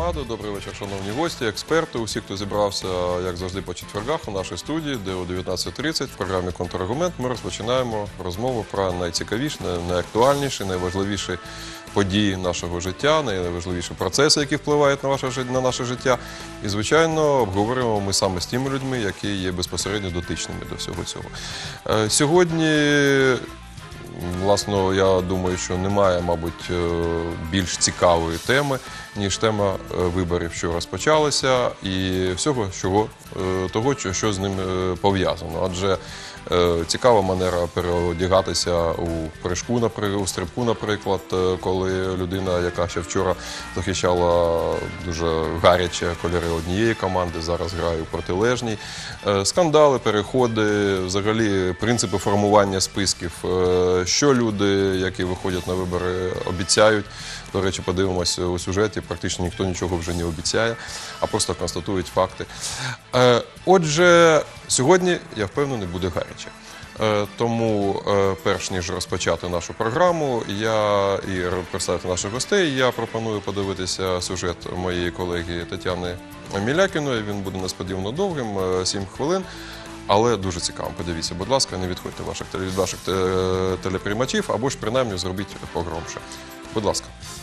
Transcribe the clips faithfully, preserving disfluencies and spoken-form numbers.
Раду, добрий вечір, шановні гості, експерти, усі, хто зібрався, як завжди, по четвергах у нашій студії, де о дев'ятнадцята тридцять в програмі «Контраргумент» ми розпочинаємо розмову про найцікавіші, найактуальніші, найважливіші події нашого життя, найважливіші процеси, які впливають на, ваше, на наше життя. І, звичайно, обговорюємо ми саме з тими людьми, які є безпосередньо дотичними до всього цього. Сьогодні, власне, я думаю, що немає, мабуть, більш цікавої теми, ніж тема виборів, що розпочалися, і всього чого, того, що з ним пов'язано. Адже цікава манера переодягатися у прыжку, у стрибку, наприклад, коли людина, яка ще вчора захищала дуже гарячі кольори однієї команди, зараз грає у протилежній. Скандали, переходи, взагалі принципи формування списків, що люди, які виходять на вибори, обіцяють. До речі, подивимося у сюжеті, практично ніхто нічого вже не обіцяє, а просто констатують факти. Отже, сьогодні, я впевнений, буде гаряче. Тому, перш ніж розпочати нашу програму я і представити наших гостей, я пропоную подивитися сюжет моєї колеги Тетяни Мілякіної. Він буде несподівано довгим, сім хвилин. Але дуже цікаво. Подивіться, будь ласка, не відходьте від ваших телеприймачів, або ж принаймні зробіть погромше. Будь ласка.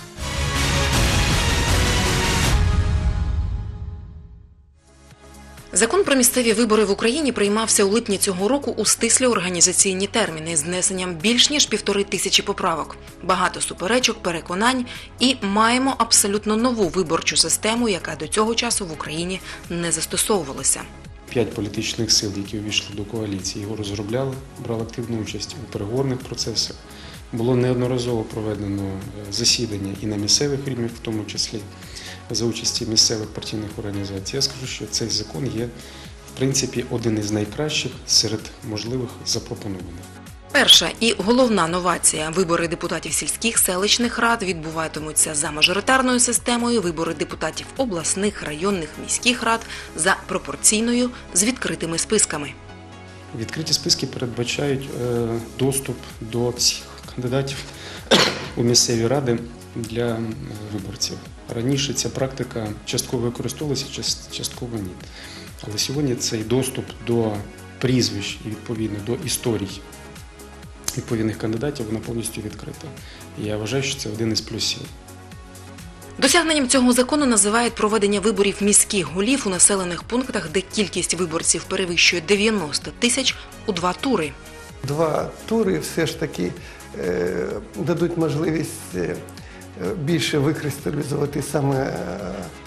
Закон про місцеві вибори в Україні приймався у липні цього року у стислі організаційні терміни з внесенням більш ніж півтори тисячі поправок. Багато суперечок, переконань і маємо абсолютно нову виборчу систему, яка до цього часу в Україні не застосовувалася. П'ять політичних сил, які увійшли до коаліції, його розробляли, брали активну участь у переговорних процесах. Було неодноразово проведено засідання і на місцевих рівнях, в тому числі за участі місцевих партійних організацій. Я скажу, що цей закон є, в принципі, один із найкращих серед можливих запропонованих. Перша і головна новація – вибори депутатів сільських, селищних рад відбуватимуться за мажоритарною системою, вибори депутатів обласних, районних, міських рад за пропорційною з відкритими списками. Відкриті списки передбачають доступ до всіх кандидатів у місцеві ради для виборців. Раніше ця практика частково використовувалася, частково ні. Але сьогодні цей доступ до прізвищ і відповідно до історій відповідних кандидатів, вона повністю відкрита. І я вважаю, що це один із плюсів. Досягненням цього закону називають проведення виборів міських голів у населених пунктах, де кількість виборців перевищує дев'яносто тисяч, у два тури. Два тури все ж таки е, дадуть можливість е, більше викристалізувати саме е,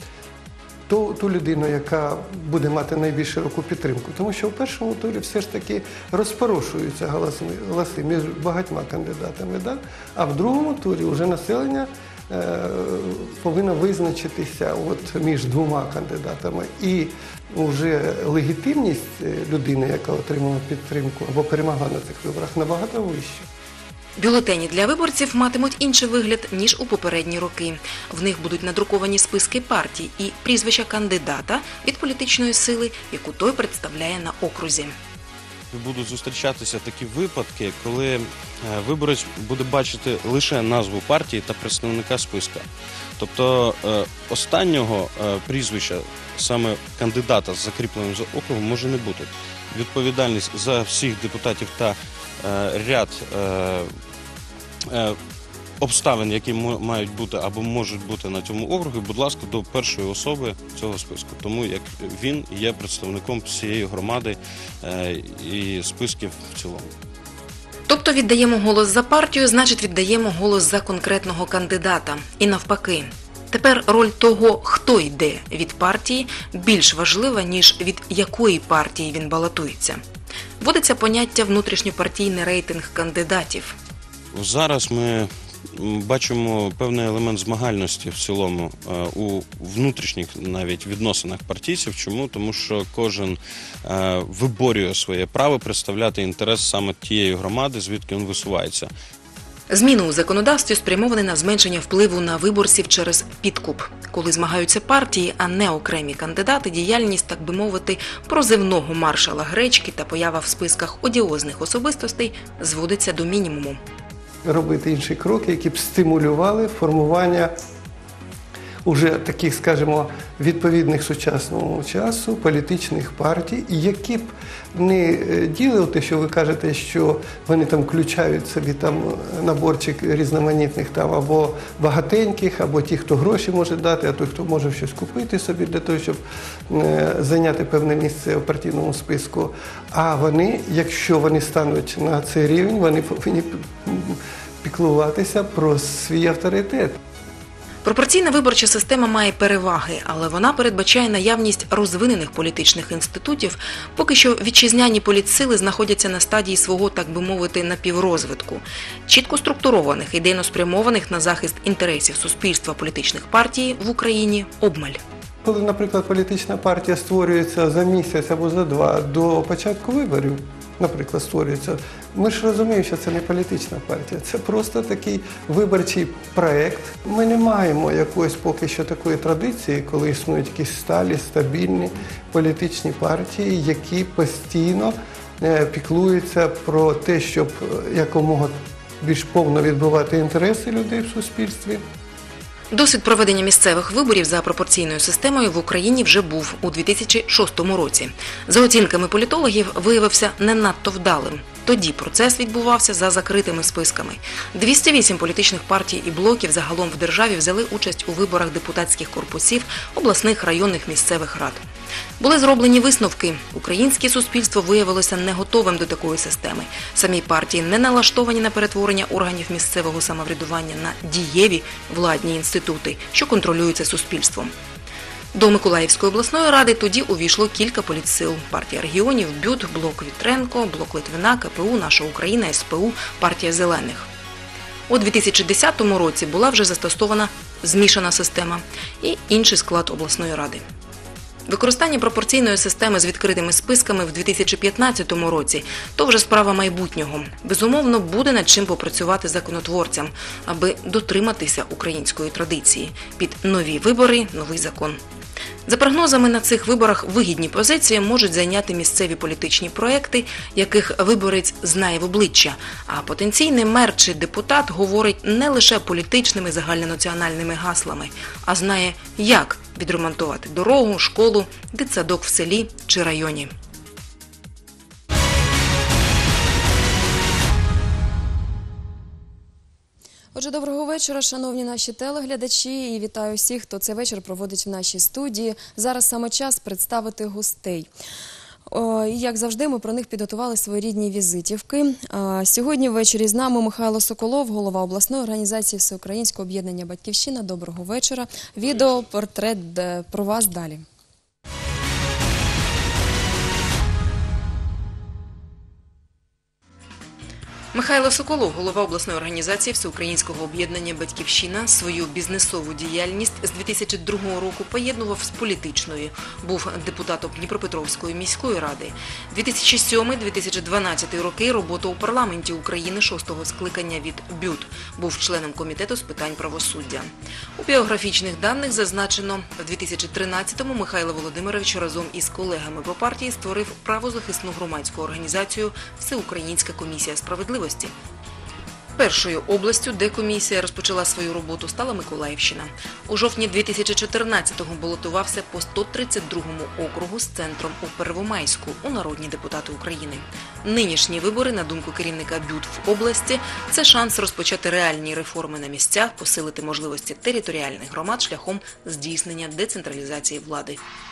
ту, ту людину, яка буде мати найбільш широку підтримку. Тому що в першому турі все ж таки розпорошуються голоси, голоси між багатьма кандидатами, да? А в другому турі вже населення е, повинно визначитися от між двома кандидатами. І вже легітимність людини, яка отримала підтримку або перемогла на цих виборах, набагато вища. Бюлетені для виборців матимуть інший вигляд, ніж у попередні роки. В них будуть надруковані списки партій і прізвища кандидата від політичної сили, яку той представляє на окрузі. Будуть зустрічатися такі випадки, коли виборець буде бачити лише назву партії та представника списка. Тобто останнього прізвища, саме кандидата з закріпленим за округом, може не бути. Відповідальність за всіх депутатів та ряд обставин, які мають бути або можуть бути на цьому округі, будь ласка, до першої особи цього списку. Тому як він є представником всієї громади і списків в цілому. Тобто віддаємо голос за партію, значить віддаємо голос за конкретного кандидата. І навпаки. Тепер роль того, хто йде від партії, більш важлива, ніж від якої партії він балотується. Вводиться поняття внутрішньопартійний рейтинг кандидатів. Зараз ми бачимо певний елемент змагальності в цілому у внутрішніх навіть відносинах партійців. Чому? Тому що кожен виборює своє право представляти інтерес саме тієї громади, звідки він висувається. Зміни у законодавстві спрямовані на зменшення впливу на виборців через підкуп. Коли змагаються партії, а не окремі кандидати, діяльність, так би мовити, прозивного маршала Гречки та поява в списках одіозних особистостей зводиться до мінімуму. Робити інші кроки, які б стимулювали формування уже таких, скажімо, відповідних сучасному часу політичних партій, які б не діли те, що ви кажете, що вони там включають собі там наборчик різноманітних там або багатеньких, або ті, хто гроші може дати, а той, хто може щось купити собі для того, щоб зайняти певне місце в партійному списку. А вони, якщо вони стануть на цей рівень, вони повинні піклуватися про свій авторитет. Пропорційна виборча система має переваги, але вона передбачає наявність розвинених політичних інститутів, поки що вітчизняні політсили знаходяться на стадії свого, так би мовити, напіврозвитку. Чітко структурованих, ідейно спрямованих на захист інтересів суспільства політичних партій в Україні обмаль. Коли, наприклад, політична партія створюється за місяць або за два до початку виборів, наприклад, створюється, ми ж розуміємо, що це не політична партія, це просто такий виборчий проєкт. Ми не маємо якоїсь поки що такої традиції, коли існують якісь сталі, стабільні політичні партії, які постійно піклуються про те, щоб якомога більш повно відбивати інтереси людей в суспільстві. Досвід проведення місцевих виборів за пропорційною системою в Україні вже був у дві тисячі шостому році. За оцінками політологів, виявився не надто вдалим. Тоді процес відбувався за закритими списками. двісті вісім політичних партій і блоків загалом в державі взяли участь у виборах депутатських корпусів, обласних, районних, місцевих рад. Були зроблені висновки. Українське суспільство виявилося не готовим до такої системи. Самі партії не налаштовані на перетворення органів місцевого самоврядування на дієві владні інститути, що контролюються суспільством. До Миколаївської обласної ради тоді увійшло кілька політсил – партія регіонів, БЮТ, блок Вітренко, блок Литвина, КПУ, Наша Україна, СПУ, партія Зелених. У дві тисячі десятому році була вже застосована змішана система і інший склад обласної ради. Використання пропорційної системи з відкритими списками в дві тисячі п'ятнадцятому році – то вже справа майбутнього. Безумовно, буде над чим попрацювати законотворцям, аби дотриматися української традиції. Під нові вибори – новий закон. За прогнозами, на цих виборах вигідні позиції можуть зайняти місцеві політичні проекти, яких виборець знає в обличчя, а потенційний мер чи депутат говорить не лише політичними загальнонаціональними гаслами, а знає, як відремонтувати дорогу, школу, дитсадок в селі чи районі. Отже, доброго вечора, шановні наші телеглядачі, і вітаю всіх, хто цей вечір проводить в нашій студії. Зараз саме час представити гостей. О, і, як завжди, ми про них підготували своєрідні візитівки. А, сьогодні ввечері з нами Михайло Соколов, голова обласної організації Всеукраїнського об'єднання «Батьківщина». Доброго вечора. Відеопортрет про вас далі. Михайло Соколов, голова обласної організації Всеукраїнського об'єднання «Батьківщина», свою бізнесову діяльність з дві тисячі другого року поєднував з політичною. Був депутатом Дніпропетровської міської ради. дві тисячі сьомий - дві тисячі дванадцятий роки робота у парламенті України шостого скликання від БЮТ. Був членом комітету з питань правосуддя. У біографічних даних зазначено, в дві тисячі тринадцятому Михайло Володимирович разом із колегами по партії створив правозахисну громадську організацію «Всеукраїнська комісія справедливості». Першою областю, де комісія розпочала свою роботу, стала Миколаївщина. У жовтні дві тисячі чотирнадцятого балотувався по сто тридцять другому округу з центром у Первомайську у народні депутати України. Нинішні вибори, на думку керівника БЮТ в області, це шанс розпочати реальні реформи на місцях, посилити можливості територіальних громад шляхом здійснення децентралізації влади.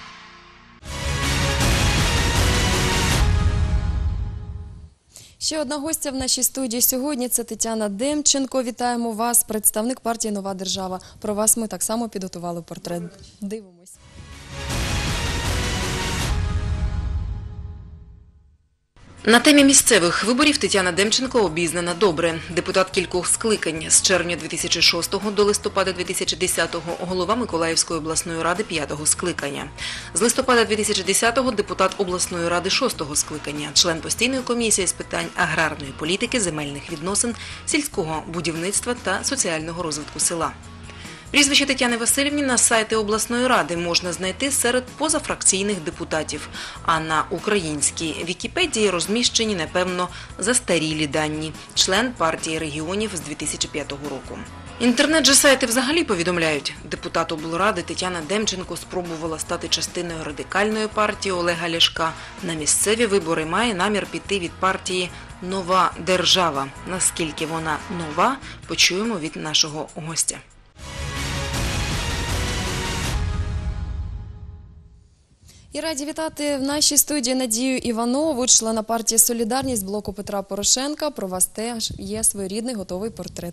Ще одна гостя в нашій студії сьогодні – це Тетяна Демченко. Вітаємо вас, представник партії «Нова держава». Про вас ми так само підготували портрет. Дивимось. На темі місцевих виборів Тетяна Демченко обізнана добре. Депутат кількох скликань з червня дві тисячі шостого до листопада дві тисячі десятого, голова Миколаївської обласної ради п'ятого скликання. З листопада дві тисячі десятого депутат обласної ради шостого скликання, член постійної комісії з питань аграрної політики, земельних відносин, сільського будівництва та соціального розвитку села. Прізвище Тетяни Васильівни на сайті обласної ради можна знайти серед позафракційних депутатів, а на українській Вікіпедії розміщені, напевно, застарілі дані – член партії регіонів з дві тисячі п'ятого року. Інтернет же сайти взагалі повідомляють, депутат облради Тетяна Демченко спробувала стати частиною радикальної партії Олега Ляшка. На місцеві вибори має намір піти від партії «Нова держава». Наскільки вона нова, почуємо від нашого гостя. І раді вітати в нашій студії Надію Іванову, члена партії «Солідарність» блоку Петра Порошенка. Про вас теж є своєрідний готовий портрет.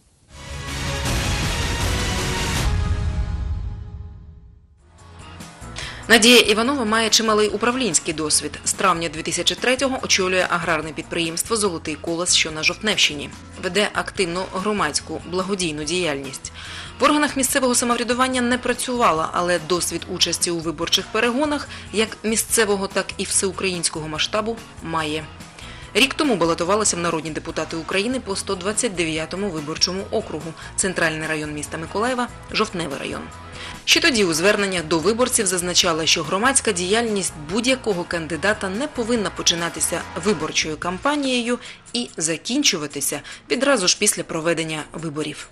Надія Іванова має чималий управлінський досвід. З травня дві тисячі третього очолює аграрне підприємство «Золотий колос», що на Жовтневщині. Веде активну громадську благодійну діяльність. В органах місцевого самоврядування не працювала, але досвід участі у виборчих перегонах, як місцевого, так і всеукраїнського масштабу, має. Рік тому балотувалися в народні депутати України по сто двадцять дев'ятому виборчому округу, центральний район міста Миколаєва, Жовтневий район. Ще тоді у зверненнях до виборців зазначала, що громадська діяльність будь-якого кандидата не повинна починатися виборчою кампанією і закінчуватися відразу ж після проведення виборів.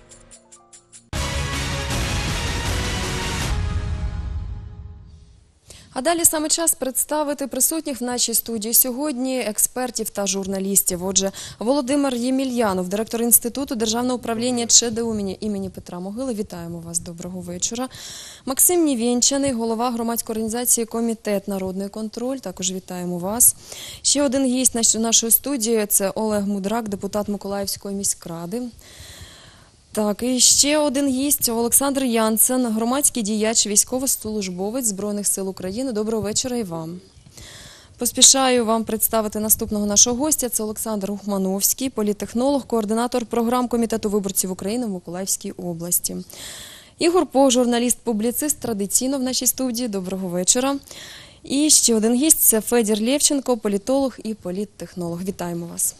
А далі саме час представити присутніх в нашій студії сьогодні експертів та журналістів. Отже, Володимир Ємельянов, директор Інституту державного управління ЧДУ імені Петра Могили. Вітаємо вас, доброго вечора. Максим Нівєнчаний, голова громадської організації «Комітет Народний контроль». Також вітаємо вас. Ще один гість нашої студії – це Олег Мудрак, депутат Миколаївської міськради. Так, і ще один гість – Олександр Янцен, громадський діяч, військовослужбовець Збройних сил України. Доброго вечора і вам. Поспішаю вам представити наступного нашого гостя. Це Олександр Ухмановський, політтехнолог, координатор програм Комітету виборців України в Миколаївській області. Ігор Пох, журналіст-публіцист, традиційно в нашій студії. Доброго вечора. І ще один гість – це Федір Лєвченко, політолог і політтехнолог. Вітаємо вас.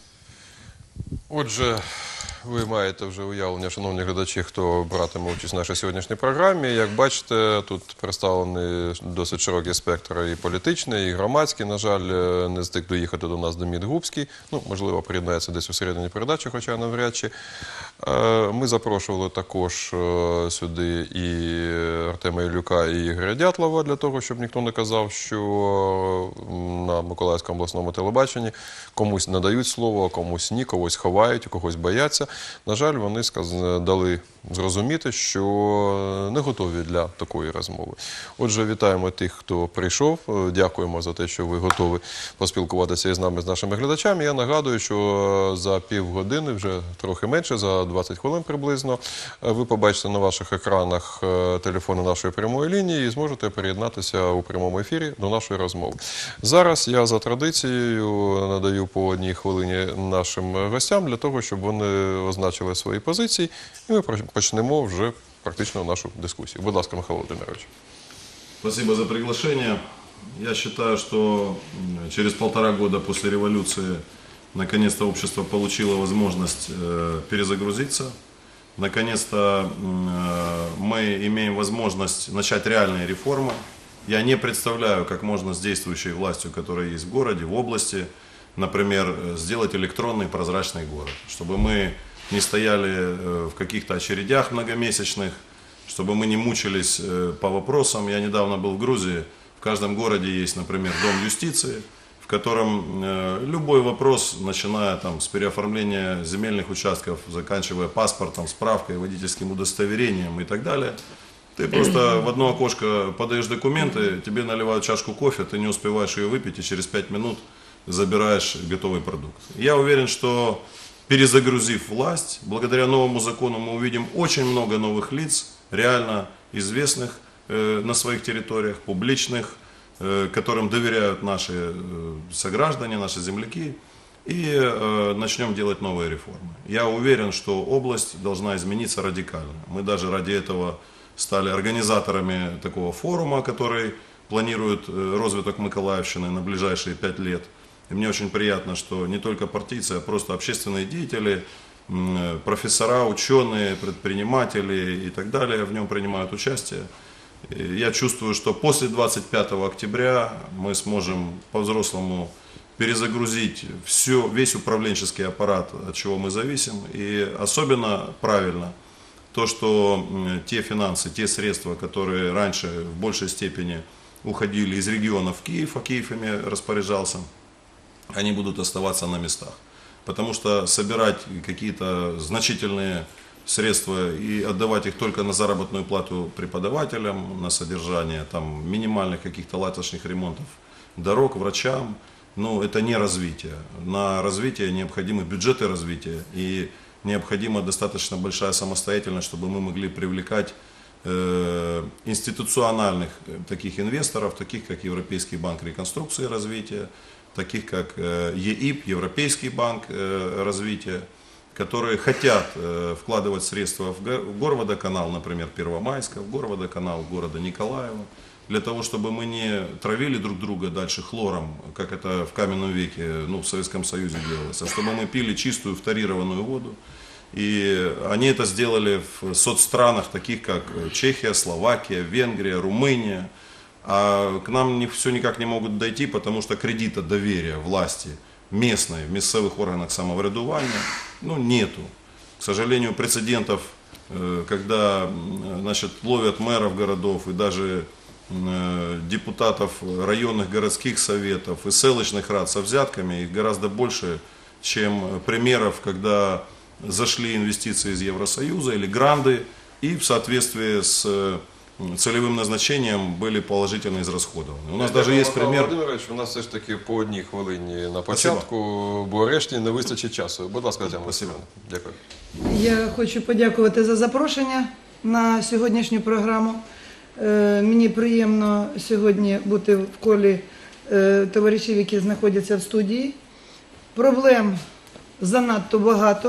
Отже, ви маєте вже уявлення, шановні глядачі, хто братиме участь в нашій сьогоднішній програмі. Як бачите, тут представлений досить широкий спектр і політичний, і громадський. На жаль, не встиг доїхати до нас Демид Губський. Ну, можливо, приєднається десь у середині передачі, хоча навряд чи. Ми запрошували також сюди і Артема Іллюка, і Ігоря Дятлова, для того, щоб ніхто не казав, що на Миколаївському обласному телебаченні комусь надають слово, а комусь ні, когось ховають, когось бояться. На жаль, вони дали зрозуміти, що не готові для такої розмови. Отже, вітаємо тих, хто прийшов. Дякуємо за те, що ви готові поспілкуватися із нами, з нашими глядачами. Я нагадую, що за півгодини, вже трохи менше, за двадцять хвилин приблизно, ви побачите на ваших екранах телефони нашої прямої лінії і зможете приєднатися у прямому ефірі до нашої розмови. Зараз я за традицією надаю по одній хвилині нашим гостям для того, щоб вони означили свої позиції, і ми почнемо вже практично нашу дискусію. Будь ласка, Михайло Володимирович. Спасибо за приглашение. Я считаю, что через полтора года после революции наконец-то общество получило возможность перезагрузиться. Наконец-то мы имеем возможность начать реальные реформы. Я не представляю, как можно с действующей властью, которая есть в городе, в области, например, сделать электронный прозрачный город, чтобы мы не стояли в каких-то очередях многомесячных, чтобы мы не мучились по вопросам. Я недавно был в Грузии, в каждом городе есть, например, дом юстиции, в котором любой вопрос, начиная там, с переоформления земельных участков, заканчивая паспортом, справкой, водительским удостоверением и так далее, ты просто в одно окошко подаешь документы, тебе наливают чашку кофе, ты не успеваешь ее выпить и через пять минут забираешь готовый продукт. Я уверен, что перезагрузив власть, благодаря новому закону мы увидим очень много новых лиц, реально известных э, на своих территориях, публичных, э, которым доверяют наши э, сограждане, наши земляки, и э, начнем делать новые реформы. Я уверен, что область должна измениться радикально. Мы даже ради этого стали организаторами такого форума, который планирует э, развиток Миколаевщины на ближайшие пять лет. И мне очень приятно, что не только партийцы, а просто общественные деятели м, профессора, ученые, предприниматели и так далее в нем принимают участие. И я чувствую, что после двадцать пятого октября мы сможем по-взрослому перезагрузить все, весь управленческий аппарат, от чего мы зависим. И особенно правильно то, что м, те финансы, те средства, которые раньше в большей степени уходили из регионов в Киев, а Киев ими распоряжался, они будут оставаться на местах. Потому что собирать какие-то значительные средства и отдавать их только на заработную плату преподавателям, на содержание там, минимальных каких-то латочных ремонтов дорог, врачам, ну, это не развитие. На развитие необходимы бюджеты развития и необходима достаточно большая самостоятельность, чтобы мы могли привлекать э, институциональных э, таких инвесторов, таких как Европейский банк реконструкции и развития, таких как э, ЕИП, Европейский банк э, развития, которые хотят э, вкладывать средства в, го- в горводоканал, например, Первомайска, в горводоканал города Николаева, для того, чтобы мы не травили друг друга дальше хлором, как это в каменном веке, ну, в Советском Союзе делалось, а чтобы мы пили чистую фторированную воду. И они это сделали в соцстранах, таких как Чехия, Словакия, Венгрия, Румыния. А к нам не, все никак не могут дойти, потому что кредита доверия власти местной, в местных органах самоврядування, ну, нету. К сожалению, прецедентов, э, когда м, значит, ловят мэров городов и даже э, депутатов районных городских советов и селищных рад со взятками, их гораздо больше, чем примеров, когда зашли инвестиции из Евросоюза или гранды, и в соответствии с э, целевым назначением были положительно израсходованы. У нас даже є примір. Володимирович, у нас все ж таки по одній хвилині на початку, бо решті не вистачить часу. Будь ласка, Тетяна Васильівна. Дякую. Я хочу подякувати за запрошення на сьогоднішню програму. Е, Мені приємно сьогодні бути в колі е, товаришів, які знаходяться в студії. Проблем занадто багато,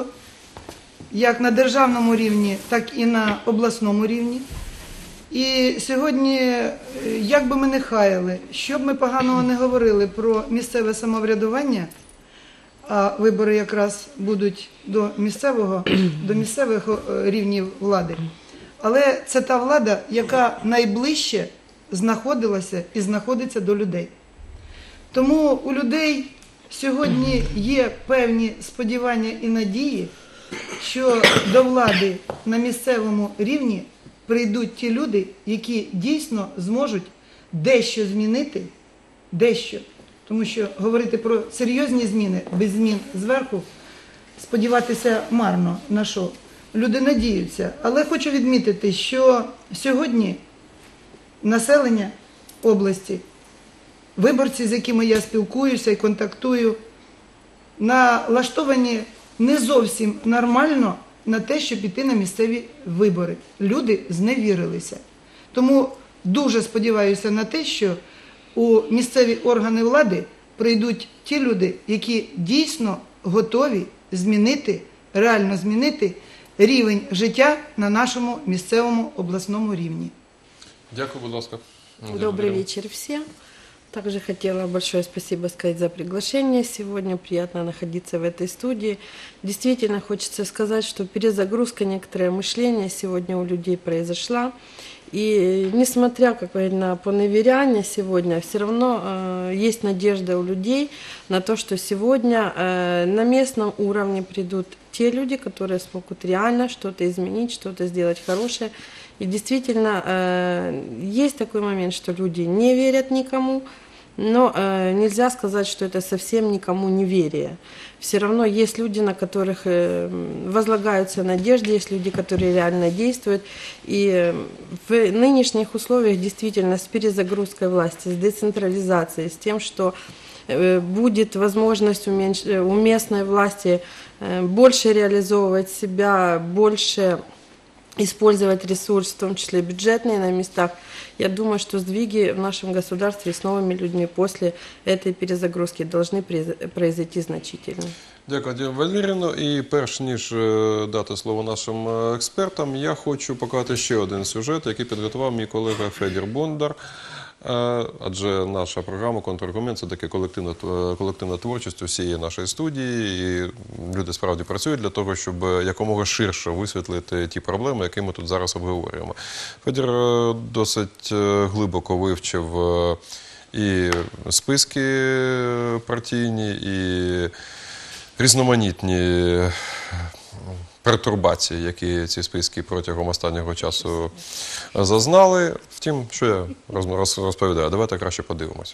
як на державному рівні, так і на обласному рівні. І сьогодні, як би ми не хаяли, що б ми поганого не говорили про місцеве самоврядування, а вибори якраз будуть до місцевого, до місцевих рівнів влади. Але це та влада, яка найближче знаходилася і знаходиться до людей. Тому у людей сьогодні є певні сподівання і надії, що до влади на місцевому рівні прийдуть ті люди, які дійсно зможуть дещо змінити, дещо. Тому що говорити про серйозні зміни, без змін зверху, сподіватися марно на що. Люди надіються. Але хочу відмітити, що сьогодні населення області, виборці, з якими я спілкуюся і контактую, налаштовані не зовсім нормально на те, щоб піти на місцеві вибори. Люди зневірилися. Тому дуже сподіваюся на те, що у місцеві органи влади прийдуть ті люди, які дійсно готові змінити, реально змінити рівень життя на нашому місцевому обласному рівні. Дякую, будь ласка. Добрый вечер всем. Также хотела большое спасибо сказать за приглашение. Сегодня приятно находиться в этой студии. Действительно хочется сказать, что перезагрузка некоторое мышление сегодня у людей произошла. И несмотря, как говорят, на поневеряние сегодня, все равно э, есть надежда у людей на то, что сегодня э, на местном уровне придут те люди, которые смогут реально что-то изменить, что-то сделать хорошее. И действительно, э, есть такой момент, что люди не верят никому, но э, нельзя сказать, что это совсем никому неверие. Все равно есть люди, на которых э, возлагаются надежды, есть люди, которые реально действуют. И э, в нынешних условиях действительно с перезагрузкой власти, с децентрализацией, с тем, что э, будет возможность у, меньш... у местной власти э, больше реализовывать себя, больше использовать ресурс, в том числе бюджетные на местах. Я думаю, что сдвиги в нашем государстве с новыми людьми после этой перезагрузки должны произойти значительно. Дякую, Діана Валеріївна. І перш ніж е, дати слово нашим е, експертам, я хочу показати ще один сюжет, який підготував мій колега Федір Бондар. Е, Адже наша програма «Контраргумент» – це таке колективна, колективна творчість усієї нашої студії. І люди справді працюють для того, щоб якомога ширше висвітлити ті проблеми, які ми тут зараз обговорюємо. Федір досить глибоко вивчив і списки партійні, і різноманітні пертурбації, які ці списки протягом останнього часу зазнали. Втім, що я розповідаю, давайте краще подивимось.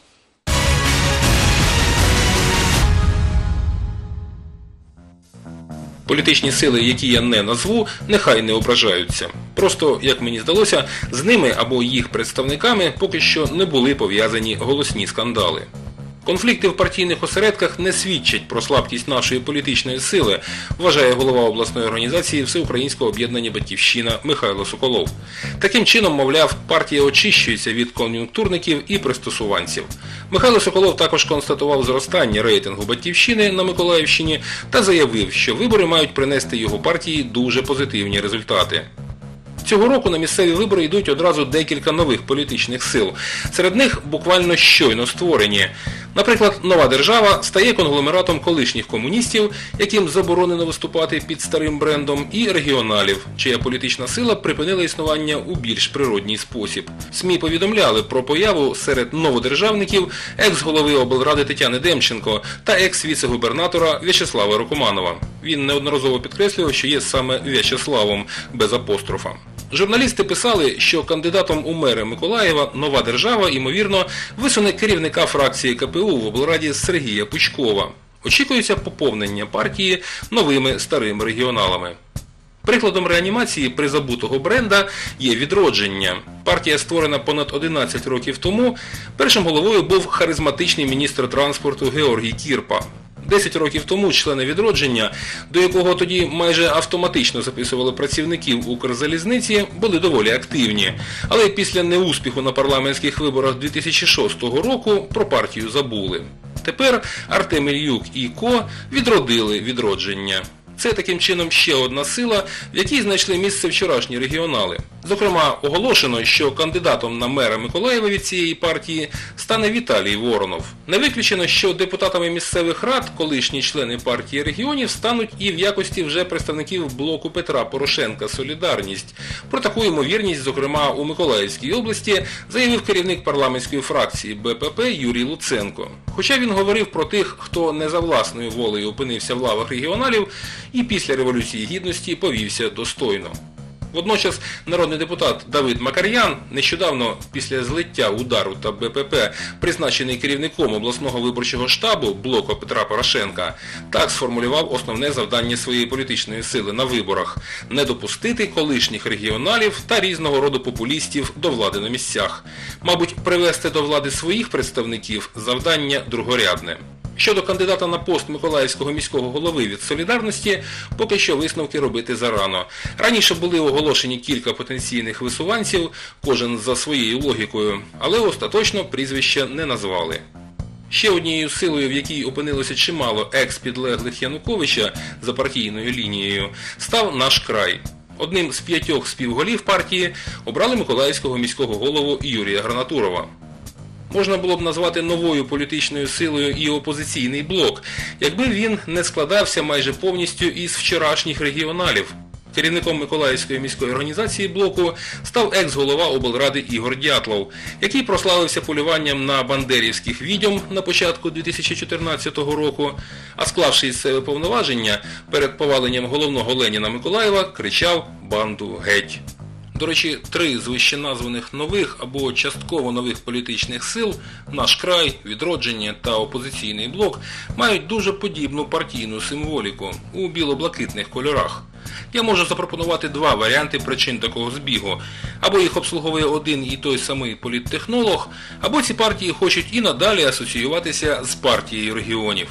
Політичні сили, які я не назву, нехай не ображаються. Просто, як мені здалося, з ними або їх представниками поки що не були пов'язані голосні скандали. Конфлікти в партійних осередках не свідчать про слабкість нашої політичної сили, вважає голова обласної організації Всеукраїнського об'єднання «Батьківщина» Михайло Соколов. Таким чином, мовляв, партія очищується від кон'юнктурників і пристосуванців. Михайло Соколов також констатував зростання рейтингу «Батьківщини» на Миколаївщині та заявив, що вибори мають принести його партії дуже позитивні результати. Цього року на місцеві вибори йдуть одразу декілька нових політичних сил. Серед них буквально щойно створені. Наприклад, «Нова держава» стає конгломератом колишніх комуністів, яким заборонено виступати під старим брендом, і регіоналів, чия політична сила припинила існування у більш природній спосіб. СМІ повідомляли про появу серед новодержавників екс-голови облради Тетяни Демченко та екс-віце-губернатора В'ячеслава Рокоманова. Він неодноразово підкреслював, що є саме В'ячеславом, без апострофа. Журналісти писали, що кандидатом у мери Миколаєва «Нова держава», ймовірно, висуне керівника фракції ка пе у в облраді Сергія Пучкова. Очікується поповнення партії новими старими регіоналами. Прикладом реанімації призабутого бренда є «Відродження». Партія, створена понад одинадцять років тому, першим головою був харизматичний міністр транспорту Георгій Кірпа. Десять років тому члени «Відродження», до якого тоді майже автоматично записували працівників Укрзалізниці, були доволі активні. Але після неуспіху на парламентських виборах дві тисячі шостого року про партію забули. Тепер Артем Ільюк і ко відродили «Відродження». Це, таким чином, ще одна сила, в якій знайшли місце вчорашні регіонали. Зокрема, оголошено, що кандидатом на мера Миколаєва від цієї партії стане Віталій Воронов. Не виключено, що депутатами місцевих рад колишні члени партії регіонів стануть і в якості вже представників блоку Петра Порошенка «Солідарність». Про таку ймовірність, зокрема, у Миколаївській області заявив керівник парламентської фракції бе пе пе Юрій Луценко. Хоча він говорив про тих, хто не за власною волею опинився в лавах регіоналів і після Революції Гідності повівся достойно. Водночас народний депутат Давид Макар'ян, нещодавно після злиття «Удару» та бе пе пе, призначений керівником обласного виборчого штабу блоку Петра Порошенка, так сформулював основне завдання своєї політичної сили на виборах – не допустити колишніх регіоналів та різного роду популістів до влади на місцях. Мабуть, привести до влади своїх представників – завдання другорядне. Щодо кандидата на пост Миколаївського міського голови від «Солідарності», поки що висновки робити зарано. Раніше були оголошені кілька потенційних висуванців, кожен за своєю логікою, але остаточно прізвища не назвали. Ще однією силою, в якій опинилося чимало екс-підлеглих Януковича за партійною лінією, став «Наш край». Одним з п'ятьох співголів партії обрали Миколаївського міського голову Юрія Гранатурова. Можна було б назвати новою політичною силою і опозиційний блок, якби він не складався майже повністю із вчорашніх регіоналів. Керівником Миколаївської міської організації блоку став екс-голова облради Ігор Дятлов, який прославився полюванням на бандерівських відьом на початку дві тисячі чотирнадцятого року, а склавши із себе повноваження, перед поваленням головного Леніна Миколаєва кричав «Банду геть!». До речі, три з вищеназваних нових або частково нових політичних сил «Наш край», «Відродження» та «Опозиційний блок» мають дуже подібну партійну символіку у біло-блакитних кольорах. Я можу запропонувати два варіанти причин такого збігу. Або їх обслуговує один і той самий політтехнолог, або ці партії хочуть і надалі асоціюватися з партією регіонів.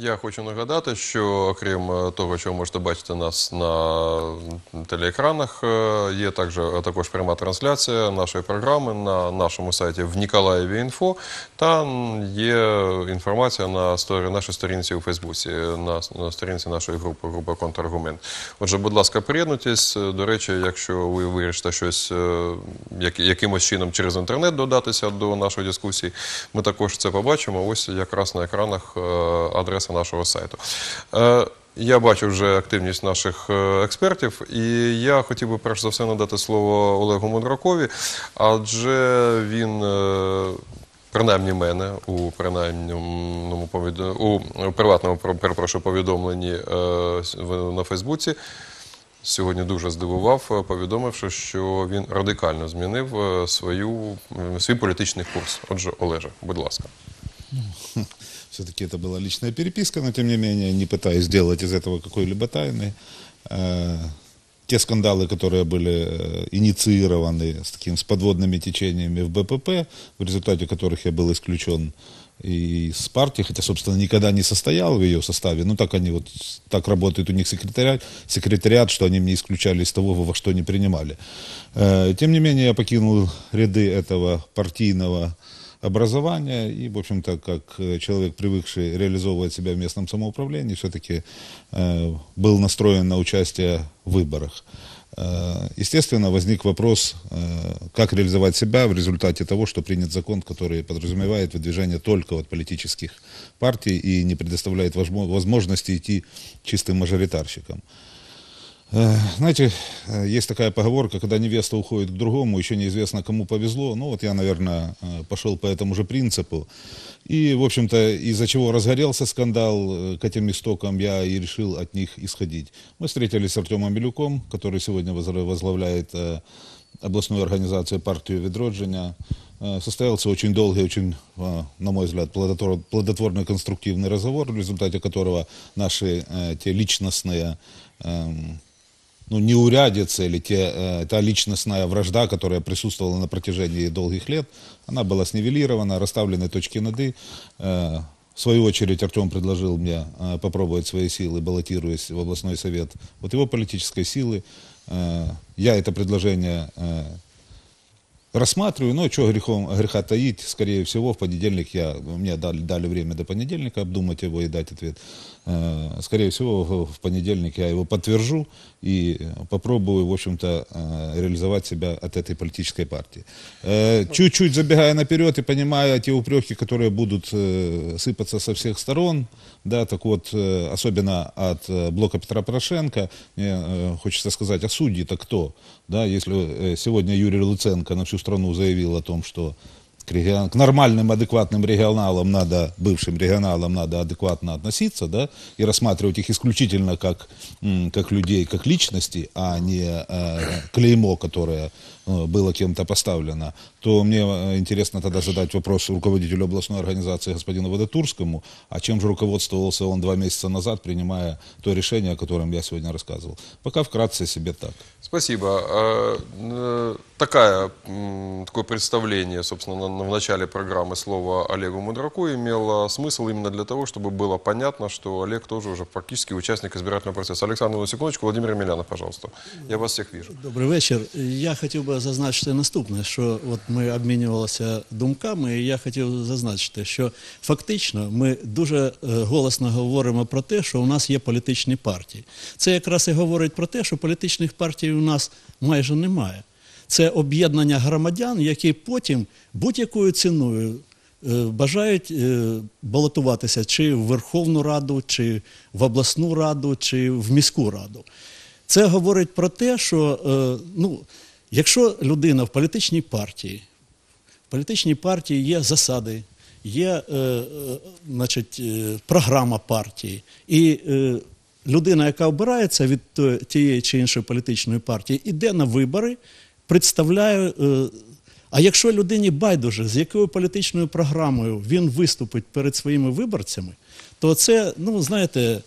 Я хочу нагадати, що окрім е, того, що ви можете бачити нас на телеекранах, е, є також, також пряма трансляція нашої програми на нашому сайті в Ніколаєві інфо, та є інформація на сторі, нашій сторінці у Фейсбуці, на, на сторінці нашої групи, група «Контраргумент». Отже, будь ласка, приєднуйтесь. До речі, якщо ви вирішите щось е, як, якимось чином через інтернет додатися до нашої дискусії, ми також це побачимо. Ось якраз на екранах е, адреса нашого сайту. Е, Я бачу вже активність наших е, експертів, і я хотів би перш за все надати слово Олегу Мудракові, адже він, е, принаймні мене, у принаймному повід... у приватному, перепрошую, повідомленні е, на Фейсбуці сьогодні дуже здивував, повідомивши, що він радикально змінив е, свою, свій політичний курс. Отже, Олеже, будь ласка. Все-таки это была личная переписка, но тем не менее, не пытаясь сделать из этого какой-либо тайны. Те скандалы, которые были инициированы с, таким, с подводными течениями в БПП, в результате которых я был исключен из партии, хотя, собственно, никогда не состоял в ее составе, но так они вот, так работает у них секретариат, секретариат, что они меня исключали из того, во что не принимали. Тем не менее, я покинул ряды этого партийного образования и, в общем-то, как человек, привыкший реализовывать себя в местном самоуправлении, все-таки э, был настроен на участие в выборах. Э, естественно, возник вопрос, э, как реализовать себя в результате того, что принят закон, который подразумевает выдвижение только от политических партий и не предоставляет возможности идти чистым мажоритарщикам. Знаете, есть такая поговорка, когда невеста уходит к другому, еще неизвестно, кому повезло. Ну вот я, наверное, пошел по этому же принципу. И, в общем-то, из-за чего разгорелся скандал, к этим истокам я и решил от них исходить. Мы встретились с Артемом Милюком, который сегодня возглавляет областную организацию партию «Відродження». Состоялся очень долгий, очень, на мой взгляд, плодотворный, конструктивный разговор, в результате которого наши те личностные, ну, неурядицы или те, та личностная вражда, которая присутствовала на протяжении долгих лет, она была снивелирована, расставлены точки над «и». В свою очередь Артем предложил мне попробовать свои силы, баллотируясь в областной совет от его политической силы. Я это предложение рассматриваю, но что грехом, греха таить, скорее всего, в понедельник, я, мне дали, дали время до понедельника обдумать его и дать ответ. Скорее всего, в понедельник я его подтвержу и попробую, в общем-то, реализовать себя от этой политической партии. Чуть-чуть забегая наперед и понимая те упреки, которые будут сыпаться со всех сторон, да, так вот, особенно от блока Петра Порошенко, мне хочется сказать, а судьи-то кто? Да, если сегодня Юрий Луценко на всю страну заявил о том, что к, регион... к нормальным, адекватным регионалам надо, бывшим регионалам надо адекватно относиться, да, и рассматривать их исключительно как, как людей, как личности, а не э, клеймо, которое э, было кем-то поставлено, то мне интересно тогда задать вопрос руководителю областной организации господину Водотурскому, а чем же руководствовался он два месяца назад, принимая то решение, о котором я сегодня рассказывал. Пока вкратце себе так. Спасибо. Такая, такое представление, собственно, в начале программы слова Олегу Мудраку имело смысл именно для того, чтобы было понятно, что Олег тоже уже фактически участник избирательного процесса. Александр, на секундочку, Владимир Емельянов, пожалуйста. Я вас всіх вижу. Добрий вечір. Я хотів би зазначити наступне, що от ми обмінювалися думками, і я хотів зазначити, що фактично ми дуже голосно говоримо про те, що у нас є політичні партії. Це якраз і говорить про те, що політичних партій у нас майже немає. Це об'єднання громадян, які потім будь-якою ціною бажають балотуватися чи в Верховну Раду, чи в обласну раду, чи в міську раду. Це говорить про те, що ну, якщо людина в політичній партії, в політичній партії є засади, є е, значить, програма партії, і е, людина, яка обирається від тієї чи іншої політичної партії, іде на вибори, представляє. Е, а якщо людині байдуже, з якою політичною програмою він виступить перед своїми виборцями, то це, ну, знаєте,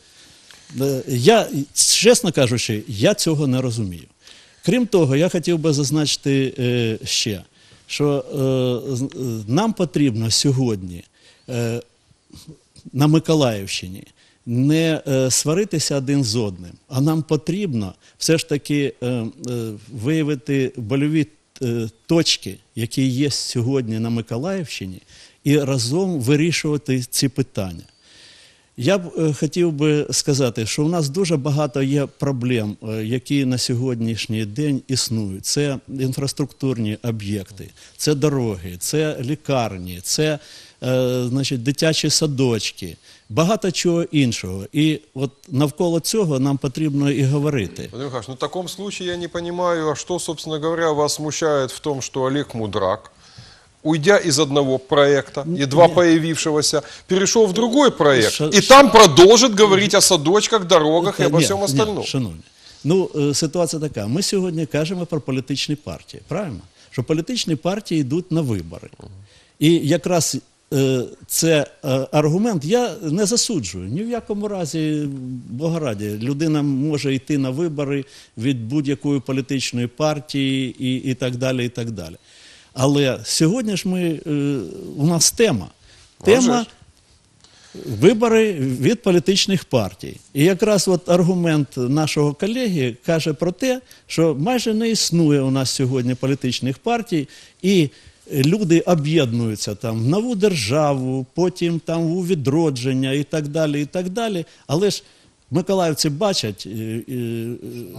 я, чесно кажучи, я цього не розумію. Крім того, я хотів би зазначити е, ще, що е, нам потрібно сьогодні е, на Миколаївщині не е, сваритися один з одним, а нам потрібно все ж таки е, е, виявити больові е, точки, які є сьогодні на Миколаївщині, і разом вирішувати ці питання. Я б е, хотів би сказати, що у нас дуже багато є проблем, е, які на сьогоднішній день існують. Це інфраструктурні об'єкти, це дороги, це лікарні, це е, значить, дитячі садочки, багато чого іншого. І от навколо цього нам потрібно і говорити. Владимир Михайлович, ну в таком случае я не понимаю, а что, собственно говоря, вас смущает в том, что Олег Мудрак, уйдя из одного проекта, едва Нет. появившегося, перешел в другой проект, Ш- и там продолжит говорить о садочках, дорогах и обо Ні, всем ні, остальном. шановні, ну е, ситуація така. Ми сьогодні кажемо про політичні партії, правильно? Що політичні партії йдуть на вибори. І якраз е, це е, аргумент я не засуджую. Ні в якому разі, Бога раді, людина може йти на вибори від будь-якої політичної партії і, і так далі, і так далі. Але сьогодні ж ми, е, у нас тема. Тема вибори від політичних партій. І якраз от аргумент нашого колеги каже про те, що майже не існує у нас сьогодні політичних партій, і люди об'єднуються там в нову державу, потім там у відродження і так далі, і так далі. Але ж миколаївці бачать... е, е,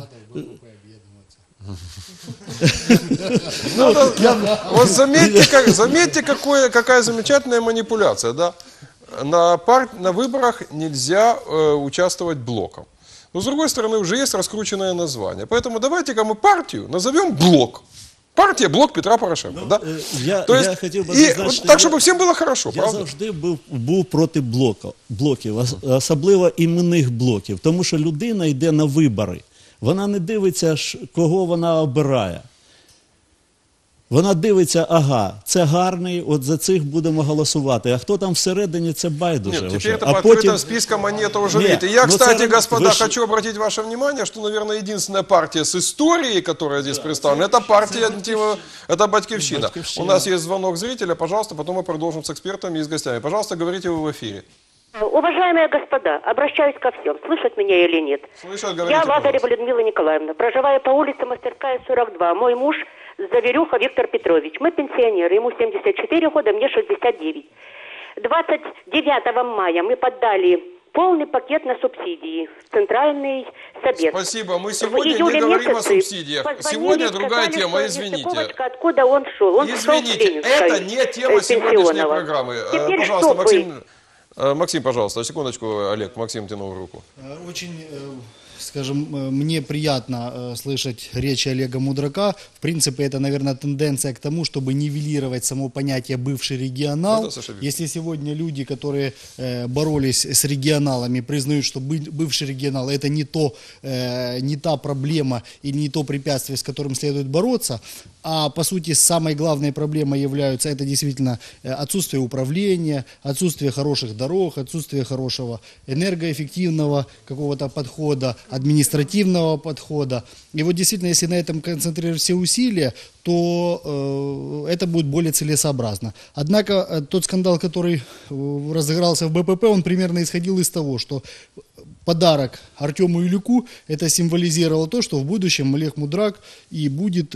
Надо- Вот заметьте, как- заметьте какое, какая замечательная манипуляция, да? На, пар, на выборах нельзя э, участвовать блоком. Но с другой стороны уже есть раскрученное название. Поэтому давайте-ка мы партию назовем блок. Партия блок Петра Порошенко. Да? е, я, То есть, я хотів би и зазначити, вот так, я- чтобы всем было хорошо, Я правда? завжди був, був проти блоку, блоків, ос- особливо іменних блоків, тому що людина йде на вибори. Вона не дивиться, ж, кого вона обирає. Вона дивиться, ага, це гарний, от за цих будемо голосувати. А хто там всередині, це байдуже. Нет, вже. теперь это А по открытым спискам они это уже Нет, видят. И я, ну кстати, це- господа, ви ж- хочу обратить ваше внимание, что, наверное, единственная партия с историей, которая здесь представлена, это партия, типа, это Батькивщина. Батькивщина. У нас есть звонок зрителя, пожалуйста, потом мы продолжим с экспертами и с гостями. Пожалуйста, говорите вы в эфире. Уважаемые господа, обращаюсь ко всем, слышат меня или нет? Слышат, говорите, Я Лазарева пожалуйста. Людмила Николаевна, проживаю по улице Мастерская, сорок два. Мой муж Заверюха Виктор Петрович. Мы пенсионеры, ему семьдесят четыре года, мне шестьдесят девять. двадцать девятого мая мы поддали полный пакет на субсидии в Центральный Совет. Спасибо. Мы В сегодня не июле говорим о месяце субсидиях. позвонили, Сегодня другая сказали, тема, что извините. нестыковочка, откуда он шел. Он шел с Извините, Ленинской, это не тема э, сегодняшней пенсионного. программы. Э, Теперь Пожалуйста, что вы? Максим, э, Максим, пожалуйста, секундочку, Олег, Максим тянул руку. Очень, э, скажем, э, мне приятно э, слышать речи Олега Мудрака. В принципе, это, наверное, тенденция к тому, чтобы нивелировать само понятие «бывший регионал». Это совершенно верно. Если сегодня люди, которые э, боролись с регионалами, признают, что бы- бывший регионал – это не, то, э, не та проблема и не то препятствие, с которым следует бороться, а по сути самой главной проблемой являются это действительно э, отсутствие управления, отсутствие хороших дорог, отсутствие хорошего энергоэффективного какого-то подхода, административного подхода. И вот действительно, если на этом концентрировать все усилия, то э, это будет более целесообразно. Однако э, тот скандал, который э, разыгрался в БПП, он примерно исходил из того, что подарок Артему Илюку это символизировало то, что в будущем Олег Мудрак и будет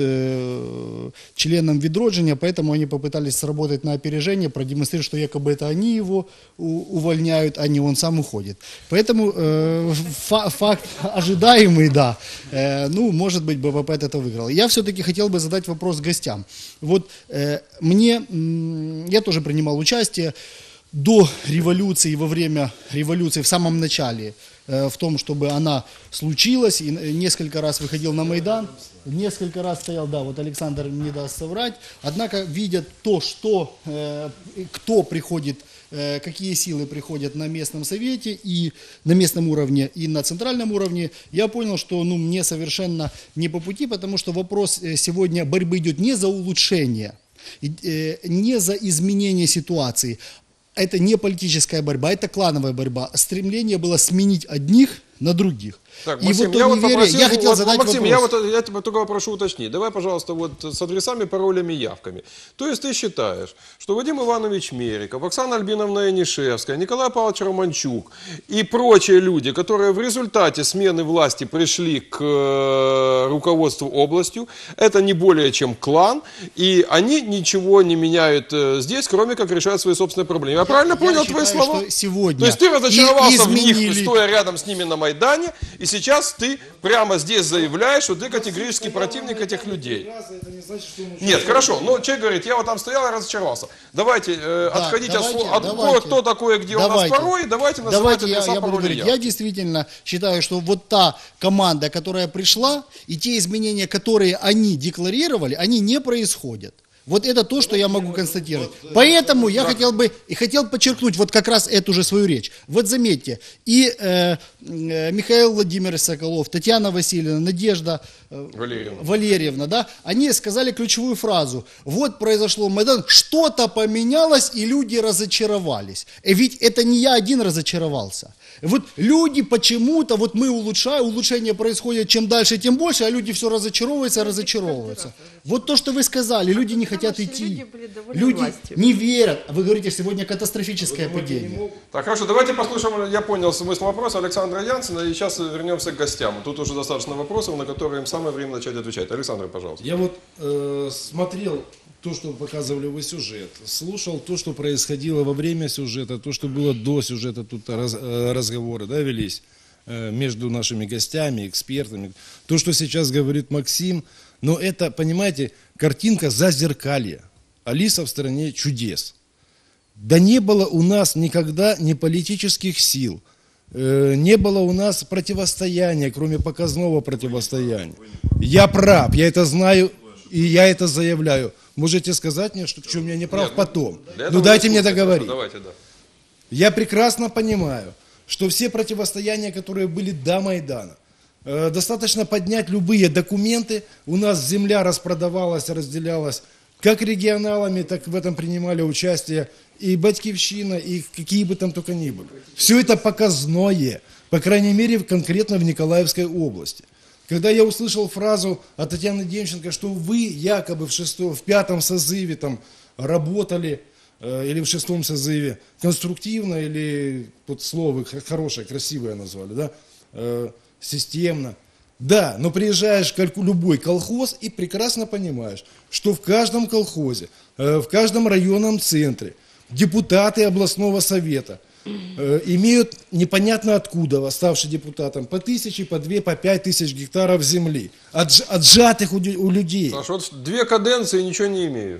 э, членом Відродження, поэтому они попытались сработать на опережение, продемонстрировать, что якобы это они его у- увольняют, а не он сам уходит. Поэтому э, фа- факт ожидаемый, да, э, ну, может быть, БПП от этого выиграл. Я все-таки хотел бы задать вопрос гостям. Вот э, мне, м, я тоже принимал участие до революции, во время революции, в самом начале, э, в том, чтобы она случилась, и э, несколько раз выходил на Майдан, несколько раз стоял, да, вот Александр не даст соврать, однако, видя то, что, э, и кто приходит, э, какие силы приходят на местном совете и на местном уровне, и на центральном уровне, я понял, что, ну, мне совершенно не по пути, потому что вопрос э, сегодня борьбы идет не за улучшение, и, э, не за изменение ситуации. Это не политическая борьба, это клановая борьба. Стремление было сменить одних на других. Так, И Максим, в я итоге вот вере, попросил, я хотел вот, задать Максим, вопрос. я, вот, я тебя только прошу уточнить. Давай, пожалуйста, вот с адресами, паролями, явками. То есть ты считаешь, что Вадим Иванович Мериков, Оксана Альбиновна Янишевская, Николай Павлович Романчук и прочие люди, которые в результате смены власти пришли к э, руководству областью, это не более чем клан, и они ничего не меняют э, здесь, кроме как решают свои собственные проблемы. Я, я правильно я понял считаю, твои слова? что сегодня То есть ты разочаровался в них, изменили... стоя рядом с ними на Майдане, и сейчас ты прямо здесь заявляешь, что ты категорический противник этих людей. Нет, хорошо, но человек говорит, я вот там стоял и разочаровался. Давайте э, Да, отходить давайте, от слова, от давайте. кто такое, где Давайте. у нас порой, давайте называть Давайте я, адреса, я буду пароли, говорить. явки. Я действительно считаю, что вот та команда, которая пришла, и те изменения, которые они декларировали, они не происходят. Вот это то, что я могу констатировать. Поэтому я хотел бы и хотел подчеркнуть вот как раз эту же свою речь. Вот заметьте, и э, э, Михаил Владимирович Соколов, Татьяна Васильевна, Надежда э, Валерьевна. Валерьевна, да, они сказали ключевую фразу. Вот произошло Майдан, что-то поменялось, и люди разочаровались. И ведь это не я один разочаровался. Вот люди почему-то, вот мы улучшаем, улучшение происходит чем дальше, тем больше, а люди все разочаровываются, разочаровываются. Вот то, что вы сказали, люди не хотят идти. Люди были довольны Люди властью. не верят. А вы говорите, сегодня катастрофическое падение. Так, хорошо, давайте послушаем, я понял смысл вопроса Александра Янсена, и сейчас вернемся к гостям. Тут уже достаточно вопросов, на которые им самое время начать отвечать. Александр, пожалуйста. Я вот э, смотрел то, что показывали вы сюжет, слушал то, что происходило во время сюжета, то, что было до сюжета, тут раз, э, разговоры, да, велись э, между нашими гостями, экспертами. То, что сейчас говорит Максим, но это, понимаете, картинка зазеркалья. Алиса в стране чудес. Да не было у нас никогда ни политических сил, э, не было у нас противостояния, кроме показного противостояния. Я прав, я это знаю и я это заявляю. Можете сказать мне, что, в чем я не прав, Нет, потом. для Ну этого дайте мне дискуссия, договорить. Давайте, да. Я прекрасно понимаю, что все противостояния, которые были до Майдана, э, достаточно поднять любые документы. У нас земля распродавалась, разделялась как регионалами, так в этом принимали участие и Батькивщина, и какие бы там только ни были. Все это показное, по крайней мере, конкретно в Николаевской области. Когда я услышал фразу от Татьяны Демченко, что вы якобы в, шестом, в пятом созыве там, работали, э, или в шестом созыве конструктивно, или вот слово хорошее, красивое назвали, да, э, системно. Да, но приезжаешь в любой колхоз и прекрасно понимаешь, что в каждом колхозе, э, в каждом районном центре депутаты областного совета э, имеют непонятно откуда, восставшие депутатам, по тысяче, по две, по пять тысяч гектаров земли, отж, отжатых у, у людей. Потому что вот две каденции ничего не имею.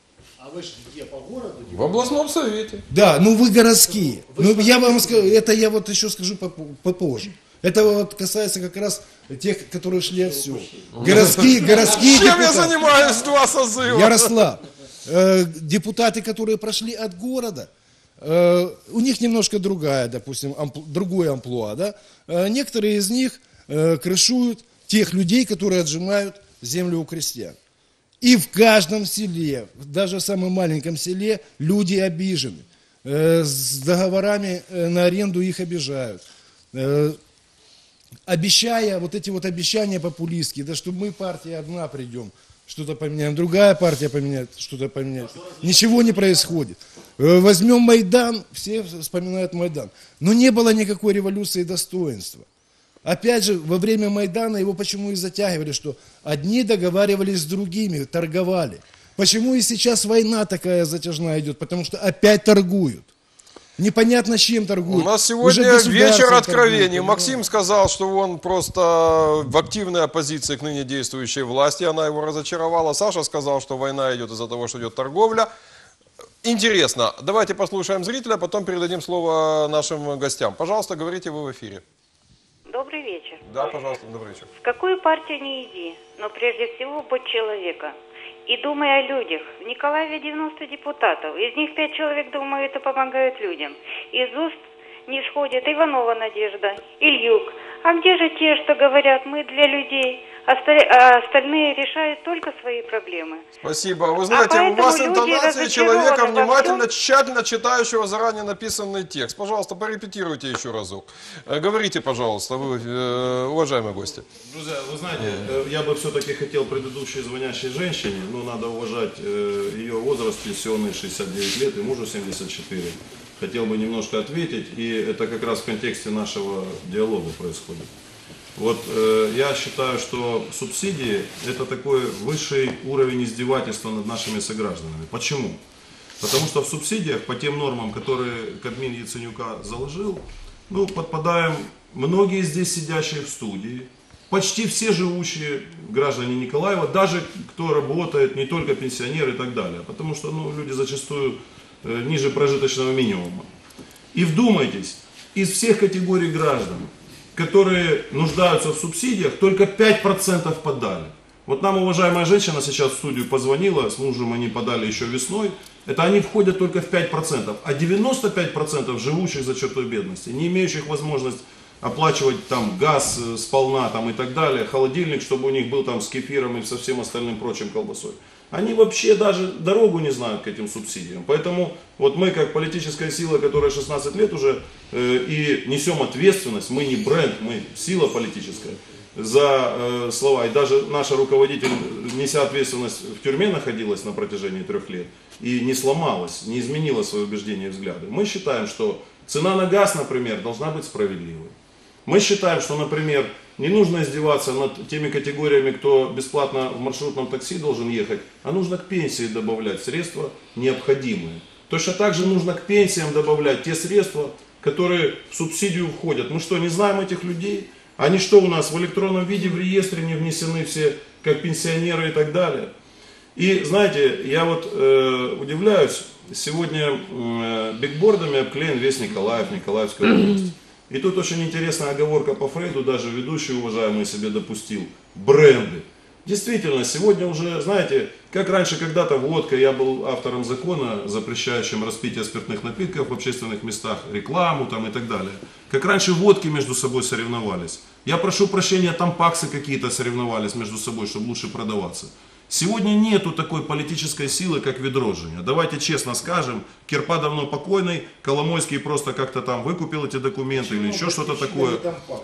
А вы же где, по городу? В областном совете. Да, ну вы городские. Ну, я вам скажу, это я вот еще скажу попозже. Это вот касается как раз тех, которые шли отсюда. Городские, городские Чем я депутаты. занимаюсь два созыва? Ярослав, э, депутаты, которые прошли от города, э, у них немножко другая, допустим, ампл, другое амплуа, да? Э, некоторые из них э, крышуют тех людей, которые отжимают землю у крестьян. И в каждом селе, даже в самом маленьком селе, люди обижены. Э, с договорами э, на аренду их обижают. Э, обещая, вот эти вот обещания популистские, да, что мы, партия одна, придем, что-то поменяем, другая партия поменяет, что-то поменяет. Ничего не происходит. Э, возьмем Майдан, все вспоминают Майдан. Но не было никакой революции достоинства. Опять же, во время Майдана его почему и затягивали, что одни договаривались с другими, торговали. Почему и сейчас война такая затяжная идет? Потому что опять торгуют. Непонятно, с чем торгуют. У нас Уже сегодня государство вечер торгует, откровений. понимаете? Максим сказал, что он просто в активной оппозиции к ныне действующей власти. Она его разочаровала. Саша сказал, что война идет из-за того, что идет торговля. Интересно. Давайте послушаем зрителя, потом передадим слово нашим гостям. Пожалуйста, говорите вы в эфире. Добрый вечер. Да, пожалуйста, добрый вечер. В какую партию не иди, но прежде всего будь человека. И думай о людях. В Николаеве девяносто депутатов. Из них пять человек думают и помогают людям. Из уст не сходит Иванова Надежда, Ильюк, А где же те, что говорят, мы для людей, а остальные решают только свои проблемы? Спасибо. Вы знаете, а у вас люди интонация человека, во внимательно, всем. тщательно читающего заранее написанный текст. Пожалуйста, порепетируйте еще разок. Э, Говорите, пожалуйста, вы, э, уважаемые гости. Друзья, вы знаете, э, я бы все-таки хотел предыдущей звонящей женщине, ну, надо уважать э, ее возраст пенсионный шестьдесят девять лет и мужу семьдесят четыре. Хотел бы немножко ответить, и это как раз в контексте нашего диалога происходит. Вот э, я считаю, что субсидии – это такой высший уровень издевательства над нашими согражданами. Почему? Потому что в субсидиях, по тем нормам, которые Кабмин Яценюка заложил, ну, подпадаем многие здесь сидящие в студии, почти все живущие граждане Николаева, даже кто работает, не только пенсионеры и так далее. Потому что ну, люди зачастую э, ниже прожиточного минимума. И вдумайтесь, из всех категорий граждан, которые нуждаются в субсидиях, только пять процентов подали. Вот нам уважаемая женщина сейчас в студию позвонила, с мужем они подали еще весной. Это они входят только в пять процентов. А девяносто пять процентов живущих за чертой бедности, не имеющих возможность оплачивать там газ сполна там, и так далее, холодильник, чтобы у них был там с кефиром и со всем остальным прочим колбасой. Они вообще даже дорогу не знают к этим субсидиям. Поэтому вот мы как политическая сила, которая шестнадцать лет уже э, и несем ответственность, мы не бренд, мы сила политическая за э, слова. И даже наша руководитель, неся ответственность, в тюрьме находилась на протяжении трех лет и не сломалась, не изменила свои убеждения и взгляды. Мы считаем, что цена на газ, например, должна быть справедливой. Мы считаем, что, например, не нужно издеваться над теми категориями, кто бесплатно в маршрутном такси должен ехать, а нужно к пенсии добавлять средства необходимые. Точно так же нужно к пенсиям добавлять те средства, которые в субсидию входят. Мы что, не знаем этих людей? Они что у нас в электронном виде в реестре не внесены все, как пенсионеры и так далее? И знаете, я вот э, удивляюсь, сегодня э, бигбордами обклеен весь Николаев, Николаевская область. И тут очень интересная оговорка по Фрейду, даже ведущий уважаемый себе допустил. Бренды. Действительно, сегодня уже, знаете, как раньше когда-то водка, я был автором закона, запрещающим распитие спиртных напитков в общественных местах, рекламу там и так далее. Как раньше водки между собой соревновались. Я прошу прощения, тампаксы какие-то соревновались между собой, чтобы лучше продаваться. Сегодня нету такой политической силы, как Ведрожиня. Давайте честно скажем, Кирпа давно покойный, Коломойский просто как-то там выкупил эти документы. Почему? Или еще что-то такое.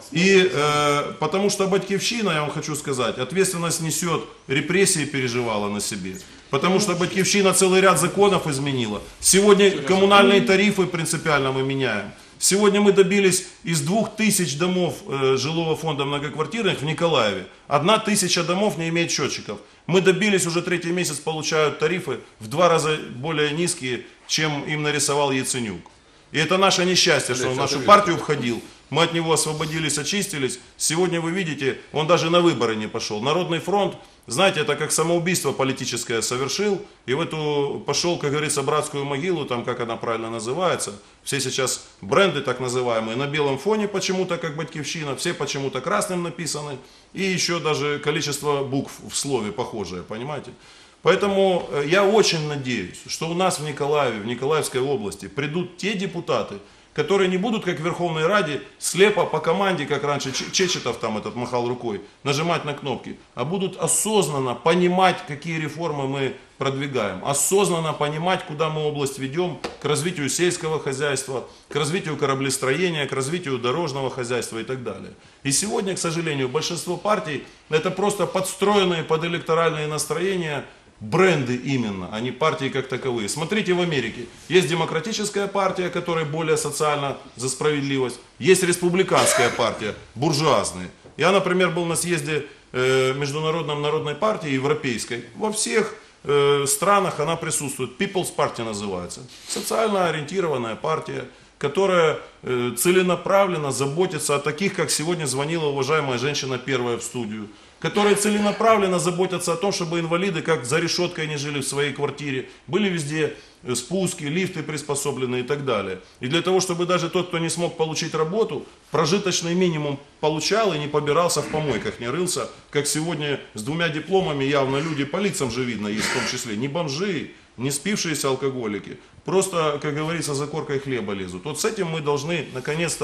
И э, потому что Батькивщина, я вам хочу сказать, ответственность несет, репрессии переживала на себе. Потому что Батькивщина целый ряд законов изменила. Сегодня коммунальные тарифы принципиально мы меняем. Сегодня мы добились из двух тысяч домов э, жилого фонда многоквартирных в Николаеве. Одна тысяча домов не имеет счетчиков. Мы добились, уже третий месяц получают тарифы в два раза более низкие, чем им нарисовал Яценюк. И это наше несчастье, что он в нашу партию входил. Мы от него освободились, очистились. Сегодня вы видите, он даже на выборы не пошел. Народный фронт, знаете, это как самоубийство политическое совершил. И в эту пошел, как говорится, братскую могилу, там как она правильно называется. Все сейчас бренды так называемые на белом фоне почему-то, как Батькивщина. Все почему-то красным написаны. И еще даже количество букв в слове похожее, понимаете? Поэтому я очень надеюсь, что у нас в Николаеве, в Николаевской области придут те депутаты, которые не будут, как в Верховной Раде, слепо по команде, как раньше Чечетов там этот махал рукой, нажимать на кнопки, а будут осознанно понимать, какие реформы мы продвигаем, осознанно понимать, куда мы область ведем, к развитию сельского хозяйства, к развитию кораблестроения, к развитию дорожного хозяйства и так далее. И сегодня, к сожалению, большинство партий это просто подстроенные под электоральные настроения, бренды именно, а не партии как таковые. Смотрите в Америке. Есть демократическая партия, которая более социально за справедливость. Есть республиканская партия, буржуазная. Я, например, был на съезде э, Международной народной партии, европейской. Во всех э, странах она присутствует. People's Party называется. Социально ориентированная партия, которая э, целенаправленно заботится о таких, как сегодня звонила уважаемая женщина первая в студию, которые целенаправленно заботятся о том, чтобы инвалиды, как за решеткой они жили в своей квартире, были везде спуски, лифты приспособлены и так далее. И для того, чтобы даже тот, кто не смог получить работу, прожиточный минимум получал и не побирался в помойках, не рылся, как сегодня с двумя дипломами явно люди, по лицам же видно есть в том числе, не бомжи, не спившиеся алкоголики, просто, как говорится, за коркой хлеба лезут. Вот с этим мы должны наконец-то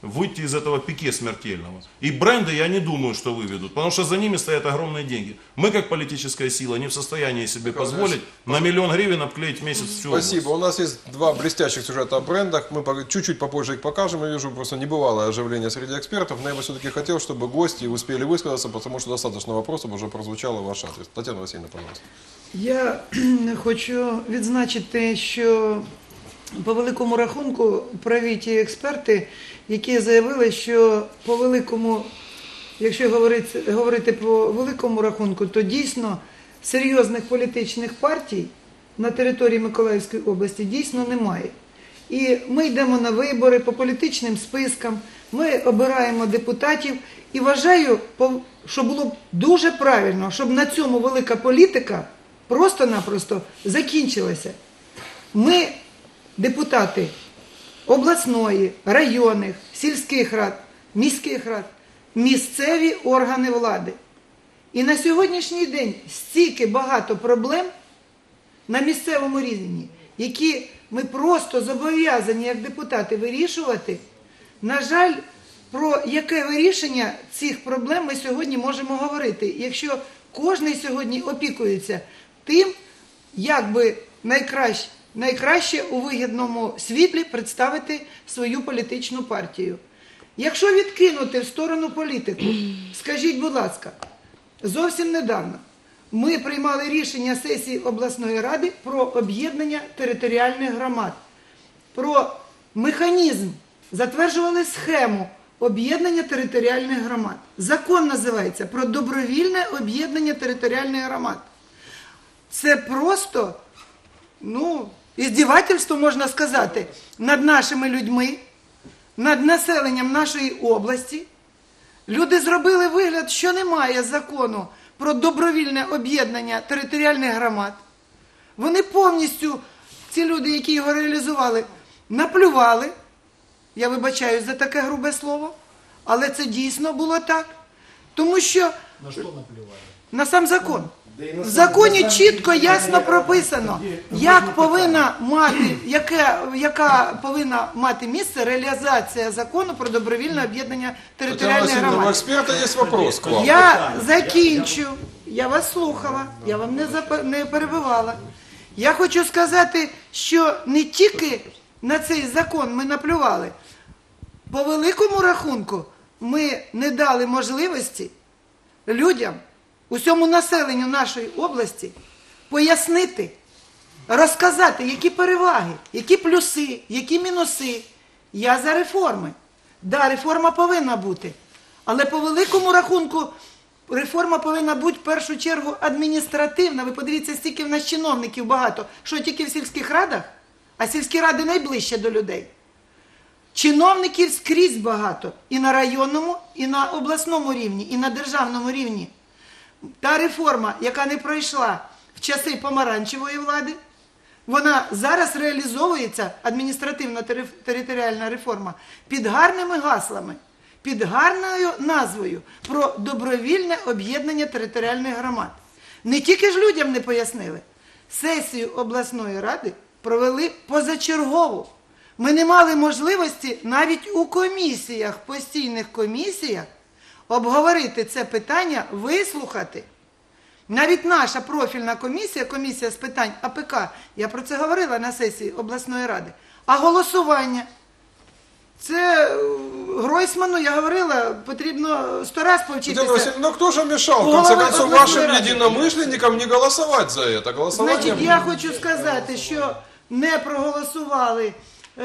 выйти из этого пике смертельного. И бренды я не думаю, что выведут, потому что за ними стоят огромные деньги. Мы, как политическая сила, не в состоянии себе позволить на миллион гривен обклеить в месяц всю область. Спасибо. У нас есть два блестящих сюжета о брендах. Мы по- чуть-чуть попозже их покажем. Я вижу просто небывалое оживление среди экспертов. Но я бы все-таки хотел, чтобы гости успели высказаться, потому что достаточно вопросов уже прозвучало в ваш адрес. Татьяна Васильевна, пожалуйста. Я хочу відзначити, що по великому рахунку праві ті експерти, які заявили, що по великому, якщо говорити, говорити по великому рахунку, то дійсно серйозних політичних партій на території Миколаївської області дійсно немає. І ми йдемо на вибори по політичним спискам, ми обираємо депутатів і вважаю, що було б дуже правильно, щоб на цьому велика політика просто-напросто закінчилася. Ми, депутати обласної, районних, сільських рад, міських рад, місцеві органи влади. І на сьогоднішній день стільки багато проблем на місцевому рівні, які ми просто зобов'язані як депутати вирішувати. На жаль, про яке вирішення цих проблем ми сьогодні можемо говорити, якщо кожен сьогодні опікується тим, як би найкраще, найкраще у вигідному світлі представити свою політичну партію. Якщо відкинути в сторону політику, скажіть, будь ласка, зовсім недавно ми приймали рішення сесії обласної ради про об'єднання територіальних громад, про механізм, затверджували схему об'єднання територіальних громад. Закон називається про добровільне об'єднання територіальних громад. Це просто, ну, іздівательство, можна сказати, над нашими людьми, над населенням нашої області. Люди зробили вигляд, що немає закону про добровільне об'єднання територіальних громад. Вони повністю, ці люди, які його реалізували, наплювали, я вибачаюсь за таке грубе слово, але це дійсно було так. Тому що... На що наплювали? На сам закон. В законі чітко, ясно прописано, як повинна мати, яке, яка повинна мати місце реалізація закону про добровільне об'єднання територіальних громад. У експерта є вопрос к вам. Я закінчу, я вас слухала, я вам не, зап... не перебивала. Я хочу сказати, що не тільки на цей закон ми наплювали, по великому рахунку ми не дали можливості людям, усьому населенню нашої області пояснити, розказати, які переваги, які плюси, які мінуси. Я за реформи. Да, реформа повинна бути. Але по великому рахунку реформа повинна бути в першу чергу адміністративна. Ви подивіться, стільки в нас чиновників багато. Що тільки в сільських радах? А сільські ради найближче до людей. Чиновників скрізь багато. І на районному, і на обласному рівні, і на державному рівні. Та реформа, яка не пройшла в часи помаранчевої влади, вона зараз реалізовується, адміністративно-територіальна реформа, під гарними гаслами, під гарною назвою про добровільне об'єднання територіальних громад. Не тільки ж людям не пояснили. Сесію обласної ради провели позачергово. Ми не мали можливості навіть у комісіях, постійних комісіях, обговорити це питання, вислухати. Навіть наша профільна комісія, комісія з питань А П К, я про це говорила на сесії обласної ради, а голосування. Це Гройсману, я говорила, потрібно сто раз повчитися. Ну кто же мешал, в конце концов, вашим единомышленникам не голосовать за это? Голосование... Значить, я хочу сказати, що не проголосували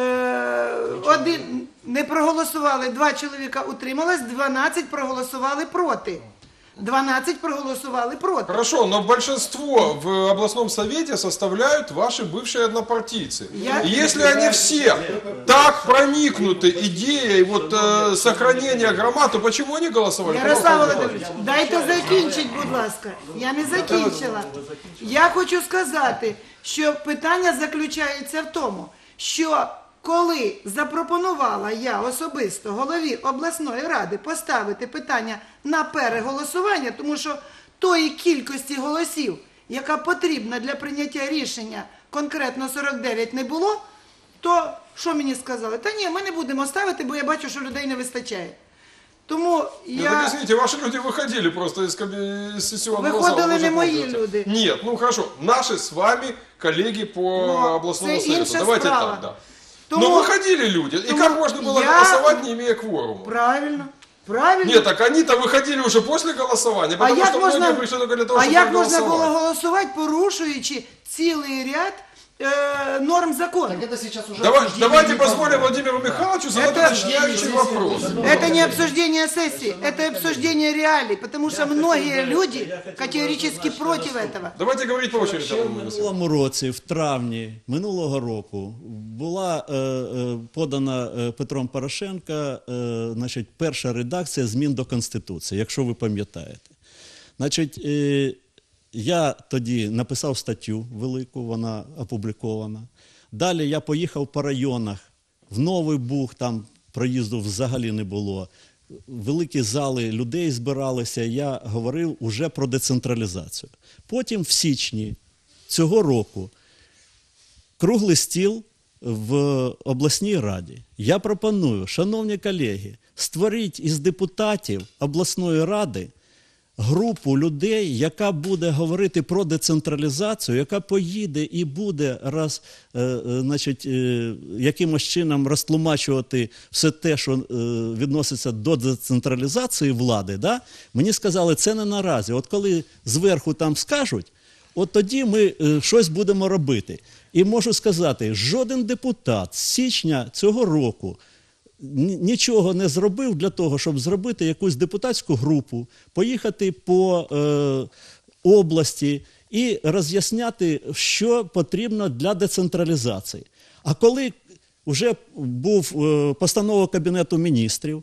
Один не проголосували, два чоловіка утрималось, дванадцять проголосували проти. дванадцять проголосували проти. Хорошо, но большинство в областном совете составляют ваши бывшие однопартийцы. Я... И если они все так проникнуты идеей вот, э, сохранения громад, то почему они голосовали? Ярослав Володимирович, дайте закінчити, будь ласка. Я не закінчила. Я хочу сказати, що питання заключається в тому, що коли запропонувала я особисто голові обласної ради поставити питання на переголосування, тому що тої кількості голосів, яка потрібна для прийняття рішення, конкретно сорок дев'ять, не було, то що мені сказали? Та ні, ми не будемо ставити, бо я бачу, що людей не вистачає. Тому Нет, я... так извините, ваши люди выходили просто из, из сессионного зала. Виходили вы же не мої помните. люди. Нет, ну хорошо, наши с вами коллеги по Ну, областному це совету. інша Давайте справа. так, да. Тому- Но выходили люди. И тому как можно было я- голосовать, не имея кворума? Правильно, правильно. Нет, так они-то выходили уже после голосования, А потому як что можна, многие пришли только для того, а чтобы як можна було голосовать. голосувати, порушуючи цілий ряд е, норм закону? Давай- давайте позволим Владимиру Михайловичу задать Это- уточняющий вопрос. Это не обсуждение сессии, это обсуждение реалий, потому что многие люди категорически против этого. Давайте говорить по очереди. Ще в минулому році, в травні минулого року, була е, е, подана е, Петром Порошенка е, значить, перша редакція змін до Конституції, якщо ви пам'ятаєте. Значить, е, я тоді написав статтю велику, вона опублікована. Далі я поїхав по районах, в Новий Буг, там проїзду взагалі не було. Великі зали людей збиралися, я говорив уже про децентралізацію. Потім в січні цього року круглий стіл в обласній раді. Я пропоную, шановні колеги, створіть із депутатів обласної ради групу людей, яка буде говорити про децентралізацію, яка поїде і буде раз, е, е, значить, е, якимось чином розтлумачувати все те, що е, відноситься до децентралізації влади. Да? Мені сказали, це не наразі. От коли зверху там скажуть, от тоді ми е, щось будемо робити. І можу сказати, жоден депутат з січня цього року нічого не зробив для того, щоб зробити якусь депутатську групу, поїхати по е, області і роз'ясняти, що потрібно для децентралізації. А коли вже був е, постанова Кабінету міністрів,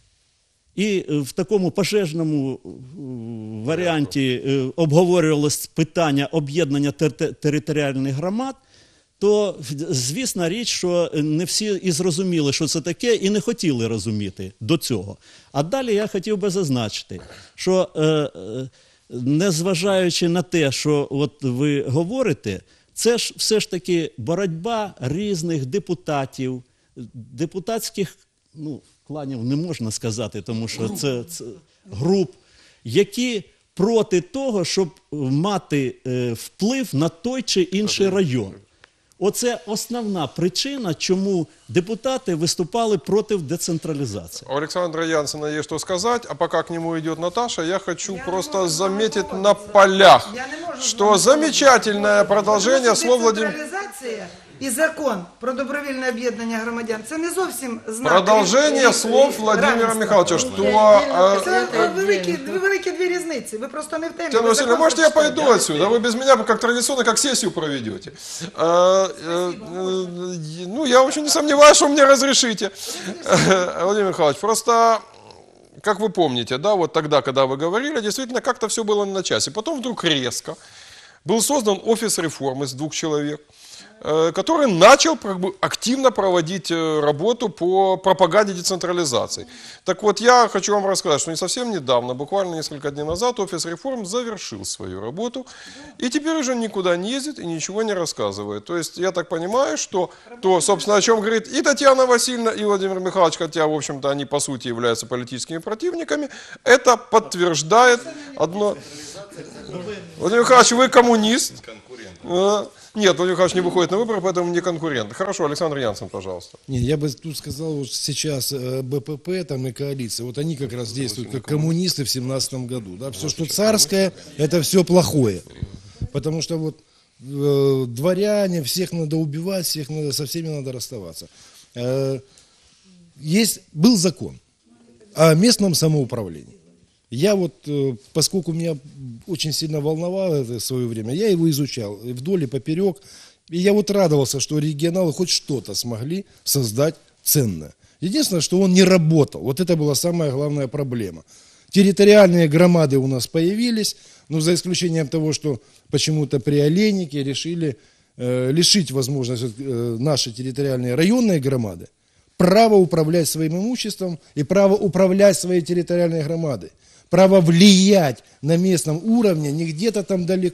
і в такому пожежному варіанті е, обговорювалось питання об'єднання тер- територіальних громад, то звісна річ, що не всі і зрозуміли, що це таке, і не хотіли розуміти до цього. А далі я хотів би зазначити, що е, е, незважаючи на те, що от ви говорите, це ж все ж таки боротьба різних депутатів, депутатських, ну, кланів не можна сказати, тому що це, це груп, які проти того, щоб мати е, вплив на той чи інший район. Оце основна причина, чому депутати выступали против децентрализации. У Александра Янсена есть что сказать, а пока к нему идет Наташа, я хочу я просто заметить на полях, что замечательное продолжение слов Владимира... І закон про добровільне об'єднання громадян – це не зовсім знак. Продовження слов Владимира Михайловича, що... Це великі, великі дві різниці, ви просто не в темі. Татьяна Васильевна, может, я пойду отсюда? Вы без меня, как традиционно, как сессию проведете. Ну, я очень не сомневаюсь, что мне разрешите. Владимир Михайлович, просто... Как вы помните, да, вот тогда, когда вы говорили, действительно как-то все было на часе. Потом вдруг резко был создан офис реформ из двух человек, который начал активно проводить работу по пропаганде децентрализации. Так вот, я хочу вам рассказать, что не совсем недавно, буквально несколько дней назад, офис реформ завершил свою работу, и теперь уже никуда не ездит и ничего не рассказывает. То есть, я так понимаю, что то, собственно, о чем говорит и Татьяна Васильевна, и Владимир Михайлович, хотя, в общем-то, они, по сути, являются политическими противниками, это подтверждает одно... Владимир Михайлович, вы коммунист? Нет, Владимир Михайлович не выходит на выборы, поэтому не конкурент. Хорошо, Александр Янсен, пожалуйста. Нет, я бы тут сказал, вот сейчас БПП там и коалиция, вот они как раз действуют как коммунисты в семнадцатом году. Да? Все, что царское, это все плохое. Потому что вот э, дворяне, всех надо убивать, всех надо, со всеми надо расставаться. Э, есть, был закон о местном самоуправлении. Я вот, поскольку меня очень сильно волновало это в свое время, я его изучал вдоль и поперек. И я вот радовался, что регионалы хоть что-то смогли создать ценное. Единственное, что он не работал. Вот это была самая главная проблема. Территориальные громады у нас появились, но за исключением того, что почему-то при Олейнике решили э, лишить возможности э, нашей территориальной районной громады право управлять своим имуществом и право управлять своей территориальной громадой. Право влиять на местном уровне не где-то там далеко,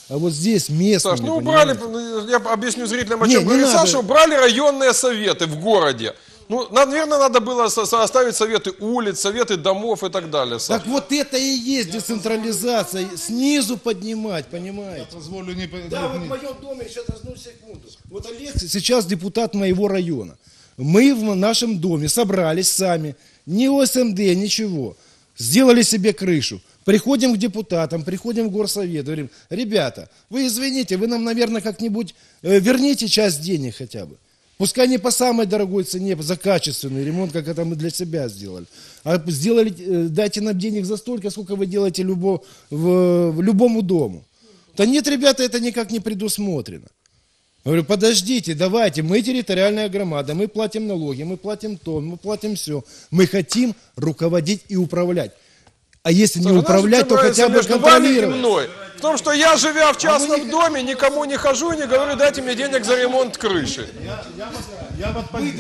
а вот здесь местными. Саш, ну понимаете? убрали, я объясню зрителям, о Не, чем не говорит надо. Саша, убрали районные советы в городе. Ну, наверное, надо было со- со- оставить советы улиц, советы домов и так далее. Саш. Так вот это и есть децентрализация, снизу поднимать, понимаете? Позволю не... Да, вот в моем доме, сейчас одну секунду. Вот Олег сейчас депутат моего района. Мы в нашем доме собрались сами, ни О С М Д, ничего. Сделали себе крышу. Приходим к депутатам, приходим в горсовет, говорим, ребята, вы извините, вы нам, наверное, как-нибудь э, верните часть денег хотя бы. Пускай не по самой дорогой цене, за качественный ремонт, как это мы для себя сделали. А сделали, э, дайте нам денег за столько, сколько вы делаете любо, в, в любому дому. Да нет, ребята, это никак не предусмотрено. Я говорю, подождите, давайте, мы территориальная громада, мы платим налоги, мы платим то, мы платим все. Мы хотим руководить и управлять. А если не Слушай, управлять, знаешь, то что хотя бы между вами и контролировать. мной? В том, что я, живя в частном доме, никому не хожу и не говорю, дайте мне денег за ремонт крыши. Я, вот под...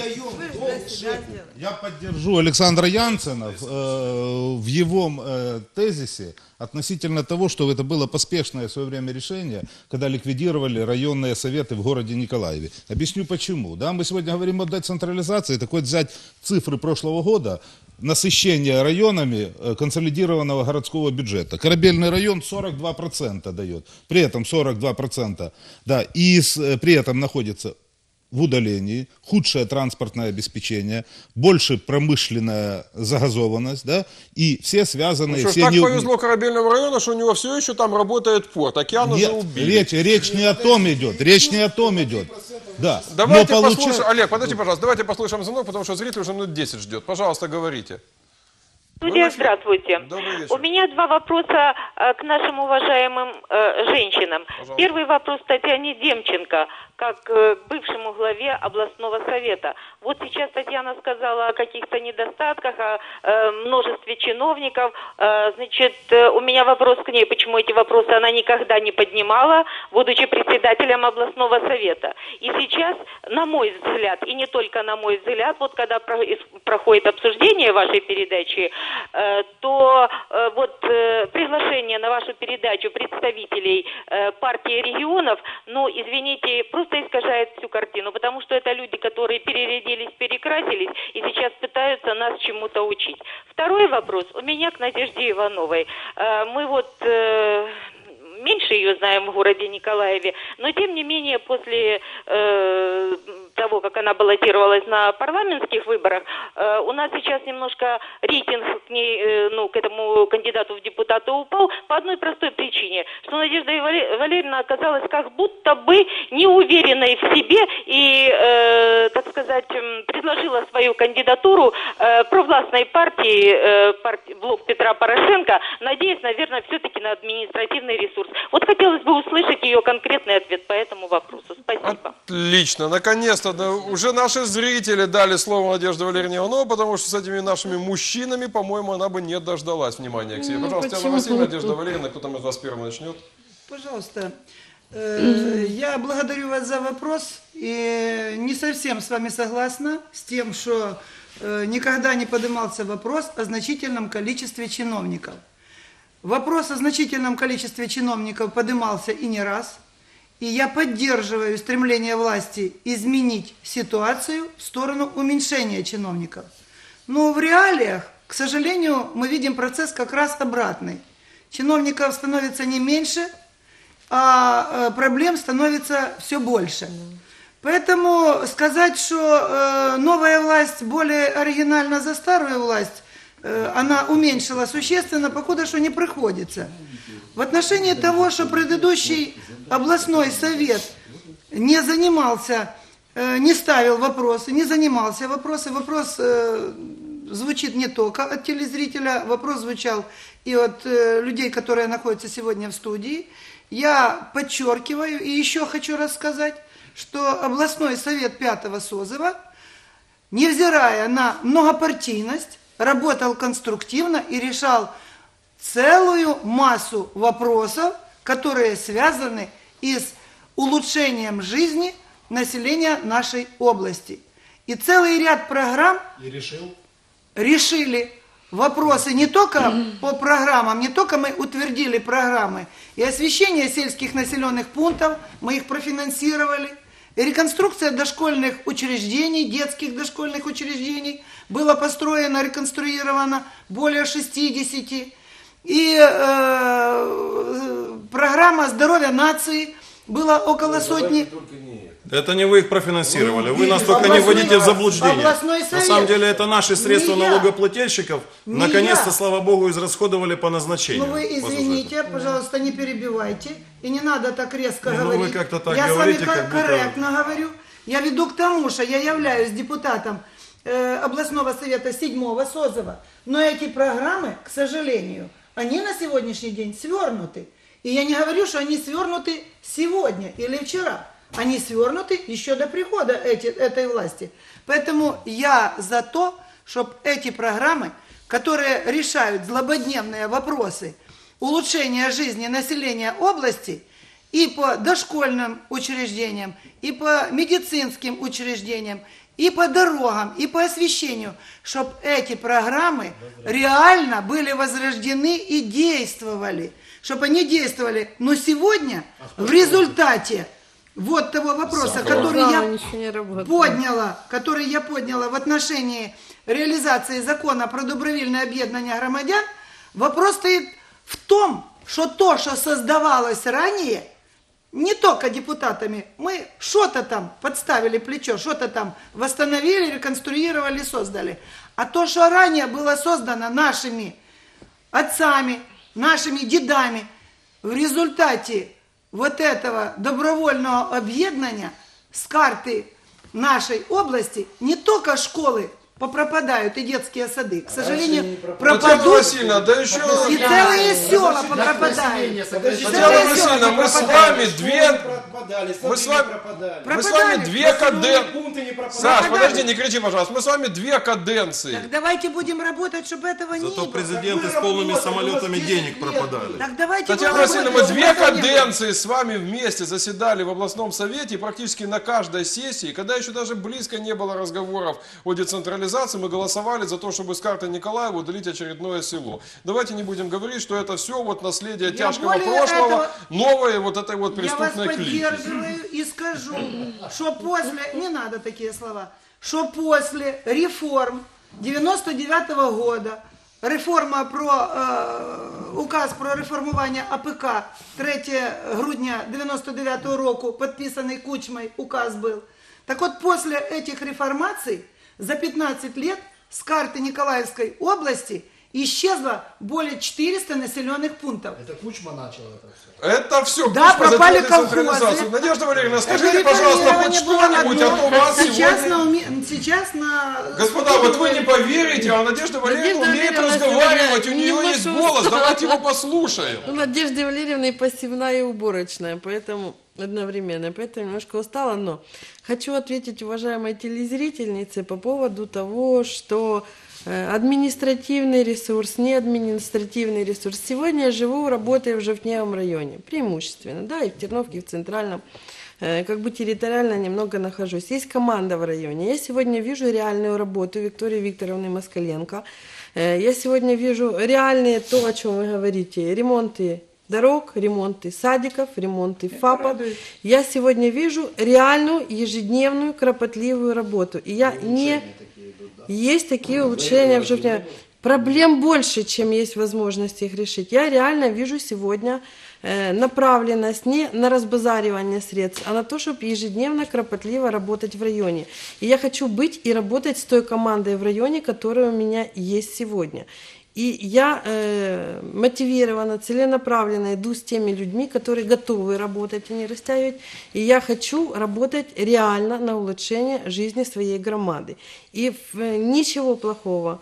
я поддержу Александра Янцена в, э, в его э, тезисе относительно того, что это было поспешное в свое время решение, когда ликвидировали районные советы в городе Николаеве. Объясню почему. Да, мы сегодня говорим о децентрализации, так вот взять цифры прошлого года, насыщение районами э, консолидированного городского бюджета. Корабельный район сорок два процента дает, при этом сорок два процента, да, и с, э, при этом находится в удалении, худшее транспортное обеспечение, больше промышленная загазованность, да, и все связанные... Ну что ж, все так не... повезло Корабельному району, что у него все еще там работает порт. Океан уже Нет, убили. речь, речь не о том идет, речь не о том идет. Да. Давайте Но получа- послушаем, Олег, подожди, пожалуйста, давайте послушаем звонок, потому что зритель уже минут десять ждет. Пожалуйста, говорите. Студия, здравствуйте. Добрый вечер. У меня два вопроса э, к нашим уважаемым э, женщинам. Пожалуйста. Первый вопрос Татьяне Демченко, как э, бывшему главе областного совета. Вот сейчас Татьяна сказала о каких-то недостатках, о э, множестве чиновников. Э, значит, э, у меня вопрос к ней, почему эти вопросы она никогда не поднимала, будучи председателем областного совета. И сейчас, на мой взгляд, и не только на мой взгляд, вот когда про- ис- проходит обсуждение вашей передачи, э, то э, вот э, приглашение на вашу передачу представителей э, партии регионов, ну, извините, просто искажает всю картину, потому что это люди, которые перерядились, перекрасились и сейчас пытаются нас чему-то учить. Второй вопрос у меня к Надежде Ивановой. Э, мы вот... э, меньше ее знаем в городе Николаеве, но тем не менее после э, того, как она баллотировалась на парламентских выборах, э, у нас сейчас немножко рейтинг к ней, э, ну, к этому кандидату в депутаты упал по одной простой причине, что Надежда Вале- Валерьевна оказалась как будто бы неуверенной в себе и, э, так сказать, м, предложила свою кандидатуру э, провластной партии, э, партии Блок Петра Порошенко, надеясь, наверное, все-таки на административный ресурс. Вот хотелось бы услышать ее конкретный ответ по этому вопросу. Спасибо. Отлично, наконец-то да, уже наши зрители дали слово Надежде Валерьевне Ивановой, потому что с этими нашими мужчинами, по-моему, она бы не дождалась внимания к себе. Ну, Пожалуйста, почему? Татьяна Васильевна, Надежда Валерьевна, кто там из вас первый начнет? Пожалуйста. Э, Я благодарю вас за вопрос и не совсем с вами согласна с тем, что э, никогда не поднимался вопрос о значительном количестве чиновников. Вопрос о значительном количестве чиновников поднимался и не раз, и я поддерживаю стремление власти изменить ситуацию в сторону уменьшения чиновников. Но в реалиях, к сожалению, мы видим процесс как раз обратный. Чиновников становится не меньше, а проблем становится все больше. Поэтому сказать, что новая власть более оригинальна за старую власть, она уменьшила существенно, походу, что не приходится. В отношении того, что предыдущий областной совет не занимался, не ставил вопросы, не занимался вопросами, вопрос звучит не только от телезрителя, вопрос звучал и от людей, которые находятся сегодня в студии. Я подчеркиваю и еще хочу рассказать, что областной совет пятого созыва, невзирая на многопартийность, работал конструктивно и решал целую массу вопросов, которые связаны и с улучшением жизни населения нашей области. И целый ряд программ И решил? решили вопросы не только по программам, не только мы утвердили программы, и освещение сельских населенных пунктов, мы их профинансировали, и реконструкция дошкольных учреждений, детских дошкольных учреждений, было построено, реконструировано более шестидесяти, и э, программа «Здоровье нации» было около сотни. Это не вы их профинансировали, вы нас только не вводите в заблуждение. На самом деле это наши средства налогоплательщиков, наконец-то, слава богу, израсходовали по назначению. Ну вы извините, пожалуйста, не перебивайте, и не надо так резко ну, говорить. Вы как-то так я говорите, с вами как будто... корректно говорю. Я веду к тому, что я являюсь депутатом э, областного совета седьмого созыва, но эти программы, к сожалению, они на сегодняшний день свернуты. И я не говорю, что они свернуты сегодня или вчера. Они свернуты еще до прихода эти, этой власти. Поэтому я за то, чтобы эти программы, которые решают злободневные вопросы улучшения жизни населения области и по дошкольным учреждениям, и по медицинским учреждениям, и по дорогам, и по освещению, чтобы эти программы реально были возрождены и действовали. Чтобы они действовали. Но сегодня в результате вот того вопроса, который я подняла, который я подняла в отношении реализации закона про добровольное объединение громадян, вопрос стоит в том, что то, что создавалось ранее, не только депутатами, мы что-то там подставили плечо, что-то там восстановили, реконструировали, создали. А то, что ранее было создано нашими отцами, нашими дедами, в результате вот этого добровольного объединения с карты нашей области не только школы попропадают и детские сады, к сожалению, пропадут да еще... и целые села попропадают. Татьяна Васильевна, мы с вами две... Мы с вами, мы с вами две каденции. Саш, подожди, не кричи, пожалуйста. Мы с вами две каденции. Так давайте будем работать, чтобы этого не было. Зато президенты с полными самолетами денег пропадали. Так давайте Татьяна Васильевна, мы две каденции с вами вместе заседали в областном совете, и практически на каждой сессии, когда еще даже близко не было разговоров о децентрализации, мы голосовали за то, чтобы с карты Николаева удалить очередное село. Давайте не будем говорить, что это все вот наследие Я тяжкого более прошлого, этого- новой вот этой вот преступной Я вас клики. поддерживаю и скажу, что после, не надо такие слова, что после реформ девяносто девятого года, реформа про, э, указ про реформування АПК третьего грудня девяносто девятого року, подписанный Кучмой, указ был. Так вот, после этих реформаций за пятнадцать лет с карты Николаевской области исчезло более четырёхсот населенных пунктов. Это Кучма начал это все. Это все. Да, пропали колхозы. Надежда Валерьевна, Это скажите, пожалуйста, хоть реформирование было что-нибудь, а то одно. вас сейчас сегодня... на, уме- сейчас на... Господа, вот вы не поверите, а Надежда Валерьевна Надежда умеет Валерьевна разговаривать, у сегодня нее не есть нашу голос, сторону. давайте его послушаем. У Надежды Валерьевны посевная и уборочная, поэтому одновременно, поэтому немножко устала, но хочу ответить уважаемой телезрительнице по поводу того, что э, административный ресурс, не административный ресурс. Сегодня я живу, работаю в Жовтневом районе, преимущественно, да, и в Терновке, и в Центральном, э, как бы территориально немного нахожусь. Есть команда в районе. Я сегодня вижу реальную работу Виктории Викторовны Москаленко. Э, я сегодня вижу реальные, то, о чем вы говорите, ремонты дорог, ремонты садиков, ремонты ФАПов. Я сегодня вижу реальную, ежедневную, кропотливую работу. И я не... Есть такие улучшения в Жовтневом. Проблем больше, чем есть возможность их решить. Я реально вижу сегодня э, направленность не на разбазаривание средств, а на то, чтобы ежедневно, кропотливо работать в районе. И я хочу быть и работать с той командой в районе, которая у меня есть сегодня. И я э, мотивированно, целенаправленно иду с теми людьми, которые готовы работать и не растягивать. И я хочу работать реально на улучшение жизни своей громады. И э, ничего плохого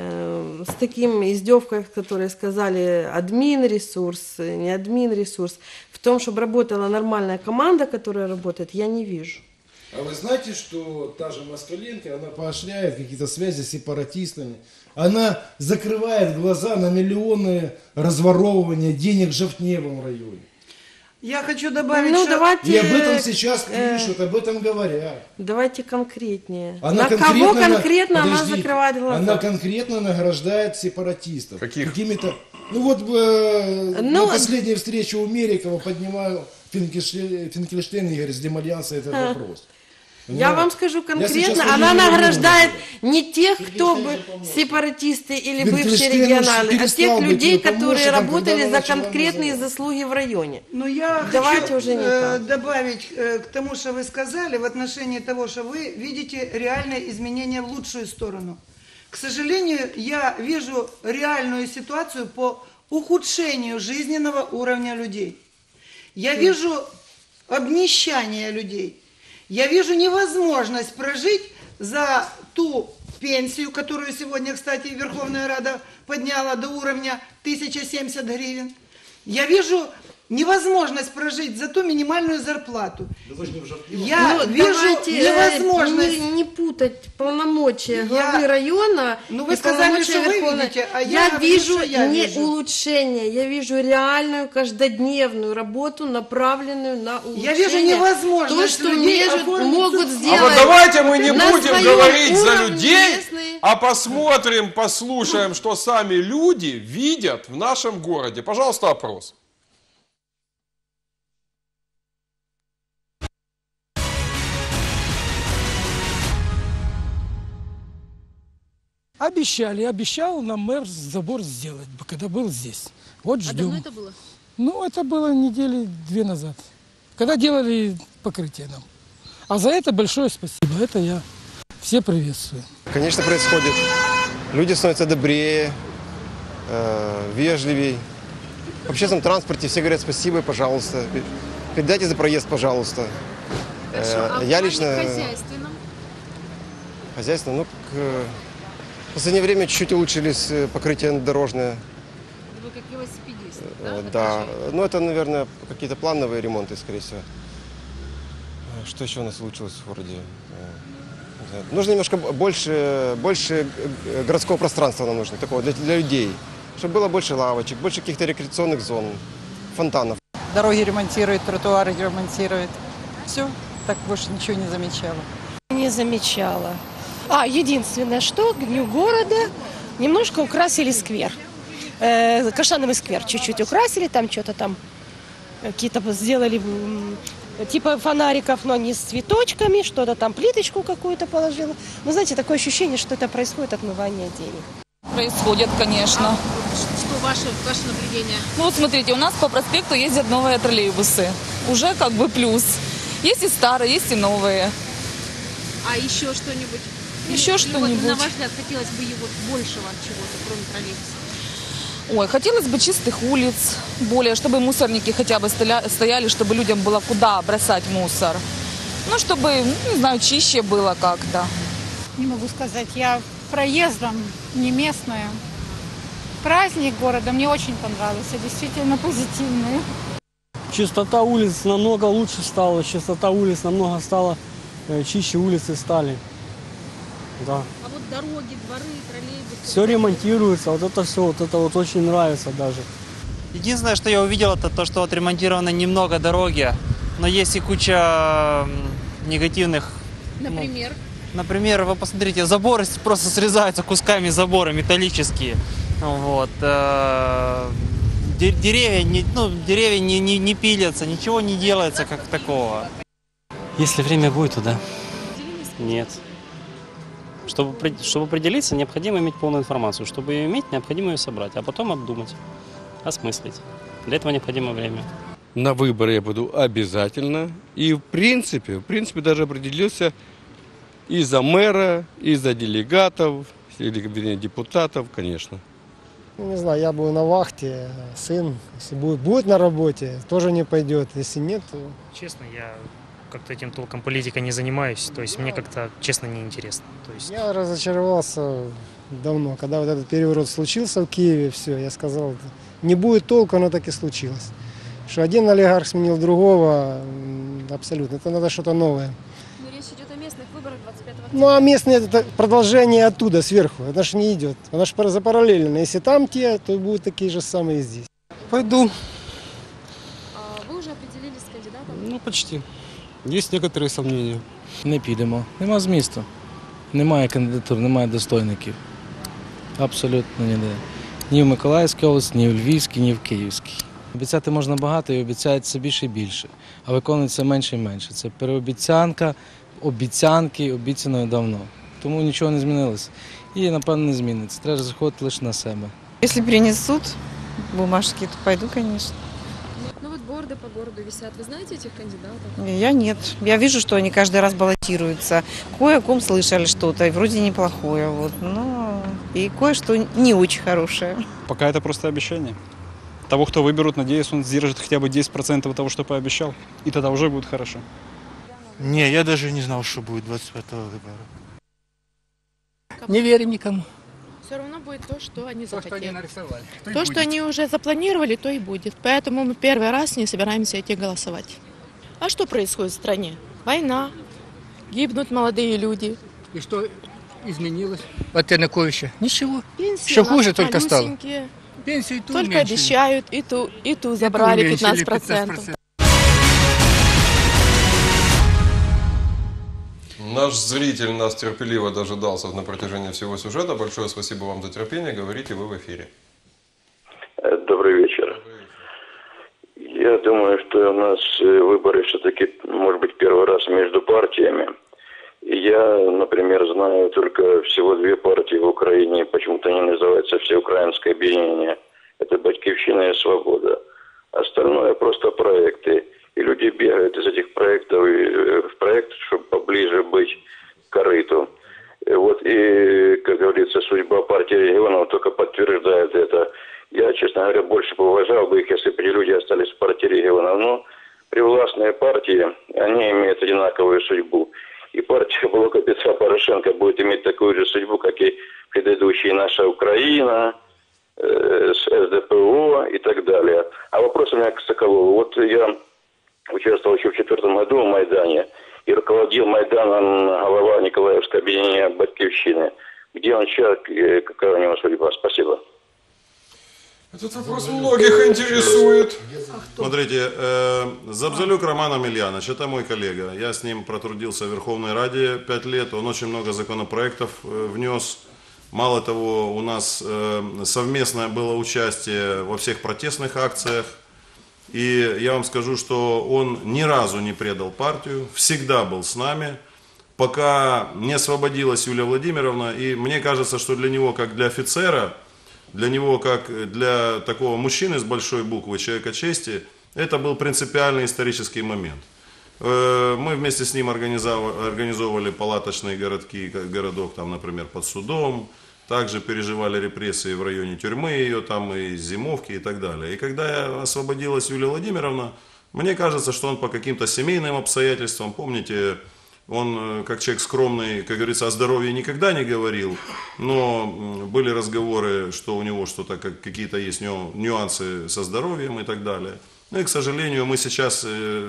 э, с таким издевкой, которые сказали админ-ресурс, не админ-ресурс, в том, чтобы работала нормальная команда, которая работает, я не вижу. А вы знаете, что та же Москаленко, она поощряет какие-то связи с сепаратистами, она закрывает глаза на миллионы разворовывания денег в Жовтневом районе. Я хочу добавить, Ну, что... давайте... И об этом сейчас э, пишут, об этом говорят. Давайте конкретнее. Она На конкретно, кого конкретно она подождите, закрывает глаза? Она конкретно награждает сепаратистов. Каких? Какими-то... Ну вот э, Ну, на последней встрече у Мерикова поднимал Финкельштейн, Финкельштейн и говорит, с Демальянса этот А. вопрос. Я Понимаете? вам скажу Я сейчас конкретно, фамилию она не буду награждает называть. не тех, кто бы сепаратисты или бывшие Финкельштейн уж регионалы, а перестал тех быть людей, ее которые помощником, работали когда за она начала конкретные называть. заслуги в районе. Но я Давайте хочу уже не э, так. добавить э, к тому, что вы сказали в отношении того, что вы видите реальные изменения в лучшую сторону. К сожалению, я вижу реальную ситуацию по ухудшению жизненного уровня людей. Я вижу обнищание людей. Я вижу невозможность прожить за ту пенсию, которую сегодня, кстати, Верховная Рада подняла до уровня тысяча семьдесят гривен. Я вижу невозможность прожить за ту минимальную зарплату. Я Ну, вижу давайте, э, невозможность... не, не путать полномочия Я- главы района. Ну, вы и сказали, полномочия что вы Верховной- видите, а я я говорю, вижу что я не вижу. улучшение, я вижу реальную каждодневную работу, направленную на улучшение. Я вижу невозможность То, что людей между- оформить могут суд- сделать. А вот давайте мы не на будем своем говорить за уровне людей, местные- а посмотрим, послушаем, что сами люди видят в нашем городе. Пожалуйста, опрос. Обещали, обещал нам мэр забор сделать, когда был здесь. Вот ждем. А давно это было? Ну, это было недели две назад, когда делали покрытие нам. А за это большое спасибо, это я все приветствую. Конечно, происходит. Люди становятся добрее, э, вежливей. В общественном транспорте все говорят спасибо, пожалуйста. Передайте за проезд, пожалуйста. Э, А в я плане лично... хозяйственном? Хозяйственно, ну, к, э, в последнее время чуть-чуть улучшились э, покрытие дорожное. Вы как велосипедист, Э, да? Да, ну это, наверное, какие-то плановые ремонты, скорее всего. Э, Что еще у нас улучшилось в городе? Э, не знаю. Нужно немножко больше, больше э, городского пространства нам нужно, такого для, для людей. Чтобы было больше лавочек, больше каких-то рекреационных зон, фонтанов. Дороги ремонтируют, тротуары ремонтируют. Все, так больше ничего не замечала. Не замечала. А, единственное, что к Дню города немножко украсили сквер. Э, Каштановый сквер чуть-чуть украсили, там что-то там какие-то сделали м, типа фонариков, но не с цветочками, что-то там, плиточку какую-то положила. Но знаете, такое ощущение, что это происходит отмывание денег. Происходит, конечно. А что ваше, ваше наблюдение? Ну вот смотрите, у нас по проспекту ездят новые троллейбусы. Уже как бы плюс. Есть и старые, есть и новые. А еще что-нибудь? Еще Или что-нибудь? Вот, на ваш взгляд, хотелось бы его большего чего-то, кроме троллейбуса? Ой, хотелось бы чистых улиц, более, чтобы мусорники хотя бы стоя- стояли, чтобы людям было куда бросать мусор. Ну, чтобы, ну, не знаю, чище было как-то. Не могу сказать, я проездом, не местная. Праздник города мне очень понравился, действительно позитивный. Чистота улиц намного лучше стала, чистота улиц намного стала, э, чище улицы стали. Да. А вот дороги, дворы, троллейбусы? Все ремонтируется, вот это все, вот это вот очень нравится даже. Единственное, что я увидел, это то, что отремонтировано немного дороги, но есть и куча м, негативных. Например? Ну, например, вы посмотрите, заборы просто срезаются кусками забора, металлические. Вот. э, де- Деревья, не, ну, деревья не, не, не пилятся, ничего не делается как такого. Если время будет, то да. Нет. Чтобы, при- чтобы определиться, необходимо иметь полную информацию. Чтобы ее иметь, необходимо ее собрать, а потом обдумать, осмыслить. Для этого необходимо время. На выборы я буду обязательно. И в принципе, в принципе даже определился и за мэра, и за делегатов, или, вернее, депутатов, конечно. Не знаю, я был на вахте, сын, если будет, будет на работе, тоже не пойдет, если нет, то... Честно, я как-то этим толком политикой не занимаюсь, то есть мне как-то, честно, неинтересно. То есть... Я разочаровался давно, когда вот этот переворот случился в Киеве, все, я сказал, не будет толку, оно так и случилось. Что один олигарх сменил другого, абсолютно, это надо что-то новое. Но речь идет о местных выборах двадцать пятого октября. Ну а местные это продолжение оттуда, сверху, это ж не идет, это ж запараллельно. Если там те, то будут такие же самые и здесь. Пойду. А вы уже определились почти. Есть некоторые сомнения. Не підемо. Нема змісту. Немає кандидатур, немає достойників. Абсолютно ніде. Ні в Миколаївській області, ні в Львівській, ні в Київській. Обіцяти можна багато і обіцяють все більше і більше, а виконується менше і менше. Це переобіцянка, обіцянки, обіцяної давно. Тому нічого не змінилося. І, напевно, не зміниться. Треба заходити лише на себе. Если принесут бумажки, то пойду, конечно. Ну вот борды по городу висят. Вы знаете этих кандидатов? Я нет. Я вижу, что они каждый раз баллотируются. Кое о ком слышали что-то, и вроде неплохое. Вот. Но и кое-что не очень хорошее. Пока это просто обещание. Того, кто выберут, надеюсь, он сдержит хотя бы десять процентов того, что пообещал. И тогда уже будет хорошо. Не, я даже не знал, что будет двадцать пятого выбора. Не верим никому. Все равно будет то, что они То, что захотели. они нарисовали. То, то что они уже запланировали, то и будет. Поэтому мы первый раз не собираемся идти голосовать. А что происходит в стране? Война, гибнут молодые люди. И что изменилось от Януковича? Ничего. Пенсии Еще у нас хуже только стало. малюсенькие. Пенсию и ту Только уменьшили. обещают, и ту, и ту забрали уменьшили пятнадцать процентов. Наш зритель нас терпеливо дожидался на протяжении всего сюжета. Большое спасибо вам за терпение. Говорите вы в эфире. Добрый вечер. Я думаю, что у нас выборы все-таки, может быть, первый раз между партиями. И я, например, знаю только всего две партии в Украине, почему-то они называются Всеукраинское объединение. Это «Батьківщина» и «Свобода». Остальное просто проекты. И люди бегают из этих проектов в проект, чтобы поближе быть к корыту. И вот и, как говорится, судьба партии регионов только подтверждает это. Я, честно говоря, больше поважал бы их, если бы эти люди остались в партии регионов. Но привластные партии, они имеют одинаковую судьбу. И партия Блока Петра Порошенко будет иметь такую же судьбу, как и предыдущие «Наша Украина», э, эс дэ пэ о и так далее. А вопрос у меня к Соколову. Вот я участвовал еще в четвертом году в Майдане и руководил Майданом глава Николаевского объединения «Батьківщины». Где он сейчас, какая у него судьба? Спасибо. Этот вопрос многих интересует. Смотрите, э, Забзалюк Роман Амельянович, это мой коллега. Я с ним протрудился в Верховной Раде пять лет. Он очень много законопроектов э, внес. Мало того, у нас э, совместное было участие во всех протестных акциях. И я вам скажу, что он ни разу не предал партию, всегда был с нами, пока не освободилась Юлия Владимировна. И мне кажется, что для него, как для офицера, для него, как для такого мужчины с большой буквы, человека чести, это был принципиальный исторический момент. Мы вместе с ним организовывали палаточные городки, городок, там, например, под Судом. Также переживали репрессии в районе тюрьмы ее, там и Зимовки и так далее. И когда освободилась Юлия Владимировна, мне кажется, что он по каким-то семейным обстоятельствам, помните, он как человек скромный, как говорится, о здоровье никогда не говорил, но были разговоры, что у него что-то, как, какие-то есть нюансы со здоровьем и так далее. Ну и, к сожалению, мы сейчас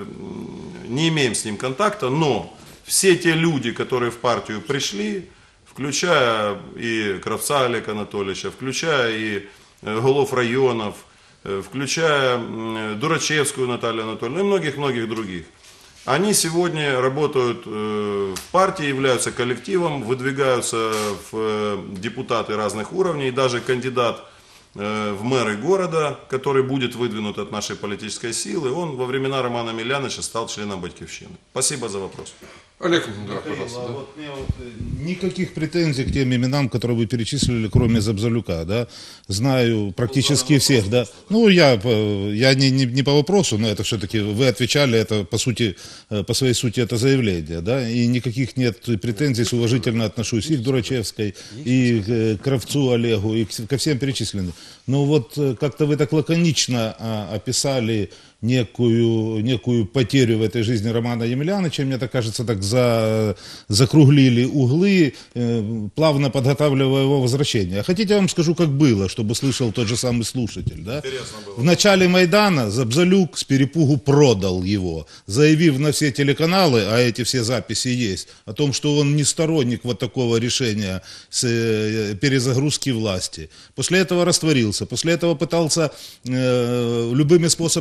не имеем с ним контакта, но все те люди, которые в партию пришли, включая и Кравца Олега Анатольевича, включая и голов районов, включая Дурачевскую Наталью Анатольевну и многих-многих других. Они сегодня работают в партии, являются коллективом, выдвигаются в депутаты разных уровней, даже кандидат в мэры города, который будет выдвинут от нашей политической силы, он во времена Романа Амельяновича стал членом Батьківщины. Спасибо за вопрос. Олег, да, пожалуйста. Да. Вот мне вот никаких претензий к тем именам, которые вы перечислили, кроме Забзалюка, да. Знаю практически всех, да. Ну, я, я не, не, не по вопросу, но это все-таки вы отвечали, это по сути, по своей сути это заявление, да. И никаких нет претензий, уважительно отношусь и к Дурачевской, и к Кравцу Олегу, и ко всем перечисленным. Но вот как-то вы так лаконично описали некую, некую потерю в этой жизни Романа Емельяновича, мне так кажется, так за, закруглили углы, э, плавно подготавливая его возвращение. А хотите, я вам скажу, как было, чтобы слышал тот же самый слушатель. Да? В начале Майдана Забзалюк с перепугу продал его, заявив на все телеканалы, а эти все записи есть, о том, что он не сторонник вот такого решения с э, перезагрузки власти. После этого растворился, после этого пытался э, любыми способами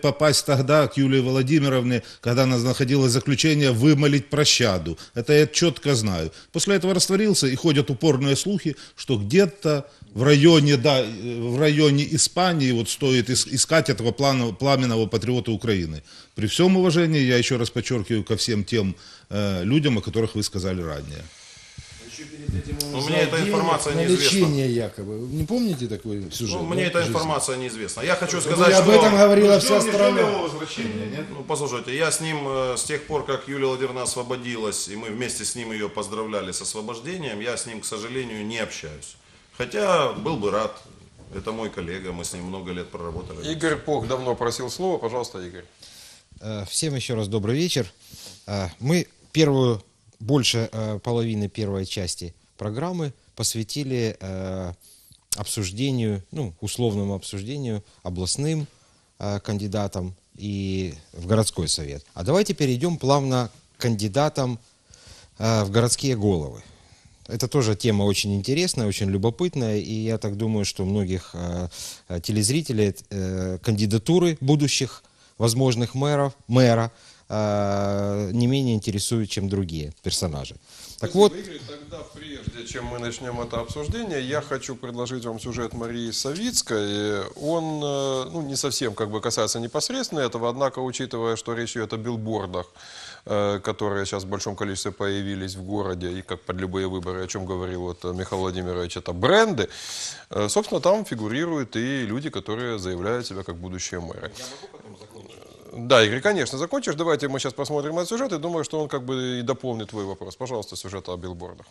попасть тогда к Юлии Владимировне, когда она находилась в заключении, вымолить прощаду. Это я четко знаю. После этого растворился, и ходят упорные слухи, что где-то в районе, да, в районе Испании вот стоит искать этого пламенного патриота Украины. При всем уважении, я еще раз подчеркиваю, ко всем тем э, людям, о которых вы сказали ранее. Ну, мне эта информация на неизвестна. лечение якобы. Не помните такой сюжет? Ну, мне да, эта жизни? информация неизвестна. Я хочу Ну, сказать, и об что... этом говорила Ну, вся ждем, не страна. ждем его возвращения, нет? Ну, послушайте, я с ним э, с тех пор, как Юлия Владимировна освободилась, и мы вместе с ним ее поздравляли с освобождением, я с ним, к сожалению, не общаюсь. Хотя был бы рад. Это мой коллега, мы с ним много лет проработали. Игорь Пох давно просил слова. Пожалуйста, Игорь. Всем еще раз добрый вечер. Мы первую, больше половины первой части программы посвятили обсуждению, ну, условному обсуждению областным кандидатам и в городской совет. А давайте перейдем плавно к кандидатам в городские головы. Это тоже тема очень интересная, очень любопытная, и я так думаю, что многих э, телезрителей э, кандидатуры будущих возможных мэров, мэра э, не менее интересуют, чем другие персонажи. Так Спасибо, вот, Игорь. Тогда, прежде чем мы начнем это обсуждение, я хочу предложить вам сюжет Марии Савицкой. Он э, ну, не совсем как бы касается непосредственно этого, однако, учитывая, что речь идет о билбордах, которые сейчас в большом количестве появились в городе, и как под любые выборы, о чем говорил вот Михаил Владимирович, это бренды, собственно, там фигурируют и люди, которые заявляют себя как будущие мэры. Я могу потом закончить? Да, Игорь, конечно, закончишь. Давайте мы сейчас посмотрим на сюжет, и думаю, что он как бы и дополнит твой вопрос. Пожалуйста, сюжет о билбордах.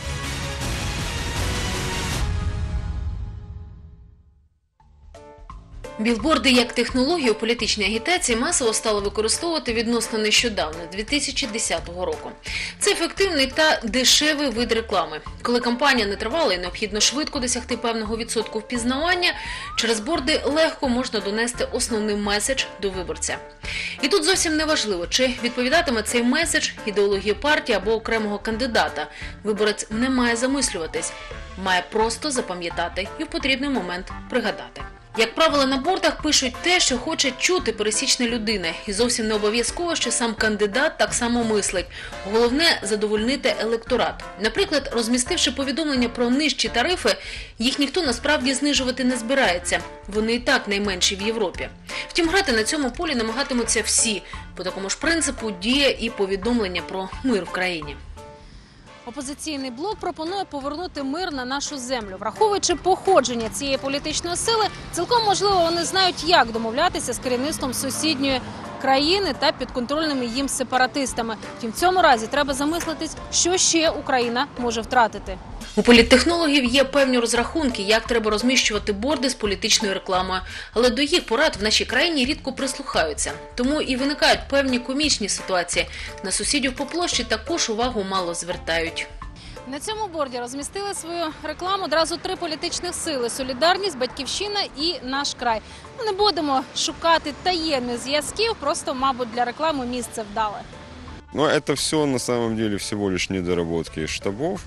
Білборди як технологію у політичній агітації масово стали використовувати відносно нещодавно, дві тисячі десятого року. Це ефективний та дешевий вид реклами. Коли кампанія не тривала і необхідно швидко досягти певного відсотку впізнавання, через борди легко можна донести основний меседж до виборця. І тут зовсім не важливо, чи відповідатиме цей меседж ідеології партії або окремого кандидата. Виборець не має замислюватись, має просто запам'ятати і в потрібний момент пригадати. Як правило, на бордах пишуть те, що хоче чути пересічна людина. І зовсім не обов'язково, що сам кандидат так само мислить. Головне – задовольнити електорат. Наприклад, розмістивши повідомлення про нижчі тарифи, їх ніхто насправді знижувати не збирається. Вони і так найменші в Європі. Втім, грати на цьому полі намагатимуться всі. По такому ж принципу діє і повідомлення про мир в країні. Опозиційний блок пропонує повернути мир на нашу землю. Враховуючи походження цієї політичної сили, цілком можливо вони знають, як домовлятися з керівництвом сусідньої країни та підконтрольними їм сепаратистами. Втім, в цьому разі треба замислитись, що ще Україна може втратити. У політтехнологів є певні розрахунки, як треба розміщувати борди з політичною рекламою. Але до їх порад в нашій країні рідко прислухаються. Тому і виникають певні комічні ситуації. На сусідів по площі також увагу мало звертають. На цьому борді розмістили свою рекламу одразу три політичних сили – «Солідарність», «Батьківщина» і «Наш край». Ми не будемо шукати таємних зв'язків, просто, мабуть, для реклами місце вдале. Ну, это все на самом деле всего лишь недоработки штабов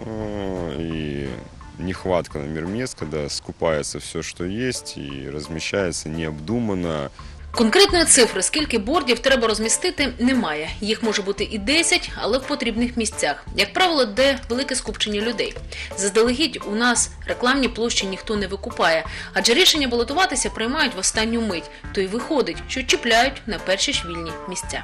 и нехватка, например, мест, когда скупается все, что есть, и размещается необдуманно. Конкретної цифри, скільки бордів треба розмістити, немає. Їх може бути і десять, але в потрібних місцях. Як правило, де велике скупчення людей. Заздалегідь у нас рекламні площі ніхто не викупає, адже рішення балотуватися приймають в останню мить. То й виходить, що чіпляють на перші ж вільні місця.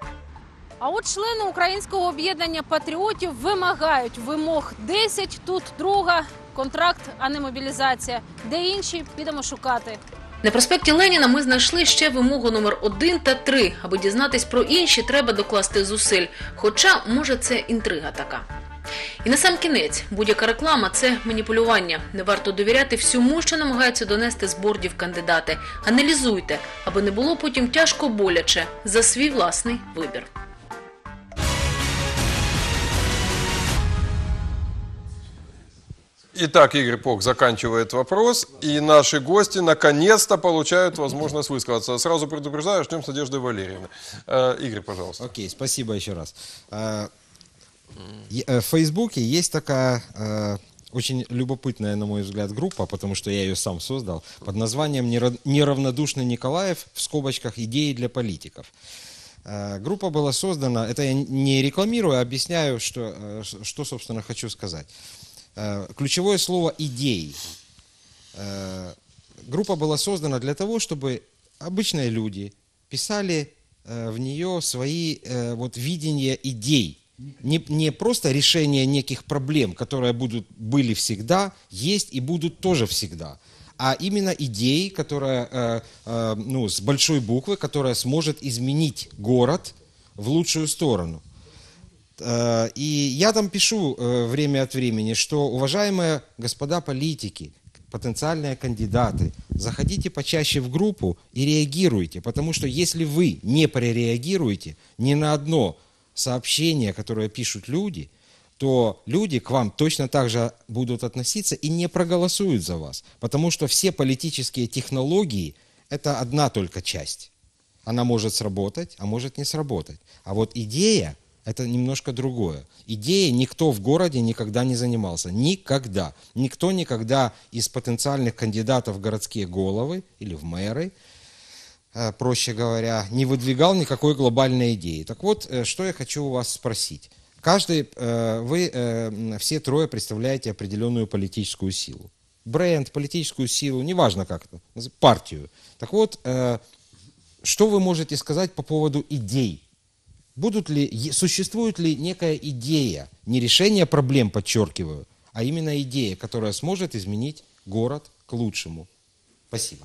А от члени Українського об'єднання патріотів вимагають вимог десять, тут друга, контракт, а не мобілізація. Де інші, підемо шукати. На проспекті Леніна ми знайшли ще вимогу номер один та три. Аби дізнатись про інші, треба докласти зусиль. Хоча, може, це інтрига така. І на сам кінець, будь-яка реклама – це маніпулювання. Не варто довіряти всьому, що намагаються донести з бордів кандидати. Аналізуйте, аби не було потім тяжко боляче за свій власний вибір. Итак, Игорь Пок заканчивает вопрос, и наши гости наконец-то получают возможность высказаться. Сразу предупреждаю, ждем с Надеждой Валерьевной. Э, Игорь, пожалуйста. Окей, спасибо еще раз. В Фейсбуке есть такая очень любопытная, на мой взгляд, группа, потому что я ее сам создал, под названием «Неравнодушный Николаев», в скобочках «Идеи для политиков». Группа была создана, это я не рекламирую, а объясняю, что, что собственно, хочу сказать. Ключевое слово «идеи». Группа была создана для того, чтобы обычные люди писали в нее свои вот, видения идей. Не, не просто решение неких проблем, которые будут, были всегда, есть и будут тоже всегда, а именно идеи, которые, э, э, ну, с большой буквы, которая сможет изменить город в лучшую сторону. Э, и я там пишу э, время от времени, что, уважаемые господа политики, потенциальные кандидаты, заходите почаще в группу и реагируйте, потому что если вы не прореагируете ни на одно сообщения, которые пишут люди, то люди к вам точно так же будут относиться и не проголосуют за вас. Потому что все политические технологии – это одна только часть. Она может сработать, а может не сработать. А вот идея – это немножко другое. Идеей никто в городе никогда не занимался. Никогда. Никто никогда из потенциальных кандидатов в городские головы или в мэры, проще говоря, не выдвигал никакой глобальной идеи. Так вот, что я хочу у вас спросить. Каждый, вы все трое представляете определенную политическую силу. Бренд, политическую силу, неважно как это, партию. Так вот, что вы можете сказать по поводу идей? Будут ли, существует ли некая идея, не решение проблем, подчеркиваю, а именно идея, которая сможет изменить город к лучшему? Спасибо.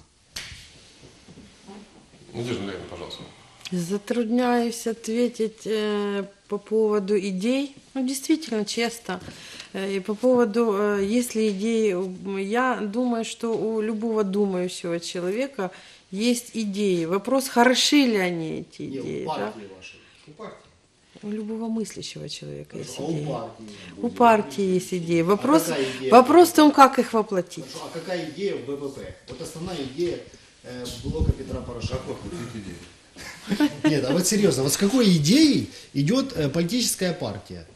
Надежда Валерьевна, пожалуйста. Затрудняюсь ответить э, по поводу идей. Ну, действительно, честно. Э, и по поводу, э, если идеи, я думаю, что у любого думающего человека есть идеи. Вопрос, хороши ли они, эти идеи. Не, у партии да? вашей. У партии. У любого мыслящего человека есть а идеи. У партии, у партии есть идеи. Вопрос, а идея вопрос в том, как их воплотить. Хорошо, а какая идея в БПП? Вот основная идея э, блока Петра Порошенко. Нет, а вот серьезно, вот с какой идеей идет э, политическая партия?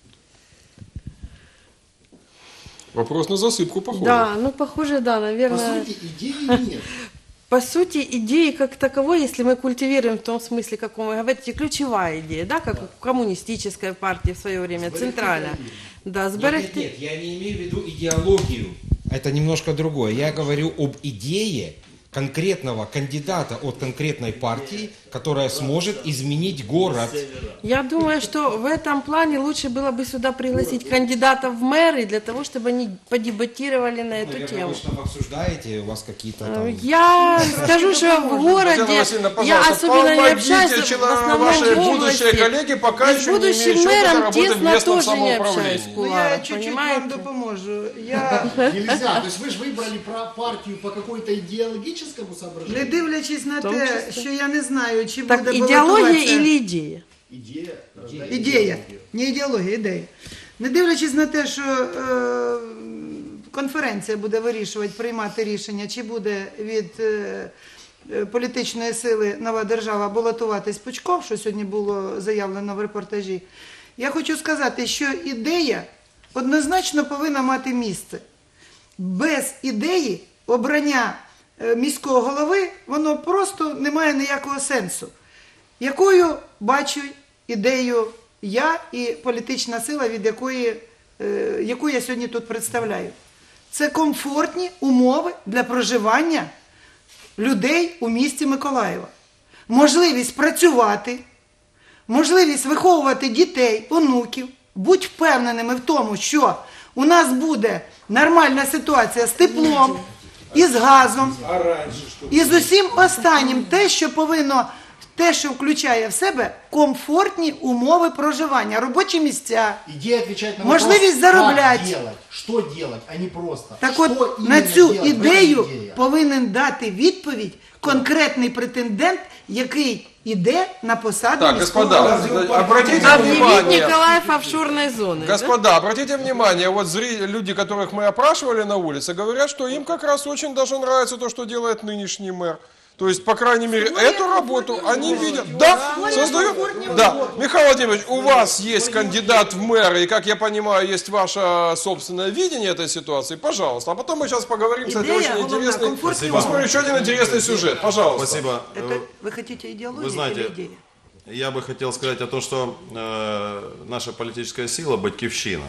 Вопрос на засыпку похоже. Да, ну похоже, да, наверное. По сути, идеи нет. По сути, идеи как таковой, если мы культивируем в том смысле, как вы говорите, ключевая идея, да, как да. коммунистическая партия в свое время, сберегти центральная. Да, сберегти... Нет, нет, нет, я не имею в виду идеологию. Это немножко другое. Я говорю об идее конкретного кандидата от конкретной партии, которая сможет изменить город. Я думаю, что в этом плане лучше было бы сюда пригласить кандидатов в мэры, для того, чтобы они подебатировали на эту Наверное, тему. Вы что обсуждаете, у вас какие-то там... Я скажу, что в городе, я особенно не общаюсь, в основном ваши в области. Будущие коллеги пока с еще не будущим имеют мэром опыта работы в тесно местном тоже не общаюсь самоуправлении. в кулуарах, Я чуть-чуть понимаете? вам допоможу. Я... Нельзя, то есть вы же выбрали партию по какой-то идеологическому соображению? Не дивлячись на те, що я не знаю, чи Так, буде ідеологія балотуватися... или ідея? Ідея. Ідея. Не ідеологія, ідея. Не дивлячись на те, що е, конференція буде вирішувати, приймати рішення, чи буде від е, політичної сили «Нова держава» балотуватись Пучков, що сьогодні було заявлено в репортажі, я хочу сказати, що ідея однозначно повинна мати місце. Без ідеї обрання міського голови, воно просто не має ніякого сенсу. Якою бачу ідею я і політична сила, від якої, яку я сьогодні тут представляю? Це комфортні умови для проживання людей у місті Миколаєва. Можливість працювати, можливість виховувати дітей, онуків, будь впевненими в тому, що у нас буде нормальна ситуація з теплом, і з газом, і з усім останнім, те, що повинно, те, що включає в себе комфортні умови проживання, робочі місця, можливість заробляти. Що делать, а не просто. Так от, на цю ідею повинен дати відповідь конкретний претендент, який іде на посаду Так, господа, обратите внимание. Николаев офшорной зоны. Господа, да? обратите внимание, вот зри, люди, которых мы опрашивали на улице, говорят, что им как раз очень даже нравится то, что делает нынешний мэр. То есть, по крайней мере, эту работу они видят. Да, создают. Да, Михаил Владимирович, у вас есть кандидат в мэры, и, как я понимаю, есть ваше собственное видение этой ситуации. Пожалуйста. А потом мы сейчас поговорим, кстати, очень интересный. Посмотрим еще один интересный сюжет. Пожалуйста. Спасибо. Это вы хотите идеологию Вы знаете, или идею? я бы хотел сказать о том, что э, наша политическая сила «Батькивщина»,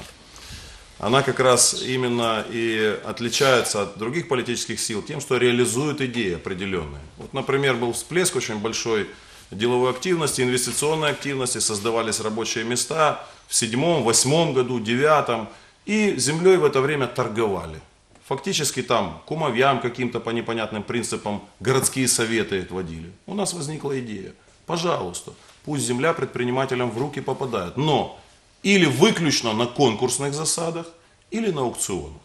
она как раз именно и отличается от других политических сил тем, что реализует идеи определенные. Вот, например, был всплеск очень большой деловой активности, инвестиционной активности, создавались рабочие места в седьмом, восьмом году, девятом, и землей в это время торговали. Фактически там кумовьям каким-то по непонятным принципам городские советы отводили. У нас возникла идея. Пожалуйста, пусть земля предпринимателям в руки попадает, но или выключно на конкурсных засадах, или на аукционах.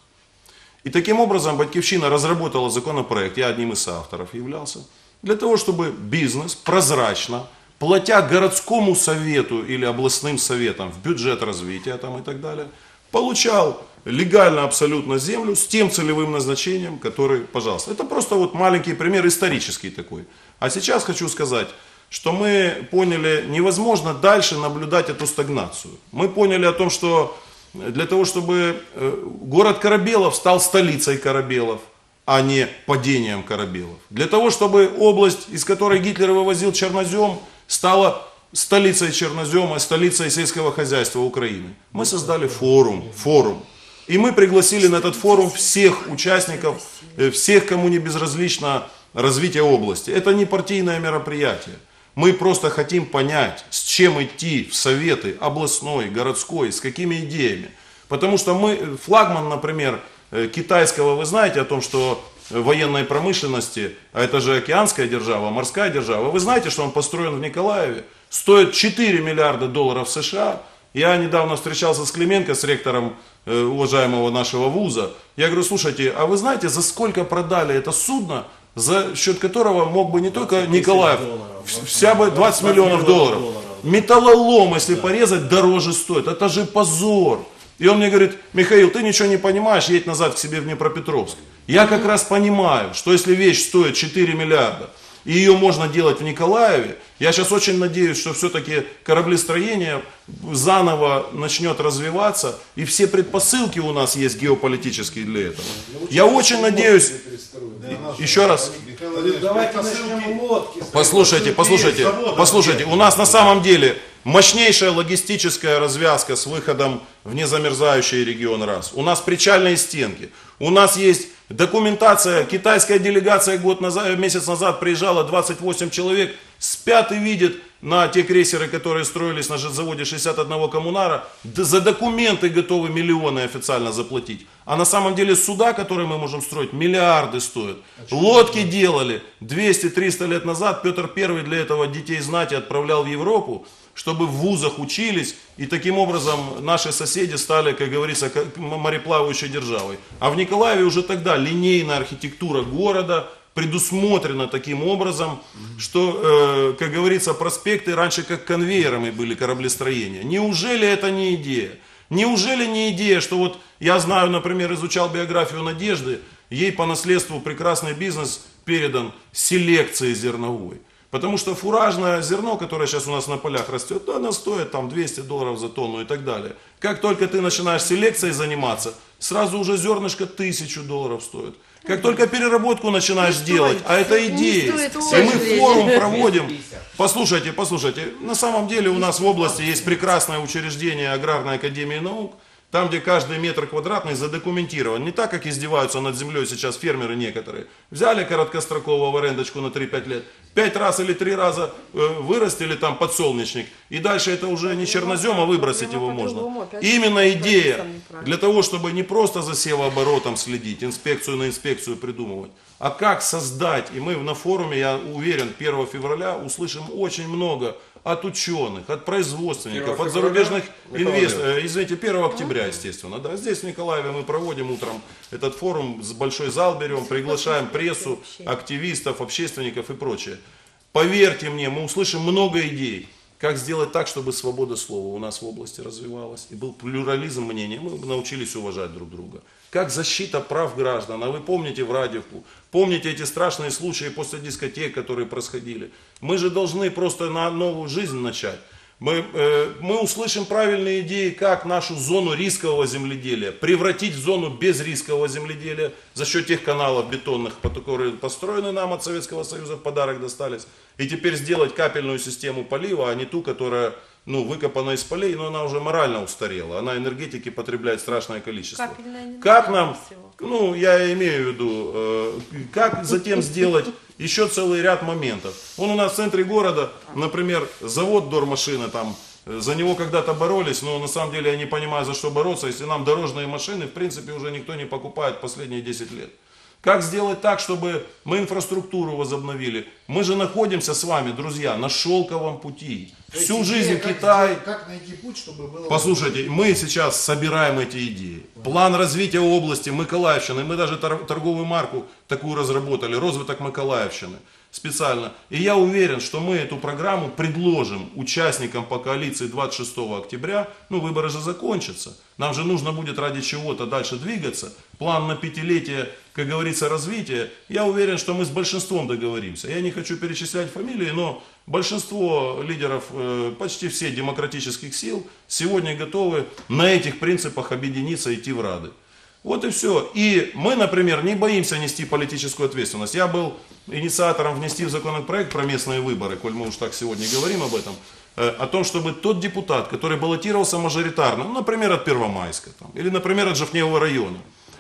И таким образом Батькивщина разработала законопроект, я одним из авторов являлся, для того, чтобы бизнес прозрачно, платя городскому совету или областным советам в бюджет развития там, и так далее, получал легально абсолютно землю с тем целевым назначением, который, пожалуйста. Это просто вот маленький пример, исторический такой. А сейчас хочу сказать, что мы поняли, невозможно дальше наблюдать эту стагнацию. Мы поняли о том, что для того, чтобы город Корабелов стал столицей Корабелов, а не падением Корабелов. Для того, чтобы область, из которой Гитлер вывозил чернозем, стала столицей чернозема, столицей сельского хозяйства Украины. Мы создали форум, форум. И мы пригласили на этот форум всех участников, всех, кому не безразлично развитие области. Это не партийное мероприятие. Мы просто хотим понять, с чем идти в советы областной, городской, с какими идеями. Потому что мы, флагман, например, китайского, вы знаете о том, что военной промышленности, а это же океанская держава, морская держава, вы знаете, что он построен в Николаеве, стоит четыре миллиарда долларов США. Я недавно встречался с Клименко, с ректором э, уважаемого нашего вуза. Я говорю, слушайте, а вы знаете, за сколько продали это судно, за счет которого мог бы не только Николаев, вся бы двадцать миллионов долларов. Металлолом, если порезать, дороже стоит. Это же позор. И он мне говорит, Михаил, ты ничего не понимаешь, едь назад к себе в Днепропетровск. Я как раз понимаю, что если вещь стоит четыре миллиарда, и ее можно делать в Николаеве, я сейчас очень надеюсь, что все-таки кораблестроение заново начнет развиваться, и все предпосылки у нас есть геополитические для этого. Я очень надеюсь, еще раз, послушайте, послушайте, послушайте, у нас на самом деле мощнейшая логистическая развязка с выходом в незамерзающий регион раз. У нас причальные стенки, у нас есть документация, китайская делегация год назад, месяц назад приезжала, двадцать восемь человек, спят и видят на те крейсеры, которые строились на заводе шестьдесят один коммунара, за документы готовы миллионы официально заплатить. А на самом деле суда, которые мы можем строить, миллиарды стоят. Лодки делали двести-триста лет назад, Петр Первый для этого детей знати отправлял в Европу, чтобы в вузах учились, и таким образом наши соседи стали, как говорится, мореплавающей державой. А в Николаеве уже тогда линейная архитектура города предусмотрена таким образом, что, э, как говорится, проспекты раньше как конвейерами были кораблестроения. Неужели это не идея? Неужели не идея, что вот я знаю, например, изучал биографию Надежды, ей по наследству прекрасный бизнес передан селекцией зерновой. Потому что фуражное зерно, которое сейчас у нас на полях растет, оно стоит там двести долларов за тонну и так далее. Как только ты начинаешь селекцией заниматься, сразу уже зернышко тысячу долларов стоит. Как только переработку начинаешь не делать, стоит, а это идея, и мы форум проводим. Послушайте, послушайте, на самом деле у нас в области есть прекрасное учреждение Аграрной академии наук, там, где каждый метр квадратный задокументирован. Не так, как издеваются над землей сейчас фермеры некоторые. Взяли короткострокового в арендочку на три-пять лет, пять раз или три раза вырастили там подсолнечник, и дальше это уже не чернозем, а выбросить его можно. Именно идея для того, чтобы не просто за севооборотом следить, инспекцию на инспекцию придумывать, а как создать. И мы на форуме, я уверен, первого февраля услышим очень много от ученых, от производственников, от зарубежных инвесторов. Извините, первого октября, естественно. Да. Здесь в Николаеве мы проводим утром этот форум, большой зал берем, приглашаем прессу, активистов, общественников и прочее. Поверьте мне, мы услышим много идей. Как сделать так, чтобы свобода слова у нас в области развивалась и был плюрализм мнений, мы бы научились уважать друг друга. Как защита прав граждан, а вы помните в Радивку, помните эти страшные случаи после дискотек, которые происходили. Мы же должны просто на новую жизнь начать. Мы, э, мы услышим правильные идеи, как нашу зону рискового земледелия превратить в зону безрискового земледелия за счет тех каналов бетонных, которые построены нам от Советского Союза в подарок достались. И теперь сделать капельную систему полива, а не ту, которая ну, выкопана из полей, но она уже морально устарела. Она энергетики потребляет страшное количество. Как нам, ну я имею в виду, э, как затем сделать еще целый ряд моментов. Вон у нас в центре города, например, завод Дормашины, там, за него когда-то боролись, но на самом деле я не понимаю, за что бороться, если нам дорожные машины, в принципе, уже никто не покупает последние десять лет. Как сделать так, чтобы мы инфраструктуру возобновили? Мы же находимся с вами, друзья, на шелковом пути. Всю идея, жизнь как Китай... сделать, как найти путь, чтобы было... Послушайте, мы сейчас собираем эти идеи. План развития области Миколаевщины. Мы даже торговую марку такую разработали. Розвиток Миколаевщины. Специально. И я уверен, что мы эту программу предложим участникам по коалиции двадцать шестого октября. Ну, выборы же закончатся. Нам же нужно будет ради чего-то дальше двигаться. План на пятилетие, как говорится, развития. Я уверен, что мы с большинством договоримся. Я не хочу перечислять фамилии, но большинство лидеров, почти все демократических сил сегодня готовы на этих принципах объединиться, идти в Рады. Вот и все. И мы, например, не боимся нести политическую ответственность. Я был инициатором внести в законопроект про местные выборы, коль мы уж так сегодня говорим об этом, о том, чтобы тот депутат, который баллотировался мажоритарно, ну, например, от Первомайска, там, или, например, от Жовтневого района,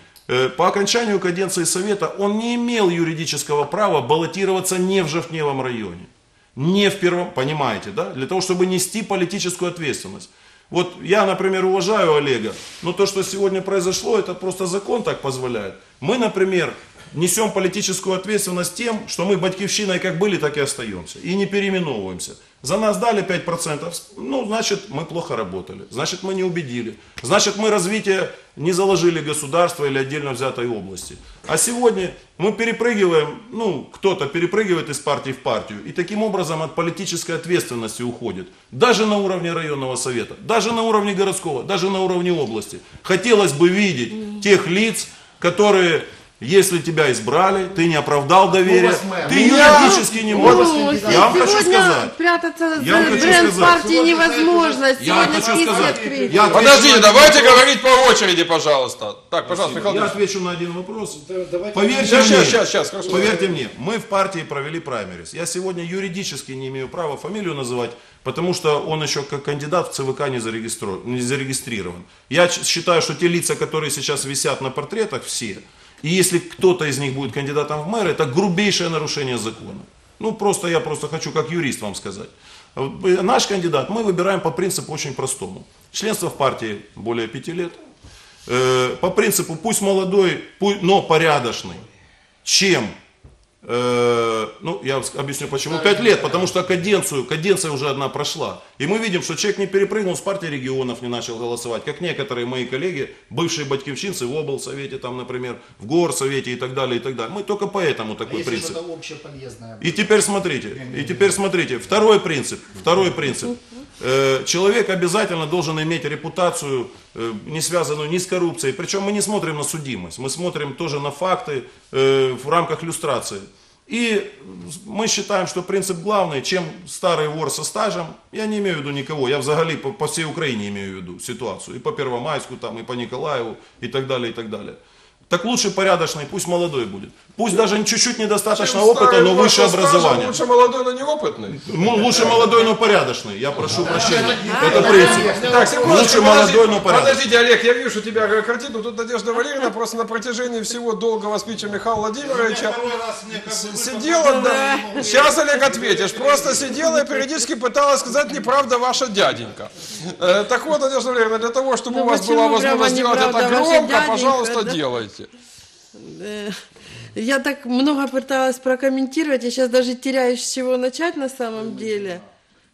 по окончанию каденции Совета он не имел юридического права баллотироваться не в Жовтневом районе, не в Первом, понимаете, да, для того, чтобы нести политическую ответственность. Вот я, например, уважаю Олега, но то, что сегодня произошло, это просто закон так позволяет. Мы, например, несем политическую ответственность тем, что мы батькивщиной как были, так и остаемся. И не переименовываемся. За нас дали пять процентов, ну, значит, мы плохо работали. Значит, мы не убедили. Значит, мы развитие не заложили государства или отдельно взятой области. А сегодня мы перепрыгиваем, ну, кто-то перепрыгивает из партии в партию. И таким образом от политической ответственности уходит. Даже на уровне районного совета, даже на уровне городского, даже на уровне области. Хотелось бы видеть тех лиц, которые... Если тебя избрали, ты не оправдал доверия, ты юридически не можешь. Я вам хочу сказать. Прятаться Я вам за хочу бренд сказать. партии невозможно. Я Сегодня хочу списки сказать. открыты. Я отвечу Подождите, на давайте один говорить по очереди, пожалуйста. Так, пожалуйста, Михаил Я Дмитриевич. отвечу на один вопрос. Давайте- Поверьте Сейчас, мне, сейчас, сейчас, сейчас, хорошо. поверьте мне, мы в партии провели праймерис. Я сегодня юридически не имею права фамилию называть, потому что он еще как кандидат в ЦВК не зарегистрирован. Не зарегистрирован. Я ч- считаю, что те лица, которые сейчас висят на портретах, все, и если кто-то из них будет кандидатом в мэры, это грубейшее нарушение закона. Ну, просто я просто хочу как юрист вам сказать. Вот наш кандидат мы выбираем по принципу очень простому. Членство в партии более пяти лет. Э, по принципу пусть молодой, пусть, но порядочный. Чем? Э, ну, я объясню почему. Пять лет, потому что каденцию, каденция уже одна прошла. И мы видим, что человек не перепрыгнул с партии регионов, не начал голосовать. Как некоторые мои коллеги, бывшие батькивщинцы в облсовете, там, например, в горсовете и так далее, и так далее. Мы только поэтому такой если принцип. что-то общеполезное. И теперь смотрите, и теперь смотрите, второй принцип, второй принцип. Э, Человек обязательно должен иметь репутацию, э, не связанную ни с коррупцией. Причем мы не смотрим на судимость, мы смотрим тоже на факты э, в рамках люстрации. И мы считаем, что принцип главный, чем старый вор со стажем, я не имею в виду никого, я взагалі по, по всей Украине имею в виду ситуацию, и по Первомайску, там, и по Николаеву, и так далее, и так далее. Так лучше порядочный, пусть молодой будет. Пусть даже чуть-чуть недостаточно Чем опыта, старый но вор высшее со стажем, образование. Лучше молодой, но неопытный. Ну, лучше молодой, но порядочный. Я прошу прощения. Это принцип. Так, секундочку, Лучше подожди- молодой, но порядочный. Подождите, Олег, я вижу, что тебя картину. Тут Надежда Валерьевна просто на протяжении всего долгого спича Михаила Владимировича с- сидела, да. Сейчас, Олег, ответишь. Просто сидела и периодически пыталась сказать неправда ваша дяденька. Э, Так вот, Надежда Валерьевна, для того, чтобы Ну, у вас почему была прямо возможность сделать неправда это ваша громко, дяденька, пожалуйста, да? делайте. Э, Я так много пыталась прокомментировать, я сейчас даже теряюсь, с чего начать на самом деле.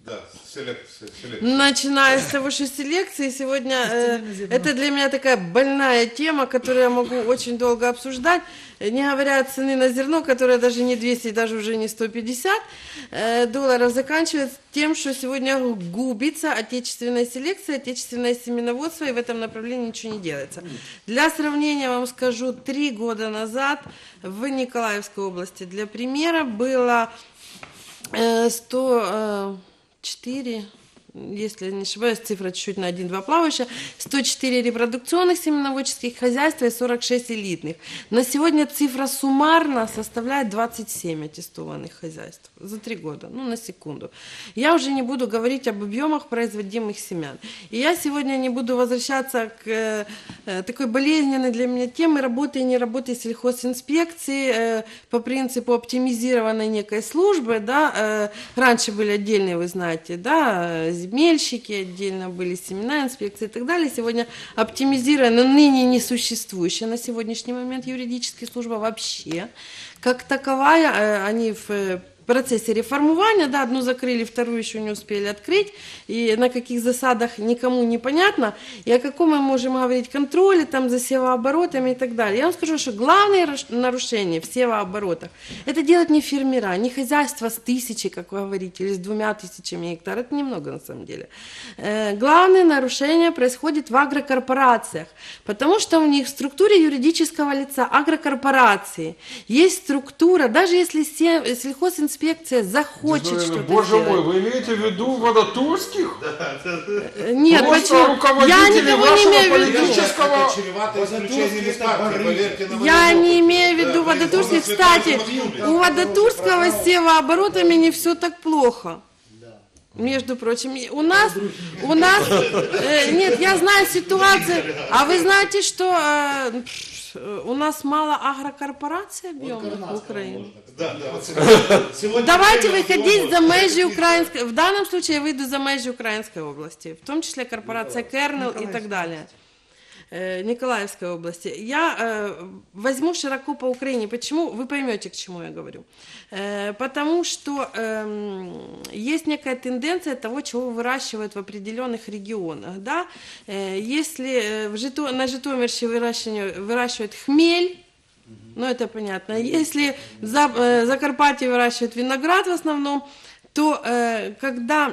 Начиная с того, что селекции, сегодня э, это для меня такая больная тема, которую я могу очень долго обсуждать, не говоря от цены на зерно, которая даже не двести, даже уже не сто пятьдесят э, долларов, заканчивается тем, что сегодня губится отечественная селекция, отечественное семеноводство, и в этом направлении ничего не делается. Для сравнения вам скажу, три года назад в Николаевской области, для примера, было э, сто четыре, если не ошибаюсь, цифра чуть-чуть на один-два плавающая, сто четыре репродукционных семеноводческих хозяйств и сорок шесть элитных. На сегодня цифра суммарно составляет двадцать семь аттестованных хозяйств за три года, ну на секунду. Я уже не буду говорить об объемах производимых семян. И я сегодня не буду возвращаться к э, такой болезненной для меня теме работы и не работы сельхозинспекции э, по принципу оптимизированной некой службы. Да, э, раньше были отдельные, вы знаете, да, земельщики, отдельно были семена инспекции и так далее. Сегодня оптимизирована, ныне несуществующая на сегодняшний момент юридическая служба вообще как таковая. Они в процессе реформирования, да, одну закрыли, вторую еще не успели открыть, и на каких засадах никому не понятно, и о каком мы можем говорить контроле, там, за севооборотами и так далее. Я вам скажу, что главное нарушение в севооборотах – это делать не фермера, не хозяйство с тысячей, как вы говорите, или с двумя тысячами гектар, это немного на самом деле. Главное нарушение происходит в агрокорпорациях, потому что у них в структуре юридического лица агрокорпорации есть структура, даже если сельхозинспекция инспекция захочет что-то Боже делать. мой, вы имеете в виду Водотурских? Нет, почему? Я никого не имею в виду. Я не имею в виду Водотурских. Кстати, у Водотурского с севооборотами не все так плохо. Между прочим, у нас, у нас, э, нет, я знаю ситуацию, а вы знаете, что э, у нас мало агрокорпораций объемных в Украине? Да, да. Давайте выходить за межи украинской, в данном случае я выйду за межи Украинской области, в том числе корпорация Кернел и так далее. Николаевской области. Я э, возьму широко по Украине. Почему? Вы поймете, к чему я говорю. Э, потому что э, есть некая тенденция того, чего выращивают в определенных регионах. Да? Э, если в Жито... на Житомирщине выращивают, выращивают хмель, ну это понятно. Если в за... Закарпатье выращивают виноград в основном, то э, когда...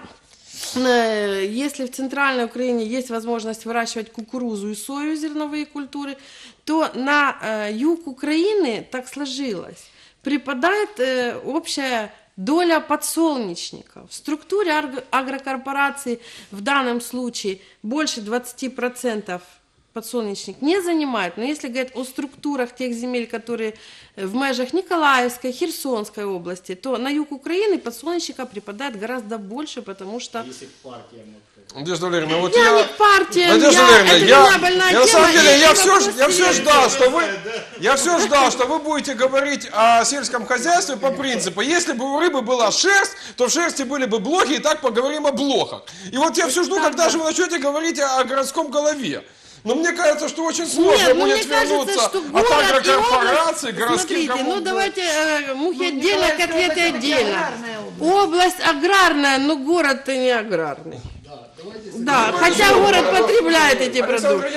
Если в центральной Украине есть возможность выращивать кукурузу и сою, зерновые культуры, то на э, юг Украины, так сложилось, припадает э, общая доля подсолнечников. В структуре агрокорпораций в данном случае больше двадцати процентов подсолнечник не занимает, но если говорить о структурах тех земель, которые в межах Николаевской, Херсонской области, то на юг Украины подсолнечника припадает гораздо больше, потому что... Надежда Валерьевна, вот я... я... не к партиям, Надежда я... Валерьевна, это я, меня больная я, на тема, самом деле, я, я все, я все ждал, что вы... Я все ждал, что вы будете говорить о сельском хозяйстве по принципу, если бы у рыбы была шерсть, то в шерсти были бы блохи, и так поговорим о блохах. И вот я все жду, когда же вы начнете говорить о, о городском голове. Но мне кажется, что очень сложно Нет, будет вернуться от агрокорпораций к городским Смотрите, ну давайте э, мухи ну, отдельно, котлеты отдельно. Область аграрная, но город-то не аграрный. Да, да, хотя город потребляет эти продукты.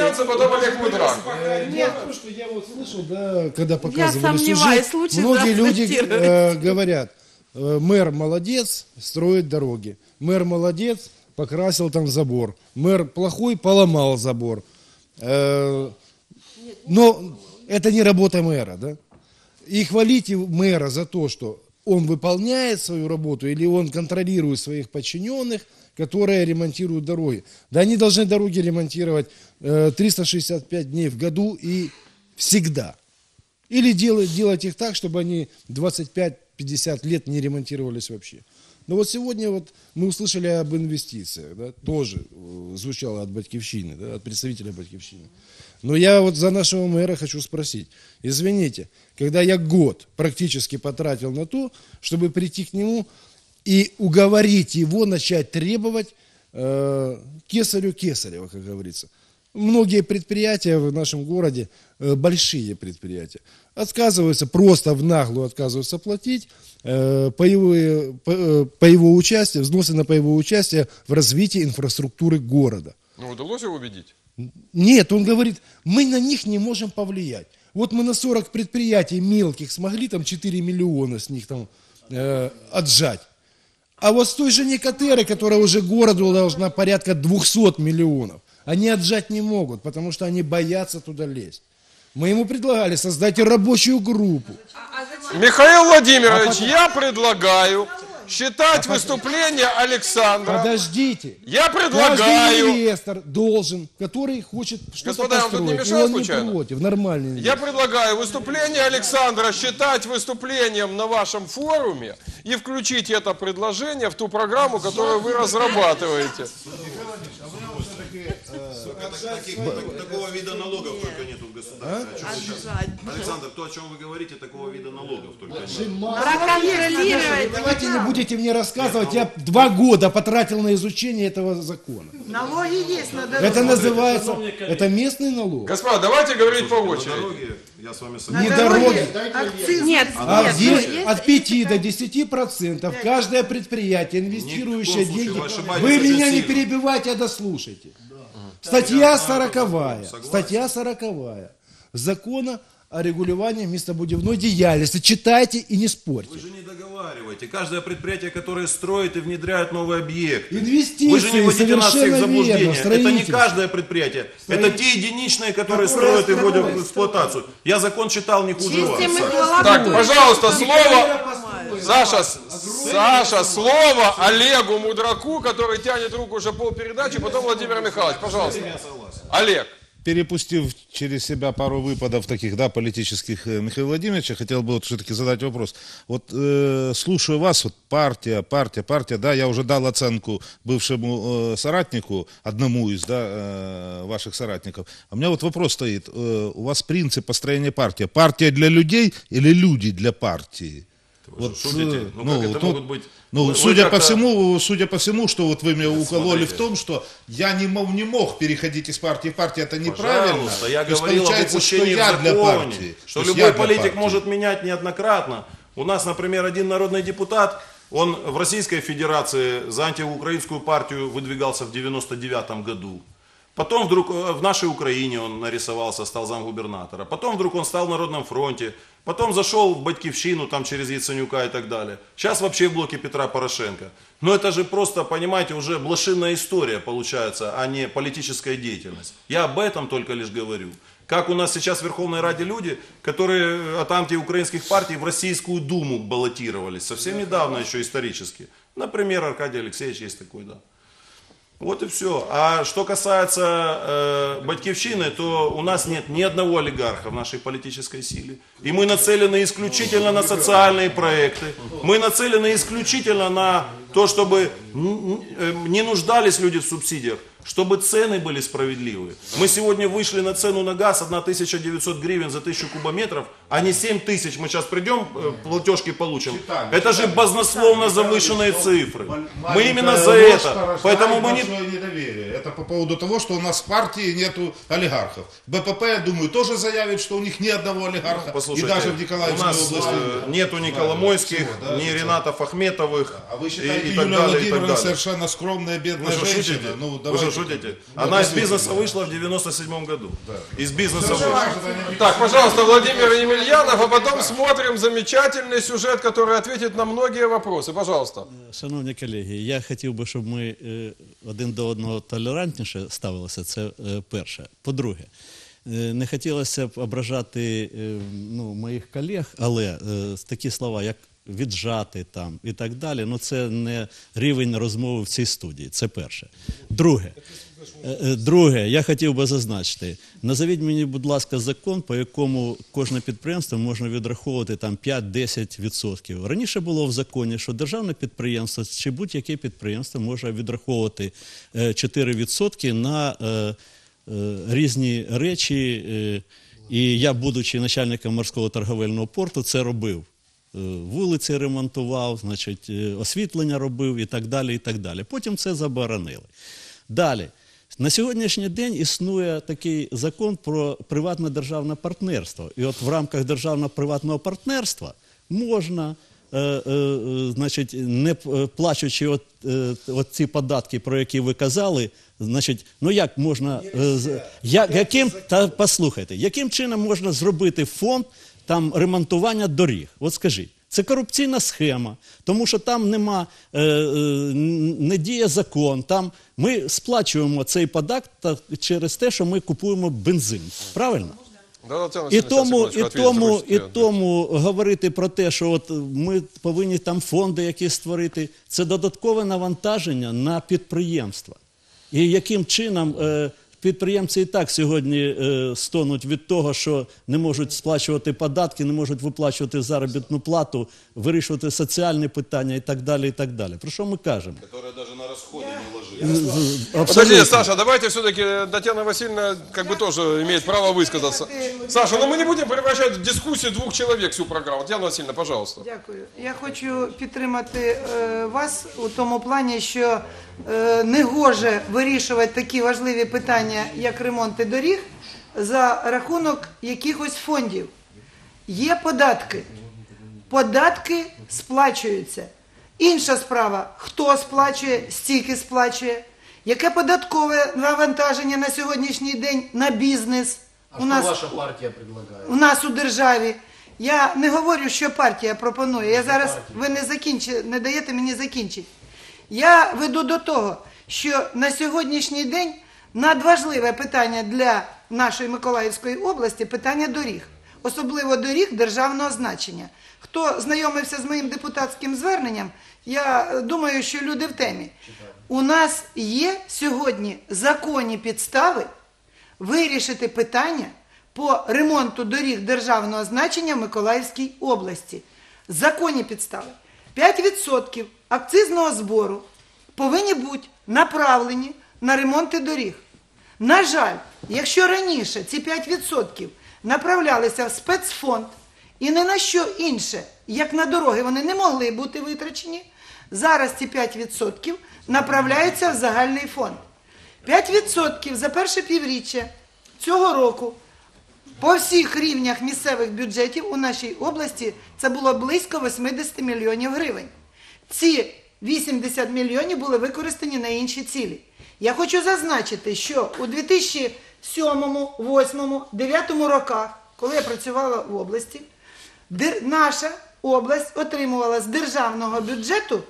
Нет, потому что я вот слышал, да, когда показывали сюжет, случай, многие люди э, говорят, э, мэр молодец, строит дороги, мэр молодец, покрасил там забор, мэр плохой, поломал забор. Э, но это не работа мэра, да? И хвалите мэра за то, что он выполняет свою работу или он контролирует своих подчиненных, которые ремонтируют дороги. Да они должны дороги ремонтировать э, триста шестьдесят пять дней в году и всегда. Или делать, делать их так, чтобы они двадцать пять - пятьдесят лет не ремонтировались вообще. Но вот сегодня вот мы услышали об инвестициях, да, тоже звучало от Батькивщины, да, от представителя Батькивщины. Но я вот за нашего мэра хочу спросить, извините, когда я год практически потратил на то, чтобы прийти к нему и уговорить его начать требовать э, кесарю Кесарева, как говорится. Многие предприятия в нашем городе, э, большие предприятия, отказываются, просто в наглую отказываются платить э, паевые, по, э, паевое участие, взносы на паевое участие в развитии инфраструктуры города. Ну, удалось его убедить? Нет, он говорит, мы на них не можем повлиять. Вот мы на сорок предприятий мелких смогли там четыре миллиона с них там э, отжать. А вот с той же Некотеры, которая уже городу должна порядка двухсот миллионов, они отжать не могут, потому что они боятся туда лезть. Мы ему предлагали создать рабочую группу. Михаил Владимирович, А потом- я предлагаю считать А выступление Александра. Подождите. Я Каждый предлагаю. инвестор должен, который хочет что-то Господа, я вам тут не построить, мешаю он не случайно? против, нормальный Я инвестор. предлагаю выступление Александра считать выступлением на вашем форуме и включить это предложение в ту программу, которую вы разрабатываете. Такого вида налогов только нет в государстве. О чем вы сейчас- Александр, то, о чем вы говорите, такого вида налогов только нет. Давайте не будете мне рассказывать, я два года потратил на изучение этого закона. Налоги есть на дороге. Это называется, это местный налог. Господа, давайте говорить по Слушайте, очереди. на дороге, я с вами Не согласен. дороги. Акциз. Нет, А нет, здесь есть- от пяти до десяти процентов каждое предприятие, инвестирующее случае, деньги. вы ошибаетесь Вы очень меня не сильно. перебивайте, а дослушайте. Статья сороковая. Статья сороковая. Закона о регулировании местобудивной деятельности. Читайте и не спорьте. Вы же не договариваете. Каждое предприятие, которое строит и внедряет новый объект. Инвестиции, Вы же не вводите нас всех в совершенно верно, заблуждение. Это не строительство. каждое предприятие. Это Строительство. те единичные, которые Которое строят и вводят в строит. эксплуатацию. Я закон читал не хуже вас. Чистим и Саша. головой. Так, пожалуйста, слово... Саша, с- Саша, слово Олегу Мудраку, который тянет руку уже полпередачи, потом Владимир Михайлович, пожалуйста. Олег. Перепустив через себя пару выпадов таких, да, политических э, Михаила Владимировича, хотел бы вот все-таки задать вопрос. Вот э, слушаю вас, вот партия, партия, партия, да, я уже дал оценку бывшему э, соратнику, одному из, да, э, ваших соратников. А у меня вот вопрос стоит, э, у вас принцип построения партии, партия для людей или люди для партии? Вы что, шутите? э, Ну, как это могут быть? Ну, Вы- вы судя по как-то- всему, судя по всему, что вот вы меня укололи Смотрите. в том, что я не мог, не мог переходить из партии в партию, это неправильно. Пожалуйста, я То есть говорил об получается, что упущении я в для законе, партии. что То есть любой я для политик партии. может менять неоднократно. У нас, например, один народный депутат, он в Российской Федерации за антиукраинскую партию выдвигался в девяносто девятом году. Потом вдруг э, в нашей Украине он нарисовался, стал замгубернатора. Потом вдруг он стал в Народном фронте. Потом зашел в Батькивщину там через Яценюка и так далее. Сейчас вообще в блоке Петра Порошенко. Но это же просто, понимаете, уже блошиная история получается, а не политическая деятельность. Я об этом только лишь говорю. Как у нас сейчас в Верховной Раде люди, которые от антиукраинских партий в Российскую Думу баллотировались. Совсем недавно еще исторически. Например, Аркадий Алексеевич есть такой, да. Вот и все. А что касается э, Батькивщины, то у нас нет ни одного олигарха в нашей политической силе. И мы нацелены исключительно на социальные проекты. Мы нацелены исключительно на то, чтобы н- н- не нуждались люди в субсидиях, чтобы цены были справедливые. Мы сегодня вышли на цену на газ тысяча девятьсот гривен за тысячу кубометров, а не семь тысяч. Мы сейчас придем, э, платежки получим. Это же баснословно завышенные цифры. Мы именно за это. Поэтому мы не... недоверие. Это по поводу того, что у нас в партии нету олигархов. БПП, я думаю, тоже заявит, что у них ни одного олигарха. Послушайте, и даже в у Николаевской нас области. э, нету ни Коломойских, Всего, да, ни всего. Ренатов Ахметовых А вы и, считаете, и так Юлия далее, и так Владимировна далее. совершенно скромная, бедная Вы что, женщина? шутите? Ну, Вы что, давайте. шутите? Ну, Она из послушайте. бизнеса вышла в девяносто седьмом году. Из бизнеса Все, вышла. все, Так, пожалуйста, Владимир Емельянов, а потом смотрим замечательный сюжет, который ответит на многие вопросы. Пожалуйста. Шановні колеги, я хотів би, щоб ми е, один до одного толерантніше ставилися, це е, перше. По-друге, е, не хотілося б ображати е, ну, моїх колег, але е, такі слова, як віджати там і так далі, ну це не рівень розмови в цій студії, це перше. Друге, е, е, друге, я хотів би зазначити, назовіть мені, будь ласка, закон, по якому кожне підприємство можна відраховувати там п'ять-десять відсотків. Раніше було в законі, що державне підприємство чи будь-яке підприємство може відраховувати е, чотири відсотки на е, е, різні речі. Е, і я, будучи начальником морського торговельного порту, це робив. Е, Вулиці ремонтував, значить, е, освітлення робив і так далі, і так далі. Потім це заборонили. Далі. На сьогоднішній день існує такий закон про приватно-державне партнерство. І от в рамках державно-приватного партнерства можна, е, е, значить, не плачучи от, е, от ці податки, про які ви казали, значить, ну як можна, е, як, яким, та послухайте, яким чином можна зробити фонд там ремонтування доріг? От скажіть. Це корупційна схема, тому що там нема, е, е, не діє закон, там ми сплачуємо цей податок через те, що ми купуємо бензин. Правильно? І тому, і, тому, і тому говорити про те, що от ми повинні там фонди якісь створити, це додаткове навантаження на підприємства. І яким чином е, підприємці і так сьогодні е, стонуть від того, що не можуть сплачувати податки, не можуть виплачувати заробітну плату, вирішувати соціальні питання і так далі, і так далі. Про що ми кажемо? Которые даже на расходы не ложились. Подожди, Саша, давайте все-таки Татьяна Васильевна как бы тоже имеет право высказаться. Саша, но мы не будем превращать в дискуссию двух человек всю программу. Татьяна Васильевна, пожалуйста. Дякую. Я хочу підтримати е, вас у тому плані, що е, не гоже вирішувати такі важливі питання, як ремонти доріг, за рахунок якихось фондів. Є податки. Податки сплачуються. Інша справа, хто сплачує, стільки сплачує, яке податкове навантаження на сьогоднішній день на бізнес. А у нас, що ваша партія предлагає? У нас у державі. Я не говорю, що партія пропонує. Я зараз, ви не закінчи, не даєте мені закінчити. Я веду до того, що на сьогоднішній день надважливе питання для нашої Миколаївської області – питання доріг. Особливо доріг державного значення. Хто знайомився з моїм депутатським зверненням, я думаю, що люди в темі. У нас є сьогодні законні підстави вирішити питання по ремонту доріг державного значення в Миколаївській області. Законні підстави. п'ять відсотків акцизного збору повинні бути направлені на ремонти доріг. На жаль, якщо раніше ці п'ять відсотків направлялися в спецфонд і не на що інше, як на дороги, вони не могли бути витрачені, зараз ці п'ять відсотків направляються в загальний фонд. п'ять відсотків за перше півріччя цього року по всіх рівнях місцевих бюджетів у нашій області це було близько вісімдесят мільйонів гривень. Ці вісімдесят мільйонів були використані на інші цілі. Я хочу зазначити, що у дві тисячі сьомому, восьмому, дев'ятому роках, коли я працювала в області, наша область отримувала з державного бюджету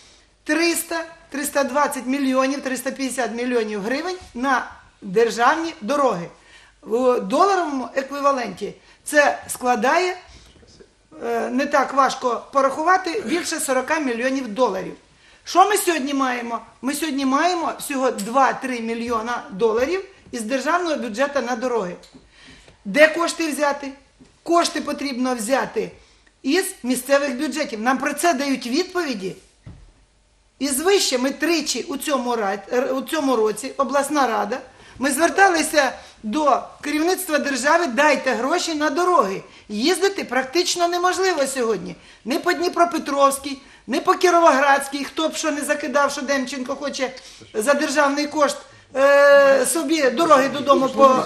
триста - триста двадцять мільйонів, триста п'ятдесят мільйонів гривень на державні дороги. В доларовому еквіваленті це складає, не так важко порахувати, більше сорок мільйонів доларів. Що ми сьогодні маємо? Ми сьогодні маємо всього два-три мільйона доларів із державного бюджету на дороги. Де кошти взяти? Кошти потрібно взяти із місцевих бюджетів. Нам про це дають відповіді. І звище ми тричі у цьому, у цьому році, обласна рада, ми зверталися до керівництва держави, дайте гроші на дороги. Їздити практично неможливо сьогодні. Не по Дніпропетровській, не по Кіровоградській, хто б що не закидав, що Демченко хоче за державний кошт е, собі дороги додому по...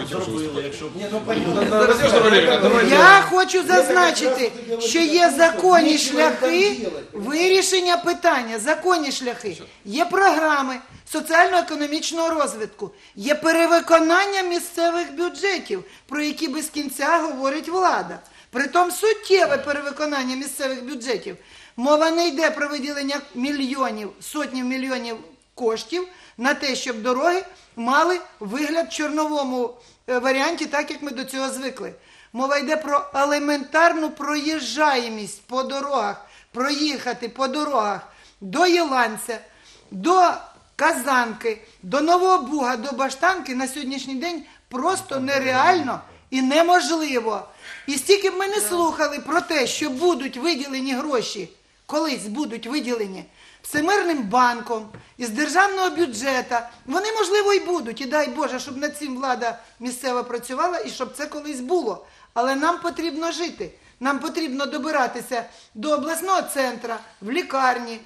Я хочу зазначити, що є законні шляхи вирішення питання, законні шляхи. Є програми соціально-економічного розвитку, є перевиконання місцевих бюджетів, про які без кінця говорить влада. Притом суттєве перевиконання місцевих бюджетів. Мова не йде про виділення мільйонів, сотнів мільйонів коштів на те, щоб дороги мали вигляд в чорновому варіанті, так як ми до цього звикли. Мова йде про елементарну проїжджаємість по дорогах, проїхати по дорогах до Єланця, до Казанки, до Нового Буга, до Баштанки на сьогоднішній день просто нереально і неможливо. І стільки б ми не слухали про те, що будуть виділені гроші, колись будуть виділені Всемирним банком, із державного бюджету, вони, можливо, і будуть. І дай Боже, щоб над цим влада місцева працювала і щоб це колись було. Але нам потрібно жити. Нам потрібно добиратися до обласного центру, в лікарні,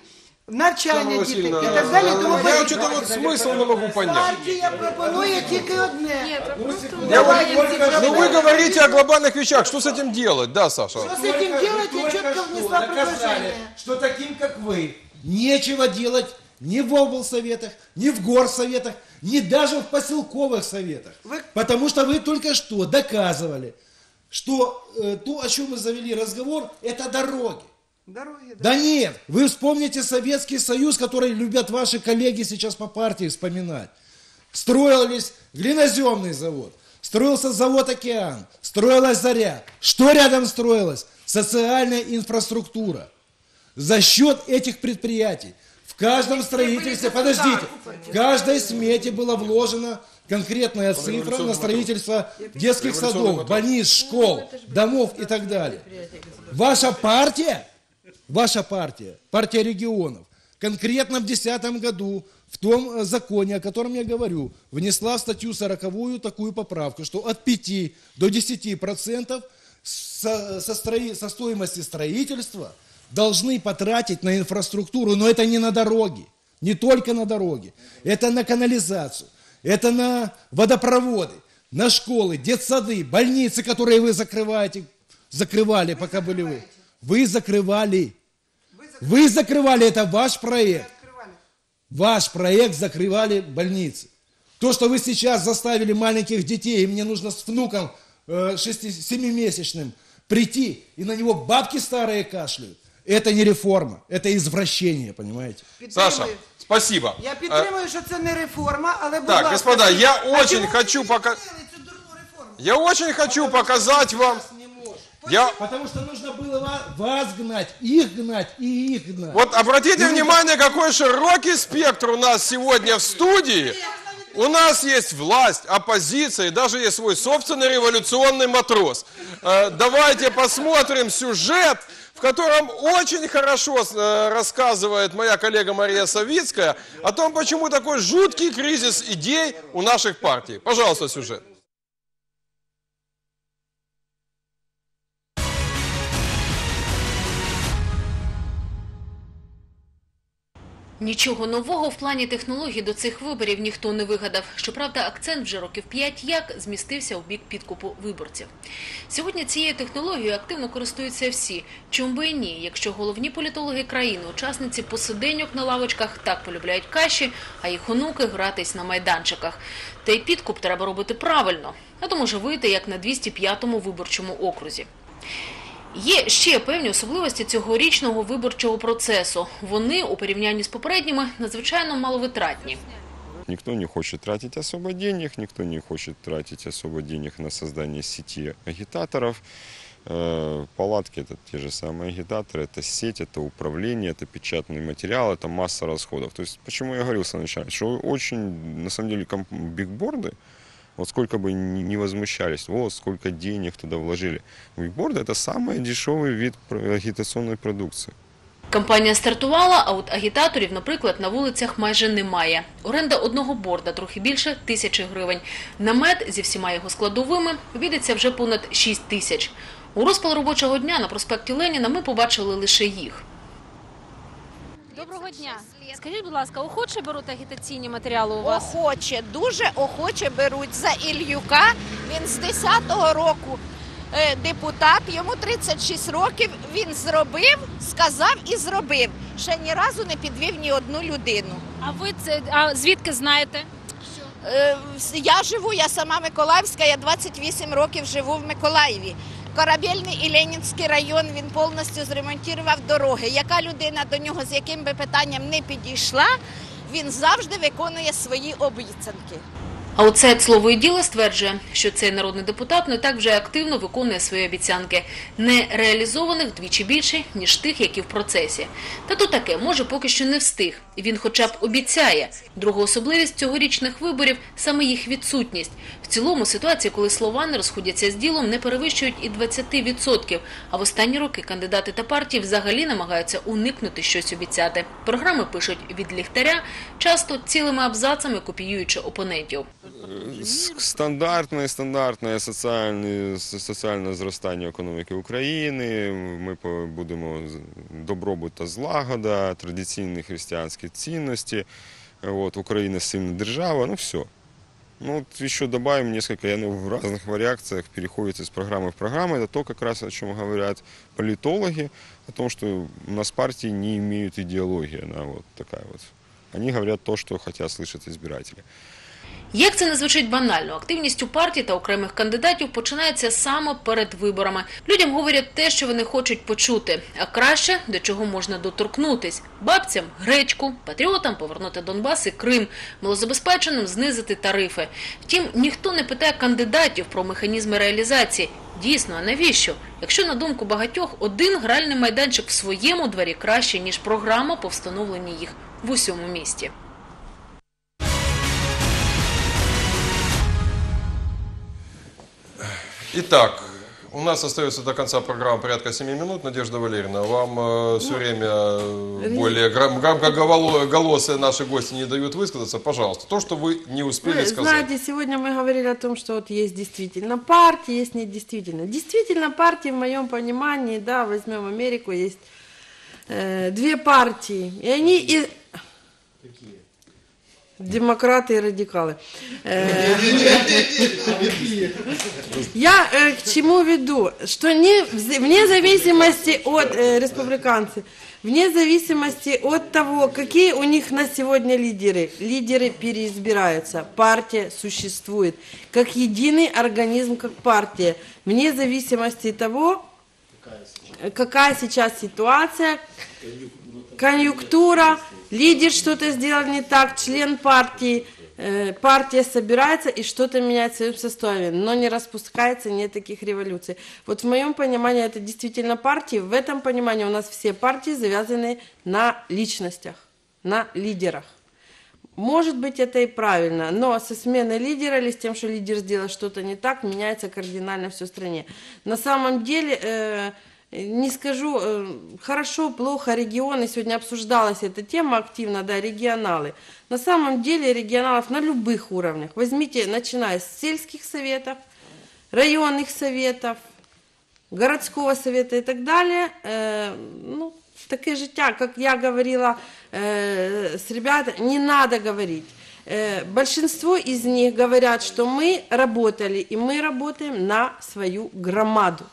навчання дітей і так далі. Тому я что-то вот смысл не могу понять. партія пропонує тільки одне. Я вот- ну вы говорите о глобальных вещах, что с этим делать, да, Саша? Що з цим делать, я чітко внесла предложення. Что таким, как вы, нечего делать ни в облсоветах, ни в горсоветах, ни даже в поселковых советах. Потому что вы только что доказывали, что э, то, о чем мы завели разговор, это дороги. Дороги, Да нет, вы вспомните Советский Союз, который любят ваши коллеги сейчас по партии вспоминать. Строились глиноземный завод, строился завод «Океан», строилась «Заря». Что рядом строилось? Социальная инфраструктура. За счет этих предприятий в каждом строительстве, подождите, в каждой смете была вложена конкретная цифра на строительство детских садов, больниц, школ, домов и так далее. Ваша партия, ваша партия, партия регионов, конкретно в две тысячи десятом году в том законе, о котором я говорю, внесла в статью сороковую такую поправку, что от пяти до десяти процентов со, со, строи, со стоимости строительства должны потратить на инфраструктуру, но это не на дороги, не только на дороги, это на канализацию, это на водопроводы, на школы, детсады, больницы, которые вы закрываете, закрывали, пока были вы. Вы закрывали. Вы закрывали, это ваш проект. Ваш проект закрывали больницы. То, что вы сейчас заставили маленьких детей, и мне нужно с внуком э, шести-семимесячным прийти, и на него бабки старые кашляют, это не реформа, это извращение, понимаете? Саша, спасибо. Я підтримую, що це не реформа, але, будь Так, ласка, господа, я а очень чому хочу пока... Я очень хочу показать вам... Я... Потому что нужно было вас гнать, их гнать и их гнать. Вот обратите внимание, какой широкий спектр у нас сегодня в студии. У нас есть власть, оппозиция и даже есть свой собственный революционный матрос. Э, давайте посмотрим сюжет, в котором очень хорошо э, рассказывает моя коллега Мария Савицкая о том, почему такой жуткий кризис идей у наших партий. Пожалуйста, сюжет. Нічого нового в плані технологій до цих виборів ніхто не вигадав. Щоправда, акцент вже років п'ять як змістився у бік підкупу виборців. Сьогодні цією технологією активно користуються всі. Чому би і ні, якщо головні політологи країни, учасниці посиденьок на лавочках так полюбляють каші, а їх онуки гратись на майданчиках. Та й підкуп треба робити правильно, а то може вийти як на двісті п'ятому виборчому окрузі. Є ще певні особливості цьогорічного виборчого процесу. Вони, у порівнянні з попередніми, надзвичайно маловитратні. Никто не хочет тратить особо денег, никто не хочет тратить особо денег на создание сети агитаторов. Палатки – это те же самые агитаторы, это сеть, это управление, это печатный материал, это масса расходов. То есть, почему я говорил сначала, что очень, на самом деле, бигборды, вот сколько бы ни возмущались, вот сколько денег туда вложили. Бигборды – это самый дешевый вид агитационной продукции. Кампанія стартувала, а от агітаторів, наприклад, на вулицях майже немає. Оренда одного борда трохи більше тисячі гривень. Намет зі всіма його складовими обійдеться вже понад шість тисяч. У розпал робочого дня на проспекті Леніна ми побачили лише їх. Доброго дня. Скажіть, будь ласка, охоче беруть агітаційні матеріали у вас? Охоче, дуже охоче беруть. За Ільюка, він з десятого року е, депутат, йому тридцять шість років, він зробив, сказав і зробив. Ще ні разу не підвів ні одну людину. А ви це, а звідки знаєте? Е, я живу, я сама Миколаївська, я двадцять вісім років живу в Миколаєві. Корабельний і Ленінський район, він повністю зремонтував дороги. Яка людина до нього з яким би питанням не підійшла, він завжди виконує свої обіцянки. А оце слово і діло стверджує, що цей народний депутат не так вже активно виконує свої обіцянки. Не реалізованих вдвічі більше, ніж тих, які в процесі. Та то таке, може поки що не встиг. Він хоча б обіцяє. Друга особливість цьогорічних виборів – саме їх відсутність. В цілому ситуація, коли слова не розходяться з ділом, не перевищують і двадцять відсотків. А в останні роки кандидати та партії взагалі намагаються уникнути щось обіцяти. Програми пишуть від ліхтаря, часто цілими абзацами копіюючи опонентів. Стандартне, стандартне соціальне, соціальне зростання економіки України, ми будемо добробут та злагода, традиційні християнські цінності, от, Україна сильна держава, ну все. Ну, вот еще добавим несколько, и оно в разных вариациях переходит из программы в программу. Это то, как раз о чем говорят политологи, о том, что у нас партии не имеют идеологии. Она вот такая вот. Они говорят то, что хотят слышать избиратели. Як це не звучить банально, активність у партії та окремих кандидатів починається саме перед виборами. Людям говорять те, що вони хочуть почути, а краще – до чого можна доторкнутись. Бабцям – гречку, патріотам – повернути Донбас і Крим, малозабезпеченим – знизити тарифи. Втім, ніхто не питає кандидатів про механізми реалізації. Дійсно, а навіщо? Якщо, на думку багатьох, один гральний майданчик в своєму дворі краще, ніж програма по встановленні їх в усьому місті. Итак, у нас остается до конца программы порядка семи минут. Надежда Валерьевна, вам э, все время э, более гром- громкоголосые наши гости не дают высказаться. Пожалуйста, то, что вы не успели Вы сказать. знаете, сегодня мы говорили о том, что вот есть действительно партии, есть не действительно. Действительно партии, в моем понимании, да, возьмем Америку, есть э, две партии. И они... И... Демократы и радикалы. Я к чему веду? Что не, вне зависимости от э, республиканцев, вне зависимости от того, какие у них на сегодня лидеры, лидеры переизбираются, партия существует, как единый организм, как партия, вне зависимости от того, какая сейчас ситуация, конъюнктура, лидер что-то сделал не так, член партии, э, партия собирается и что-то меняет в своем составе, но не распускается, нет таких революций. Вот в моем понимании это действительно партии, в этом понимании у нас все партии завязаны на личностях, на лидерах. Может быть, это и правильно, но со сменой лидера или с тем, что лидер сделал что-то не так, меняется кардинально все в стране. На самом деле... Э, Не скажу, хорошо, плохо, регионы, сегодня обсуждалась эта тема активно, да, регионалы. На самом деле регионалов на любых уровнях. Возьмите, начиная с сельских советов, районных советов, городского совета и так далее. Э, ну, таке життя, как я говорила э, с ребятами, не надо говорить. Э, большинство из них говорят, что мы работали, и мы работаем на свою громаду.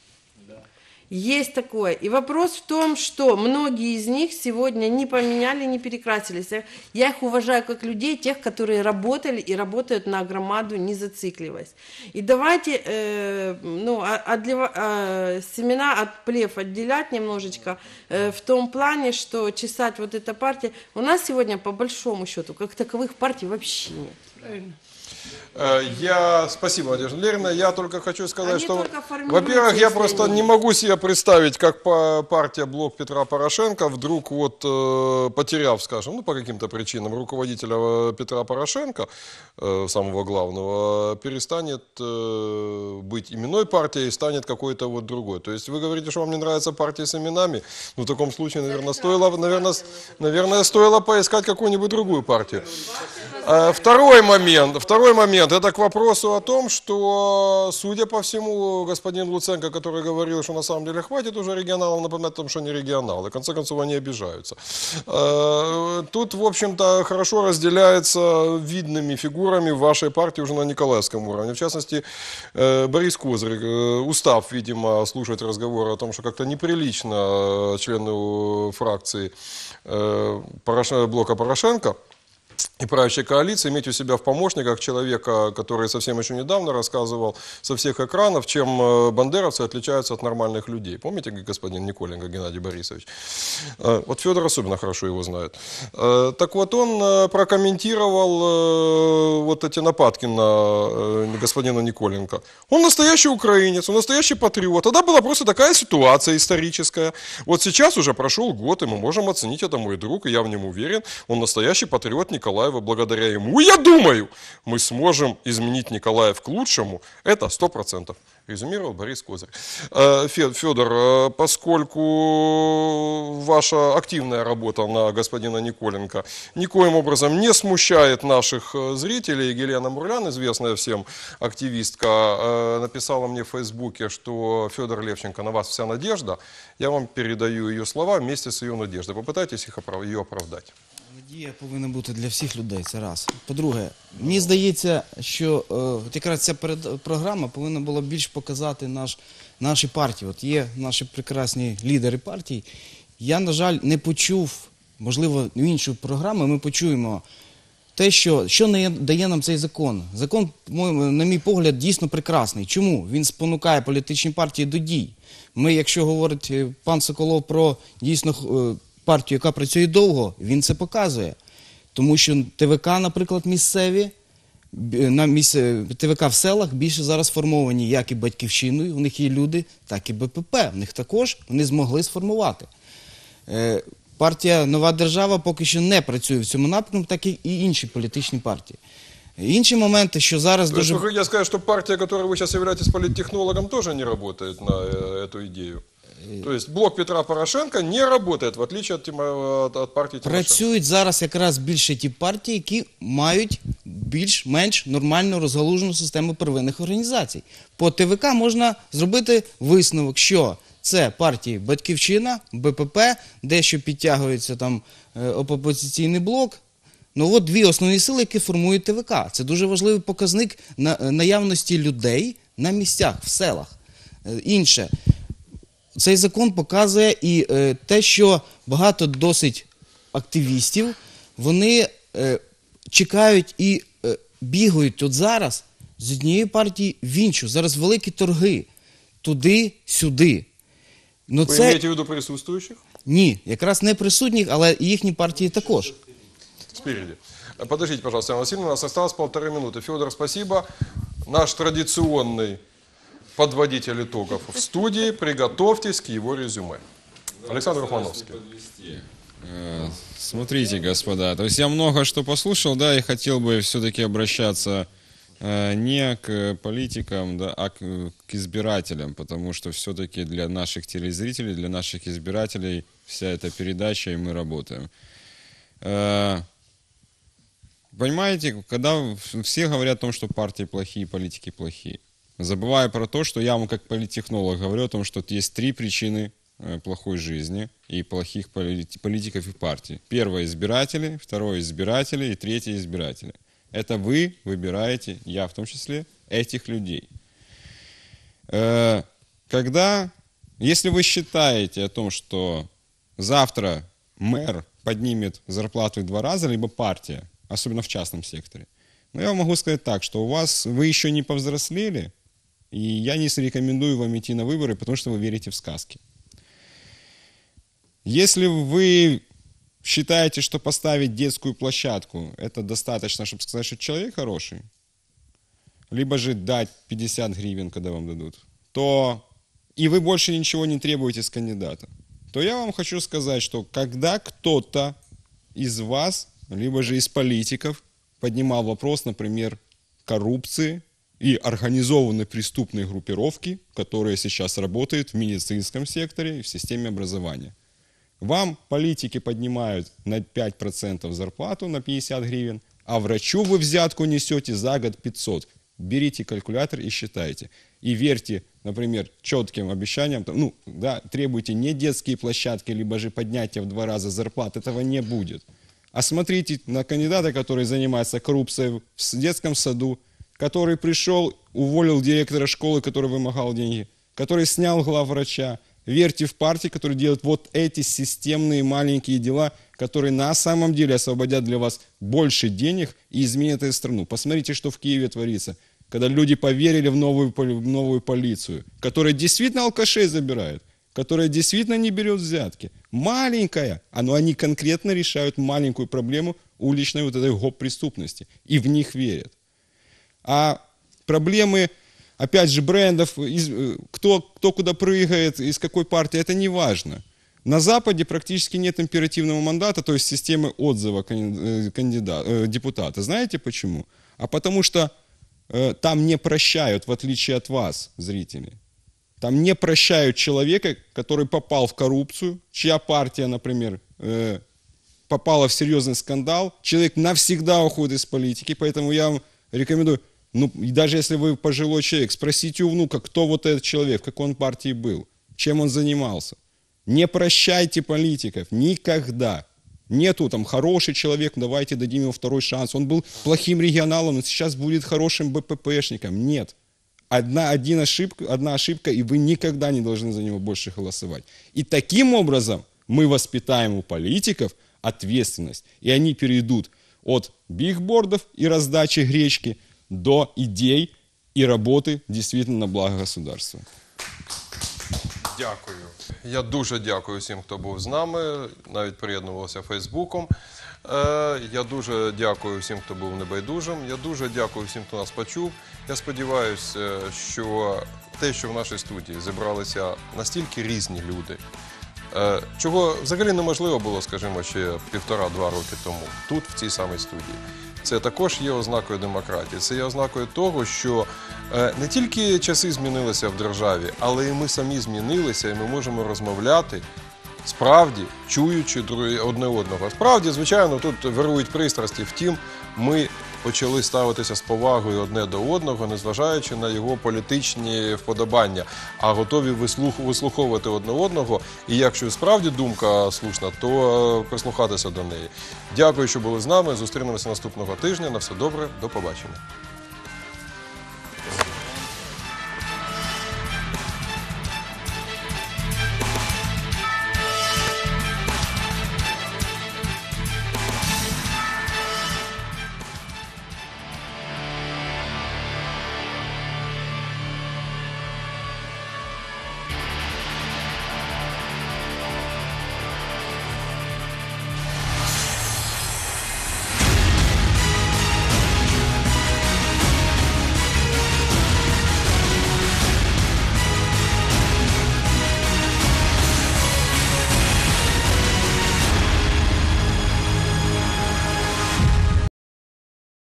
Есть такое. И вопрос в том, что многие из них сегодня не поменяли, не перекрасились. Я их уважаю как людей, тех, которые работали и работают на громаду, не зацикливаясь. И давайте э, ну, отдела, э, семена от плев отделять немножечко э, в том плане, что чесать вот эта партия. У нас сегодня по большому счету как таковых партий вообще нет. Правильно? Я, спасибо, Надежда Валерьевна, я только хочу сказать, Они что, во-первых, я просто не могу себе представить, как партия Блок Петра Порошенко вдруг вот потеряв, скажем, ну по каким-то причинам руководителя Петра Порошенко, самого главного, перестанет быть именной партией и станет какой-то вот другой. То есть вы говорите, что вам не нравится партия с именами, ну в таком случае, наверное, стоило, наверное, наверное, стоило поискать какую-нибудь другую партию. Второй момент, второй момент, это к вопросу о том, что, судя по всему, господин Луценко, который говорил, что на самом деле хватит уже регионалов, напоминать о том, что они регионалы, в конце концов они обижаются. Тут, в общем-то, хорошо разделяется видными фигурами в вашей партии уже на николаевском уровне. В частности, Борис Козырь, устав, видимо, слушать разговоры о том, что как-то неприлично члену фракции Блока Порошенко и правящей коалиции иметь у себя в помощниках человека, который совсем еще недавно рассказывал со всех экранов, чем бандеровцы отличаются от нормальных людей. Помните, господин Николенко Геннадий Борисович? Вот Федор особенно хорошо его знает. Так вот, он прокомментировал вот эти нападки на господина Николенко. Он настоящий украинец, он настоящий патриот. Тогда была просто такая ситуация историческая. Вот сейчас уже прошел год, и мы можем оценить, это мой друг, и я в нем уверен, он настоящий патриот Николаевска. Николаева. Благодаря ему, я думаю, мы сможем изменить Николаев к лучшему. Это сто процентов. Резюмировал Борис Козырь. Федор, поскольку ваша активная работа на господина Николенко никоим образом не смущает наших зрителей, Елена Мурлян, известная всем активистка, написала мне в Фейсбуке, что Федор Левченко, на вас вся надежда. Я вам передаю ее слова вместе с ее надеждой. Попытайтесь їх оправ- її оправдати. Надія повинна бути для всіх людей, це раз. По-друге, мені здається, що е, от якраз ця перед- програма повинна була більш показати наш, наші партії. От є наші прекрасні лідери партій. Я, на жаль, не почув, можливо, в іншу програму ми почуємо те, що, що не дає нам цей закон. Закон, на мій погляд, дійсно прекрасний. Чому? Він спонукає політичні партії до дій. Ми, якщо говорить пан Соколов про дійсно е, партію, яка працює довго, він це показує. Тому що ТВК, наприклад, місцеві, на місце, ТВК в селах більше зараз сформовані як і Батьківщиною, у них є люди, так і БПП. В них також вони змогли сформувати. Е, партія «Нова держава» поки що не працює в цьому напрямку, так і інші політичні партії. Інші моменти, що зараз То есть дуже... вы хотите сказать, что партия, которой вы сейчас являетесь политтехнологом, тоже не работает на э, эту идею? То есть блок Петра Порошенка не работает, в отличие от, Тима- от, от партии Тимошенко. Працюють зараз якраз більше ті партії, які мають більш-менш нормальну розгалужену систему первинних організацій. По ТВК можна зробити висновок, що це партії Батьківщина, БПП, дещо підтягується там е, опозиційний блок. Ну от дві основні сили, які формують ТВК. Це дуже важливий показник на, наявності людей на місцях, в селах. Е, інше. Цей закон показує і е, те, що багато досить активістів, вони е, чекають і е, бігають от зараз з однієї партії в іншу. Зараз великі торги туди-сюди. Ну, Вы це... имеете в виду присутствующих? Ні, якраз не присутніх, але їхні партії також. Спереди. Подождите, пожалуйста, Анна Васильевна, у нас осталось полторы минуты. Федор, спасибо. Наш традиционный подводитель итогов в студии. Приготовьтесь к его резюме. Александр Романовский. Э, Смотрите, господа, то есть я много что послушал, да, и хотел бы все-таки обращаться э, не к политикам, да, а к, к избирателям, потому что все-таки для наших телезрителей, для наших избирателей вся эта передача, и мы работаем. Э, Понимаете, когда все говорят о том, что партии плохие, политики плохие, забывая про то, что я вам как политтехнолог говорю о том, что есть три причины плохой жизни и плохих политиков и партий. Первое – избиратели, второе – избиратели и третье – избиратели. Это вы выбираете, я в том числе, этих людей. Когда, если вы считаете о том, что завтра мэр поднимет зарплату в два раза, либо партия, особенно в частном секторе, но я могу сказать так, что у вас, вы еще не повзрослели, и я не рекомендую вам идти на выборы, потому что вы верите в сказки. Если вы считаете, что поставить детскую площадку это достаточно, чтобы сказать, что человек хороший, либо же дать пятьдесят гривен, когда вам дадут, то и вы больше ничего не требуете с кандидата, то я вам хочу сказать, что когда кто-то из вас, либо же из политиков, поднимал вопрос, например, коррупции и организованной преступной группировки, которая сейчас работает в медицинском секторе и в системе образования. Вам политики поднимают на пять процентов зарплату, на пятьдесят гривен, а врачу вы взятку несете за год пятьсот. Берите калькулятор и считайте. И верьте, например, четким обещаниям, ну, да, требуйте не детские площадки, либо же поднятие в два раза зарплат, этого не будет. А смотрите на кандидата, который занимается коррупцией в детском саду, который пришел, уволил директора школы, который вымогал деньги, который снял главврача. Верьте в партии, которые делают вот эти системные маленькие дела, которые на самом деле освободят для вас больше денег и изменят эту страну. Посмотрите, что в Киеве творится, когда люди поверили в новую, в новую полицию, которая действительно алкашей забирает, которая действительно не берет взятки. Маленькая, но они конкретно решают маленькую проблему уличной вот этой гоп-преступности. И в них верят. А проблемы, опять же, брендов, из, кто, кто куда прыгает, из какой партии, это не важно. На Западе практически нет императивного мандата, то есть системы отзыва кандидата, депутата. Знаете почему? А потому что э, там не прощают, в отличие от вас, зрители. Там не прощают человека, который попал в коррупцию, чья партия, например, э, попала в серьезный скандал. Человек навсегда уходит из политики, поэтому я вам рекомендую, ну, даже если вы пожилой человек, спросите у внука, кто вот этот человек, в какой он партии был, чем он занимался. Не прощайте политиков никогда. Нету там хороший человек, давайте дадим ему второй шанс. Он был плохим регионалом, он сейчас будет хорошим БППшником. Нет. Одна, один ошибка, одна ошибка, и вы никогда не должны за него больше голосовать. И таким образом мы воспитаем у политиков ответственность. И они перейдут от бигбордов и раздачи гречки до идей и работы действительно на благо государства. Дякую. Я дуже дякую всім, хто був з нами, навіть приєднувався Фейсбуком. Я дуже дякую всім, хто був небайдужим. Я дуже дякую всім, хто нас почув. Я сподіваюся, що те, що в нашій студії зібралися настільки різні люди, чого взагалі неможливо було, скажімо, ще півтора-два роки тому, тут, в цій самій студії. Це також є ознакою демократії. Це є ознакою того, що не тільки часи змінилися в державі, але і ми самі змінилися, і ми можемо розмовляти, справді, чуючи одне одного. Справді, звичайно, тут вирують пристрасті. Втім, ми почали ставитися з повагою одне до одного, незважаючи на його політичні вподобання, а готові вислух, вислуховувати одне одного. І якщо справді думка слушна, то прислухатися до неї. Дякую, що були з нами. Зустрінемося наступного тижня. На все добре. До побачення.